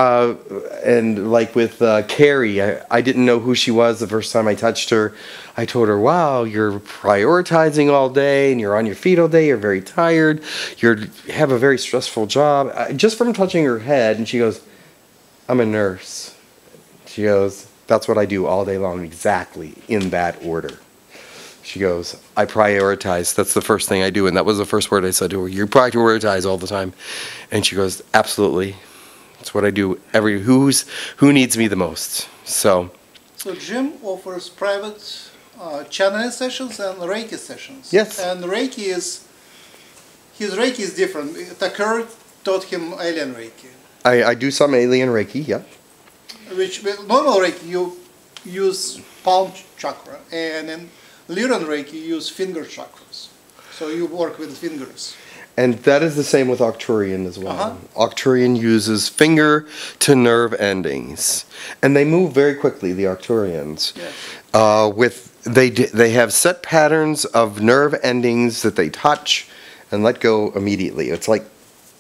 and like with Carrie, I didn't know who she was the first time I touched her. I told her, wow, you're prioritizing all day, and you're on your feet all day, you're very tired, you have a very stressful job. Just from touching her head, and she goes, I'm a nurse. She goes, that's what I do all day long, exactly in that order. She goes, I prioritize. That's the first thing I do. And that was the first word I said to her. You prioritize all the time. And she goes, absolutely. That's what I do. Who needs me the most? So Jim offers private channeling sessions and Reiki sessions. Yes. And his Reiki is different. Tekkrr taught him alien Reiki. I do some alien Reiki, yeah. Which, normal Reiki, you use palm chakra. And in Lyran Reiki, you use finger chakras. So you work with fingers. And that is the same with Arcturian as well. Uh-huh. Arcturian uses finger to nerve endings. And they move very quickly, the Arcturians. Yes. They have set patterns of nerve endings that they touch and let go immediately. It's like,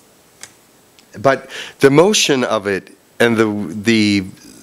but the motion of it and the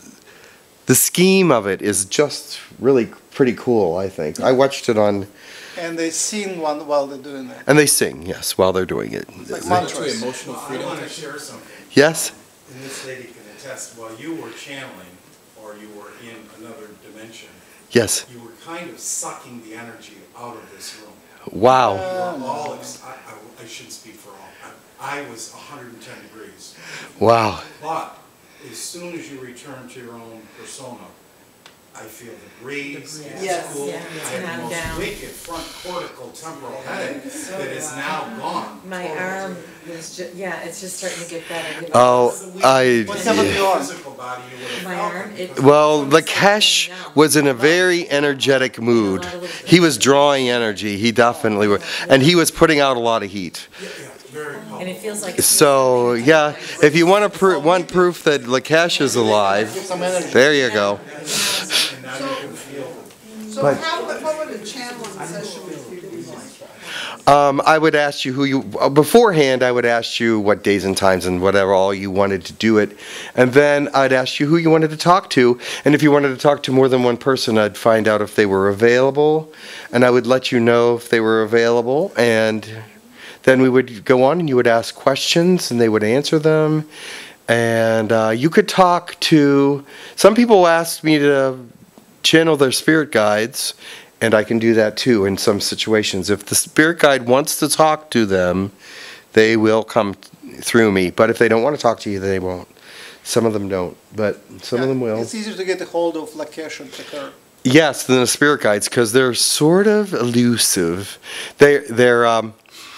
scheme of it is just really pretty cool, I think. I watched it on... And they sing one while they're doing it. And they sing, yes, while they're doing it. It's like Actually, mantras. emotional I freedom. want to share something. Yes? And this lady can attest, while you were channeling, or you were in another dimension, Yes. you were kind of sucking the energy out of this room. Wow. You were all, I shouldn't speak for all, I was 110 degrees. Wow. But as soon as you return to your own persona, I feel the breeze, it's Yes. cool. Yeah, I it's had not the most down. wicked front cortical temporal headache that is now gone. My totally. arm was it's just starting to get better. Oh, What's happened to your arm? Physical body, you would have My felt arm, it. it- Well, Lakesh was in a very energetic mood. He was drawing energy. He definitely was. And he was putting out a lot of heat. Yeah, very powerful. and it feels like. So, yeah, if you want want proof that Lakesh is alive, there you go. And now you can feel So But- what would a channeling session with you be like? I would ask you beforehand, I would ask you what days and times and whatever all you wanted to do it. And then I'd ask you who you wanted to talk to. And if you wanted to talk to more than one person, I'd find out if they were available. And I would let you know if they were available. And then we would go on and you would ask questions and they would answer them. And you could talk to, some people asked me to channel their spirit guides, and I can do that too in some situations. If the spirit guide wants to talk to them, they will come through me. But if they don't want to talk to you, they won't. Some of them don't, but some of them will. It's easier to get a hold of Lakesh and Tekkrr. Yes, than the spirit guides, because they're sort of elusive. They're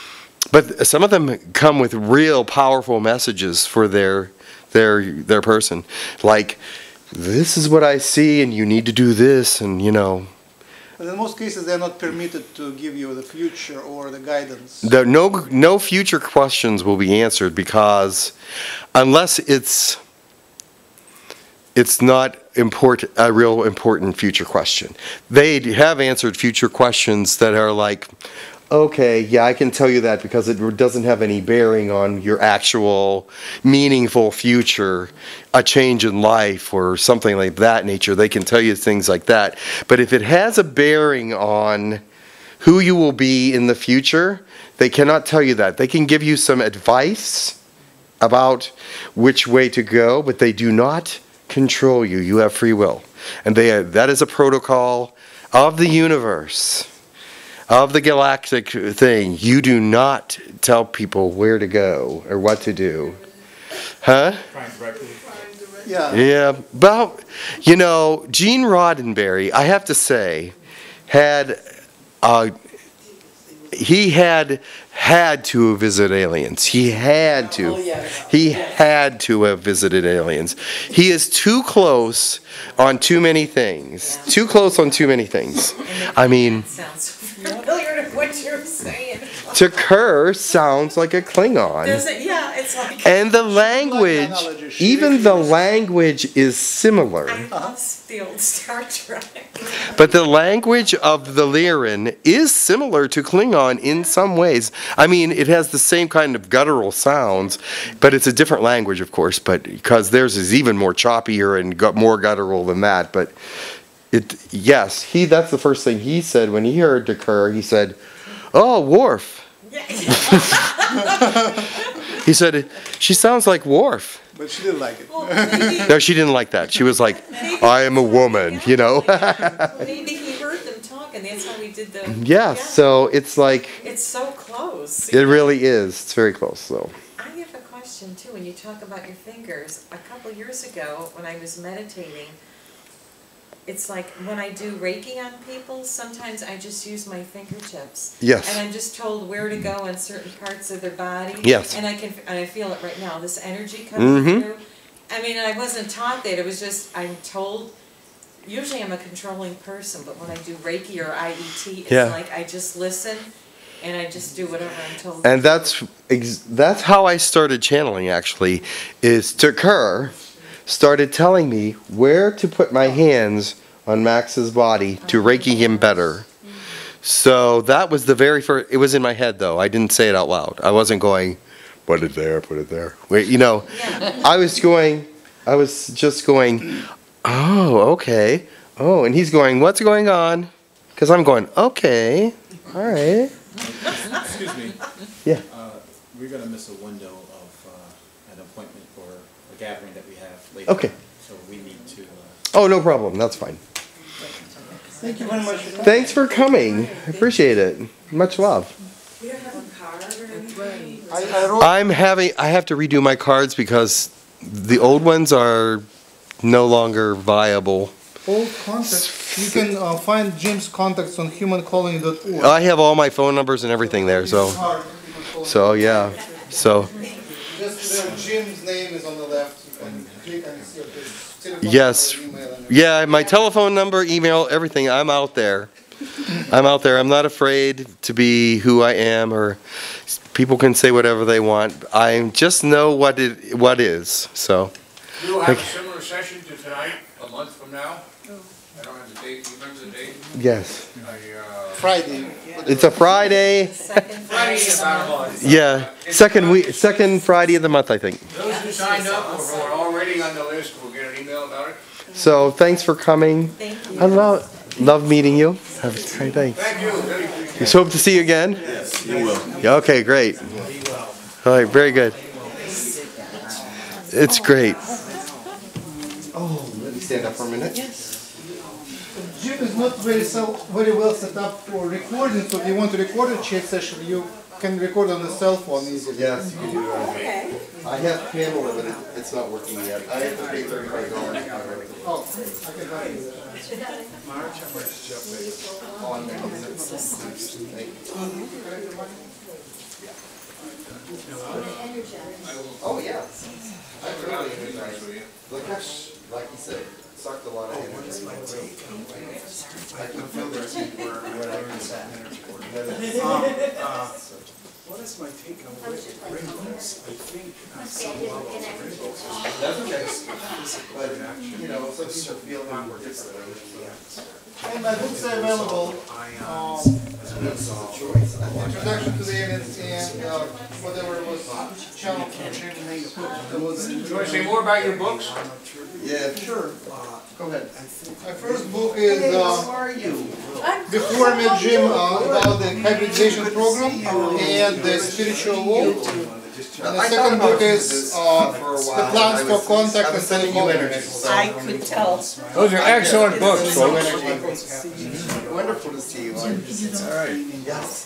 But some of them come with real powerful messages for their person. Like, this is what I see, and you need to do this, and you know. But in most cases, they're not permitted to give you the future or the guidance. No future questions will be answered, because unless it's not a real important future question. They have answered future questions that are like, okay, yeah, I can tell you that because it doesn't have any bearing on your actual meaningful future, a change in life or something like that nature. They can tell you things like that. But if it has a bearing on who you will be in the future, they cannot tell you that. They can give you some advice about which way to go, but they do not control you. You have free will. And that is a protocol of the universe, of the galactic thing. You do not tell people where to go or what to do. Huh? Yeah. Yeah. Well, you know, Gene Roddenberry, I have to say, he had to visit aliens. He had to. Oh, yes. He had to have visited aliens. He is too close on too many things. Too close on too many things. I mean, Sounds familiar to what you're saying. Tekkrr sounds like a Klingon. Does it? Yeah, it's like. And the language, even the language is similar. I love the old Star Trek. But the language of the Lyran is similar to Klingon in some ways. I mean, it has the same kind of guttural sounds, but it's a different language, of course, but because theirs is even more choppier and more guttural than that. But yes, that's the first thing he said when he heard Tekkrr. He said, "Oh, Worf." He said, "She sounds like Worf." But she didn't like it. Well, maybe, No, she didn't like that. She was like, "I am a woman," you know. maybe he heard them talk, and that's how he did the. Yeah, so it's like, It's so close. it really is. It's very close, so. I have a question too. When you talk about your fingers, a couple years ago when I was meditating, it's like when I do Reiki on people, sometimes I just use my fingertips. Yes. And I'm just told where to go in certain parts of their body. Yes. And I feel it right now, this energy coming Mhm. through. I mean, I wasn't taught that. It was just, I'm told, usually I'm a controlling person, but when I do Reiki or IET, it's Yeah. like I just listen and I just do whatever I'm told. And that's how I started channeling, actually, is Tekkrr started telling me where to put my hands on Max's body to Reiki him better. So that was the very first, it was in my head though, I didn't say it out loud. I wasn't going, put it there. Wait, you know, I was just going, oh, okay. Oh, and he's going, what's going on? Because I'm going, okay, all right. Excuse me. Yeah. We're going to miss a window of an appointment for a gathering that we have later. Okay. So we need to... Oh, no problem, that's fine. Thank you very much. Thanks for coming. I appreciate it. Much love. You don't have a card or anything? I have to redo my cards because the old ones are no longer viable. Old contacts. You can find Jim's contacts on humancolony.org. I have all my phone numbers and everything there, so yeah. So Just Jim's name is on the left. You can click and see his yes. Yeah, my telephone number, email, everything. I'm out there. I'm not afraid to be who I am, or people can say whatever they want. I just know what is. So. We'll have a similar session to tonight, a month from now. I don't have the date. Do you remember the date? Yes. Friday. It's a Friday. Second Friday of the month. Yeah, second Friday of the month, I think. Those who signed up or who are already on the list will get an email about it. So thanks for coming. Thank you. I love meeting you. Have a great day. Thank you. Really appreciate it. Just hope to see you again. Yes, you will. Yeah, okay, great. All right, very good. It's great. Oh, let me stand up for a minute. Jim is not very well set up for recording, so if you want to record a chat session, you can record on the cell phone easily. Yes, you can do that. Okay. I have camera, but it's not working yet. I have to pay $35. Oh, I can help you with that. On there. Thank you. Oh, yeah. I'm really energized. Lakesh, like you said, sucked a lot of energy. I can feel the heat when I was at. What is my take on rainbows? I think some level of rainbows. That's okay. But, you know, some people feel awkward differently. And my books are available. Introduction to the aliens and whatever was channel. You want to say more about your books? Yeah, sure. Go ahead. My first book is Before I Met Jim about the hybridization program and the spiritual world. And the second book is The Plans for Contact and Telepathy. I could tell. Those are excellent books, folks. Wonderful to see you. All right. Yes.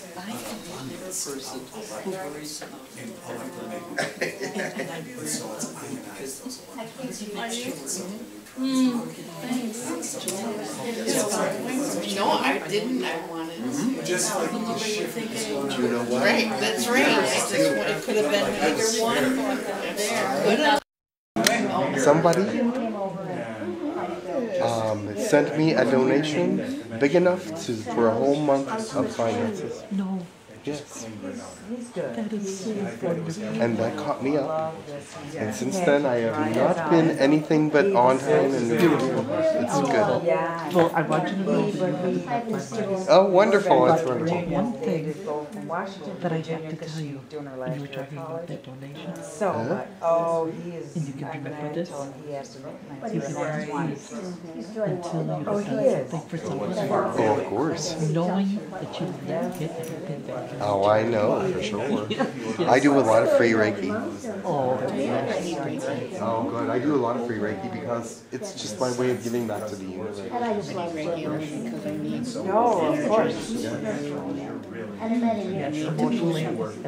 No, I didn't, I wanted to. Just like the shift is going on. You know what? Right, that's right. It could have been either one there. Somebody sent me a donation big enough for a whole month of finances. No. Yes. That is so wonderful. And that caught me up. And since then, I have not been anything but on time and it's good. Well, I want you to know that you have my money. Oh, wonderful. That's But wonderful. one thing that I have to tell you, when you were talking about that donation, and you can remember this, you can always until you have done something for somebody. Oh, of course. Knowing that you will never get anything back. Oh, I know, for sure. I do a lot of free Reiki. Oh, Oh, good. I do a lot of free Reiki because it's just my way of giving back to the universe. Reiki only because I need no, of course. emotionally.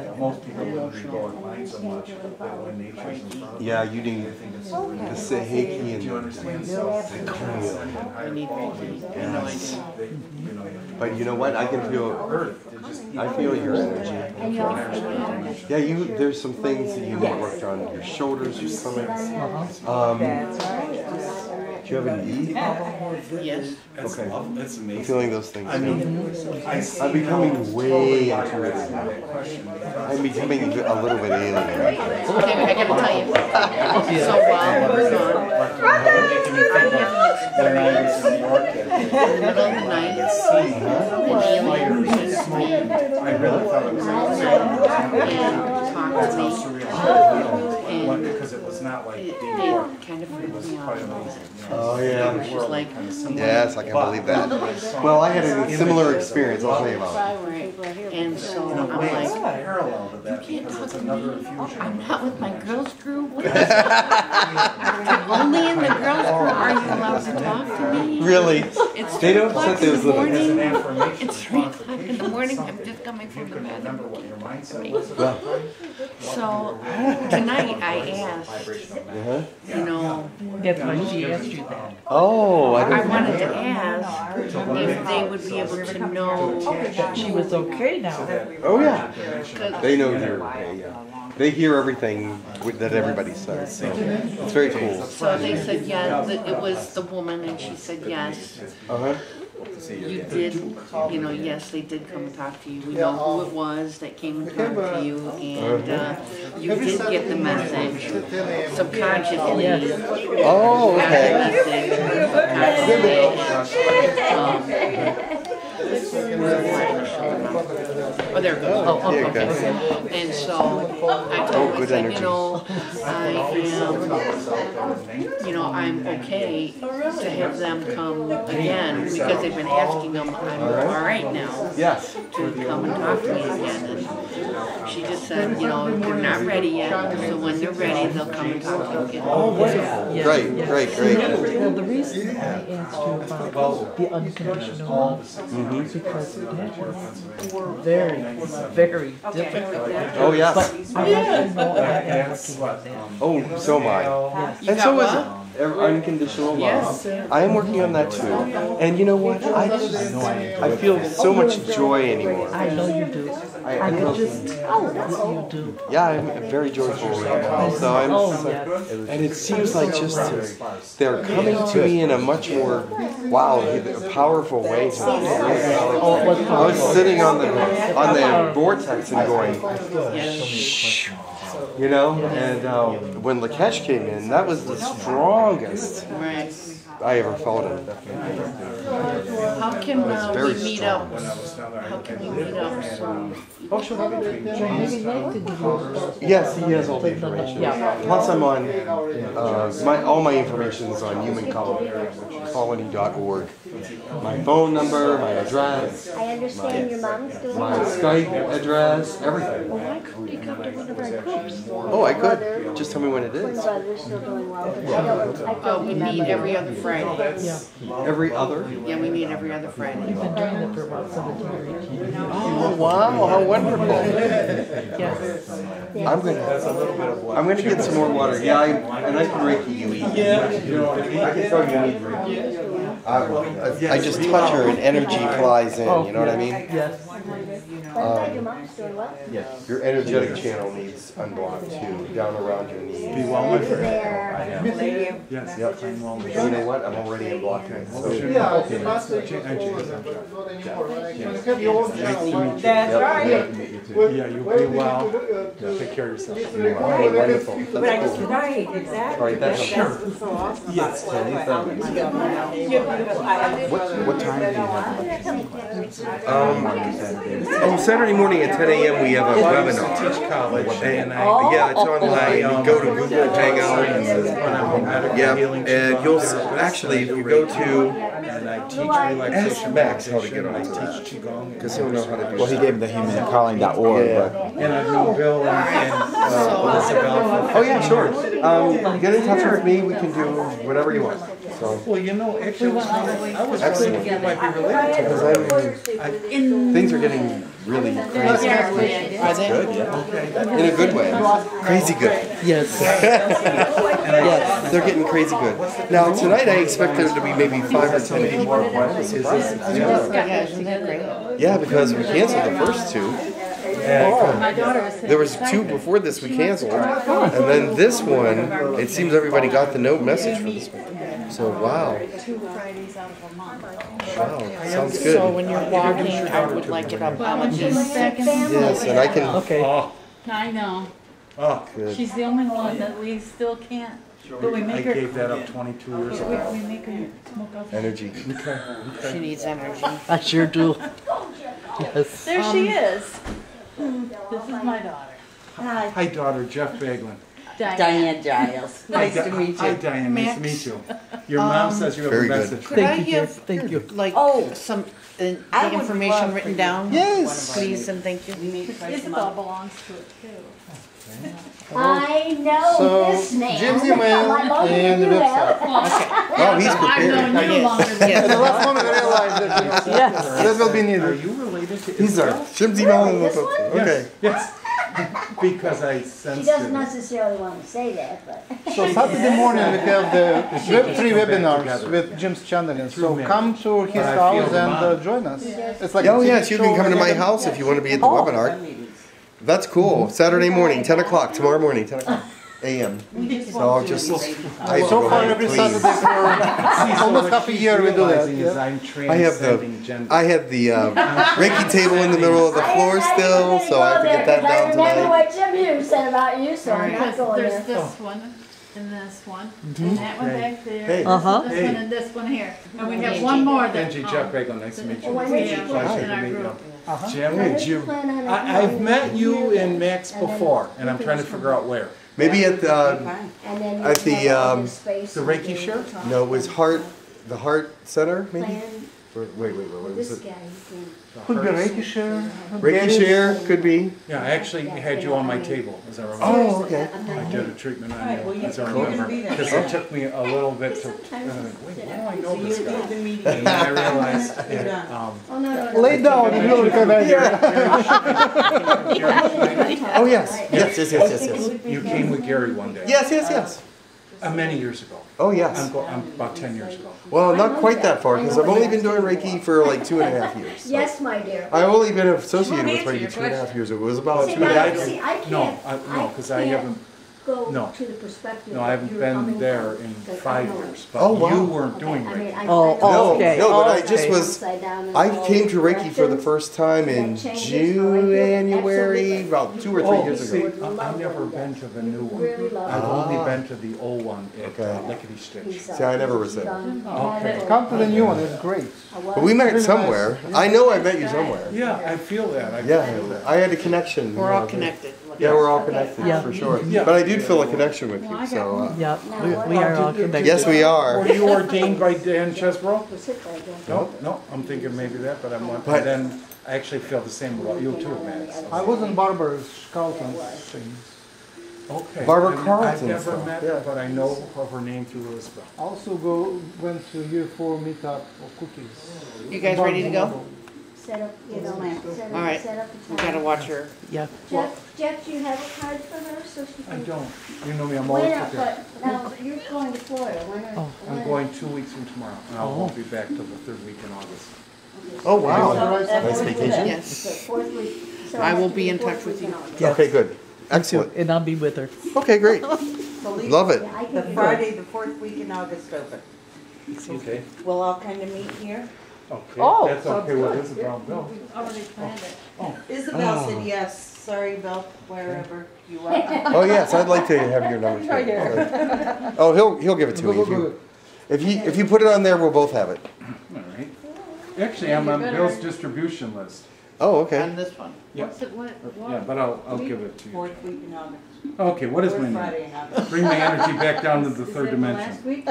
Yeah, you need the Seheiki and the Tekkrr. I need Reiki. Yes. But you know what? I can feel your energy. Yeah, there's some things that you need worked on. Your shoulders, your stomach. Do you have any E? Yes. Okay. I'm feeling those things. I'm becoming way intuitive. I'm becoming a little bit alien. Okay, I gotta tell you. So while we're gone, I have an experience in the middle of the night. An alien visits me. Because it was not like It kind of freaked me out. Oh, yeah. She's like, Yes, I can believe that. Well, I had a similar experience. I'll tell you about it. right. And so I'm like, you can't talk to me. I'm not with my girls group. Only in the girls group are you allowed to talk to me. Really? It's They don't set those limits. It's 3 o'clock in the morning. I'm just coming from the bathroom. Well, So tonight I asked, you know, That's why she asked you that. oh, I I didn't. wanted to ask if they would be able to know That she was okay now. Oh, yeah. They know you're okay, yeah. They hear everything that everybody says, so it's very cool. So they said, yeah, that it was the woman, and she said, yes, Uh-huh. you did, you know, yes, they did come and talk to you. We know who it was that came and talked to you, and you did get the message subconsciously. Oh, okay. Oh, there it goes. Oh, Yeah, okay. okay. And so I told her, I said, you know, I'm okay to have them come again because they've been asking them, I'm all right now, Yes. to come and talk to me again. And she just said, you know, they're not ready yet, so when they're ready, they'll come and talk to you again. Oh, wonderful. Great. Well, the reason I asked you about the unconditional love is because that is very, very difficult. Oh, yes. But I want you to know I am working on that. Oh, so am I. Yes. And so is it. unconditional love. Yes. I am working on that too. And you know what? I feel so much joy anymore. I know you do. I I feel, can just tell you do. yeah, I'm very joyful right now. So and it seems like just they're coming to me in a much more, wow, powerful way. I was sitting on the vortex and going, shh. You know, and when Lakesh came in, that was the strongest I ever felt it. How can very we meet strong. up? How can we meet up? Yes, he has all the information. Plus, I'm on all my information is on humancolony.org. My phone number, my address, I understand your mom's doing my Skype address, everything. Well, why couldn't you come to one of our groups? Oh, I could. Just tell me when it Twin is. brother's still doing well, but I don't We remember. meet every other Friday. Every other? Yeah, we meet every other Friday. You've been doing it for about 17 or 18 years. Oh, wow, how wonderful. Yes. I'm gonna get some more water. Yeah, and I can Reiki you eat. Yeah. You know, I can tell you need Reiki. I just touch her and energy flies in, you know what I mean? Yes. But I'm glad your mom's doing well. Your energetic channel needs unblocked too, down around your knees. Be well, my friend. There. Yes, Yep. I'm well. You know what? I'm already unblocking it. So. That's right. Yeah, you'll be well. Take care of yourself. Wonderful. That's cool. Right, exactly. All right, that's sure. Yes. What time do you have? Saturday morning at 10 a.m. we have a webinar. Teach college, and Yeah, it's online. You go to Google Hangout. Yeah, and you'll actually, if you go to and I teach relaxation. ask Max how to get on I it. teach qigong. Because he'll know how to do Well, he gave him the humancolony.org, Yeah. but And I've known Bill and Isabel. Oh yeah, sure. Get in touch with me. We can do whatever you want. So. Well, you know, actually, I was wondering if you might be related to Because things are getting really crazy. Are they? Good, yeah. In a good way. Crazy good. Yes. Yes. They're getting crazy good. Now tonight I expect there to be maybe 5 or 10 people. Yeah, isn't that great? Yeah, because we canceled the first two. There was 2 before this we canceled, and then this one. It seems everybody got the note message for this one. So wow. 2 Fridays out of a month. Wow, sounds good. So when you're walking, I would like it up. Yes, and I can. Okay. I know. Oh, Good. She's the only one that we still can't, but we I make her. gave that up 22 years We ago. make her smoke off. Energy. She needs energy. I sure do. Yes. There she is. This is my daughter. Hi, daughter, Jeff Baglin. Diane Giles. Nice to meet Hi, you. Diane, nice to Max. meet you. Your mom says you have a Very good. message. Could I Thank you, have, Jeff. Thank you. like, some, I the would information love for written you. down? Yes. Please and thank you. We meet twice a Isabel month. belongs to it too. I know So, this man. Jim's email Like most of and the you website. have. Oh, he's I've prepared. known you longer than And the last one I realized that that will be Are needed. you related to These are Isabel? Jim's emailing them. Okay. Yes. Because I She sensed doesn't it. necessarily want to say that, but. So Saturday morning we have the 3 webinars with Jim's channeling. So come to his house and join us. It's like Oh a yes, TV you show can come to my again. house if you want to be at the webinar. That's cool. Saturday morning, 10 o'clock. Tomorrow morning, 10 o'clock a.m. So I'll just. I will So go far ahead, every please. Saturday for almost half a year we do that. Yeah. I have the Reiki table in the middle of the floor still, so I have to get that down I remember tonight. what Jim Hughes said about you, so I'm not Because going there's there. this one, and this one, and that one back there, Hey. this one, and this one here. And we have one more that. Benji, Jeff Baglin, nice to meet you. When did you Yeah, plan- in our group. Jim, when did you plan on it? I've met you and Max before, and I'm trying to figure out where. Maybe at the And then you at the, have all this space the and Reiki things shirt? to talk no, it was the Heart Center maybe. Plan Wait, what with was this it? guy, you can. Could be Reiki share. Reiki share could be. Yeah, I actually had you on my table, as I remember. Oh, okay. I did a treatment on you, as I remember. Because it took me a little bit to, wait, why do I know this guy? And then I realized that, Oh, no, no, no. Lay down and you'll come back here. Oh yes, yes. you came with Gary one day. Yes. Many years ago. Oh, yes. I'm about 10 years ago. Well, not quite that far, because I've only been doing Reiki for like 2.5 years. So. Yes, my dear. I've only been associated with Reiki 2.5 years ago. It was about See, 2.5 see, I No, can't, because I haven't. go No. to the perspective No, I that haven't you're been coming there from, in because 5 I know years. it. But Oh, wow. you weren't doing Okay, I mean, Reiki. I- Oh, I- No, okay. no, but I Okay. just was, Upside down and I all came to Reiki for the directions. first time in That changes how I feel. January, Absolutely. about 2 or 3 Oh, years see, ago. I've never been to the new one. Really love I've it. only Ah. been to the old one at Okay. Lickety Stitch. He's, See, I never was there. Okay. Come to the new one, it's great. But we met somewhere. I know I met you somewhere. Yeah, I feel that. I Yeah, feel that. I had a connection. We're all connected. Yeah, we're all connected, Yeah. for sure. Yeah. But I did feel a connection with you, so. Yep, we are all connected. Yes, we are. Were you ordained by Dan Chesbrough? Sit there again. No, I'm thinking maybe that, but I'm not. But- And then I actually feel the same about you too, Max. I was in Barbara's Carlton's thing. Okay. Barbara I've Carlton never stuff, met yeah. her, but I know of her name through Elizabeth. Also went to year 4 meetup of cookies. You guys ready to go? Set up, you know, set All up, right. set up a We time. gotta watch her. Yeah. Jeff, do you have a card for her so she I can? don't. You know me, I'm always When, prepared. but now, you're going to Florida, when are? I'm when- going 2 weeks from tomorrow, and I won't be back till the 3rd week in August. Oh, wow. So that Nice fourth week- vacation. Yes. the fourth week, so I it will has to be in the fourth touch with week you. in August. Yeah. Okay, good. Excellent. And I'll be with her. Okay, great. Love it. Yeah, I The can. Friday, the fourth week in August open. Okay. We'll all kind of meet here. Okay. Oh, That's okay with Isabel. Bill. Already planned it. Isabel said yes. Sorry, Bill, wherever you are. Oh, yes, I'd like to have your number Right too. here. Oh, he'll give it to me. If you put it on there, we'll both have it. All right. Actually, I'm on Bill's distribution list. Oh, okay. On this one. Yeah. What's it, what? Yeah, but I'll give it to you. Fourth week in August. Okay, what is Or my Friday name? in August. Bring my energy back down to the Is third it the dimension. last week?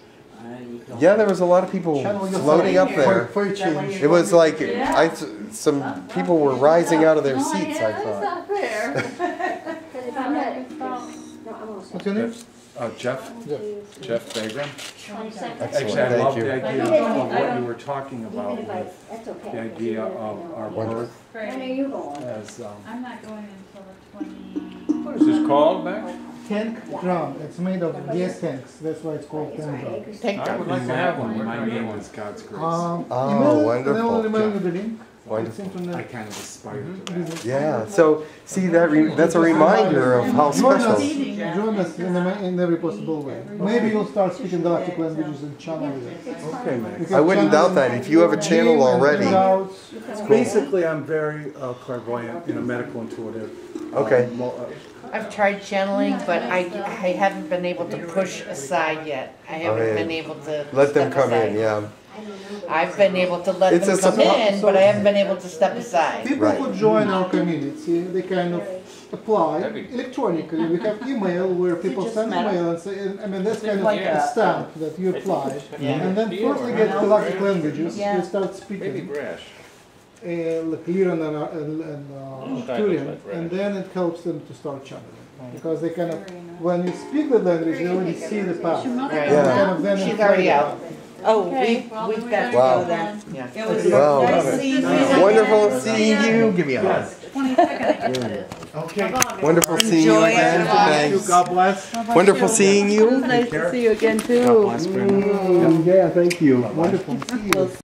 Yeah, there was a lot of people floating up there. For a change. It was like, Yeah. some people were rising out of their seats, I That's thought. not fair. Because if I'm not, no, I'm all set. What's your name? Jeff Bagram. 22nd. Actually, I Thank love you. the idea of what you were talking about Even if I, with that's okay. the idea of our birth When are you going? as, I'm not going until the 20. What is this called, Max? Tank drum. It's made of gas tanks. That's why it's called tank drum. I would like to have one. My name is God's Grace. Oh, email, wonderful. And I will email you the link. Wonderful. It's internet. I kind of aspire to that. Yeah, so, see, that's a reminder of how Join us, special. join us in every possible way. Maybe you'll start speaking galactic languages and channel it. Okay, Max. I wouldn't doubt that. If you have a channel already. Basically, I'm very clairvoyant and a medical intuitive. Okay. I've tried channeling, but I haven't been able to push aside yet. I haven't Okay. been able to Let them step come in, aside. yeah. I've been able to let It's them a come suppo- in, but I haven't been able to step aside. People Right. who join our community, they kind of apply electronically. We have email where people send email and say, I mean, that's kind of Like a a- stamp that you applied. Yeah. And then first they get galactic languages, Yeah. they start Maybe speaking, brash. like Lyran and Arcturian, and then it helps them to start channeling. Because they kind of, when you speak the language, they already see the path. Right. Yeah. Kind of then She's apply already the out. path. Oh, Okay, we've well, got then to we gotta Wow. go then. Yeah. It was Wow. nice seeing you. Wonderful seeing you. Give me a hug. 22nd, I guess it is. Okay. Wonderful seeing you Enjoy again. your life. Thanks. God bless. Wonderful seeing you. Nice to see you again God too. bless, Brandon. Yeah, thank you. Wonderful to see you.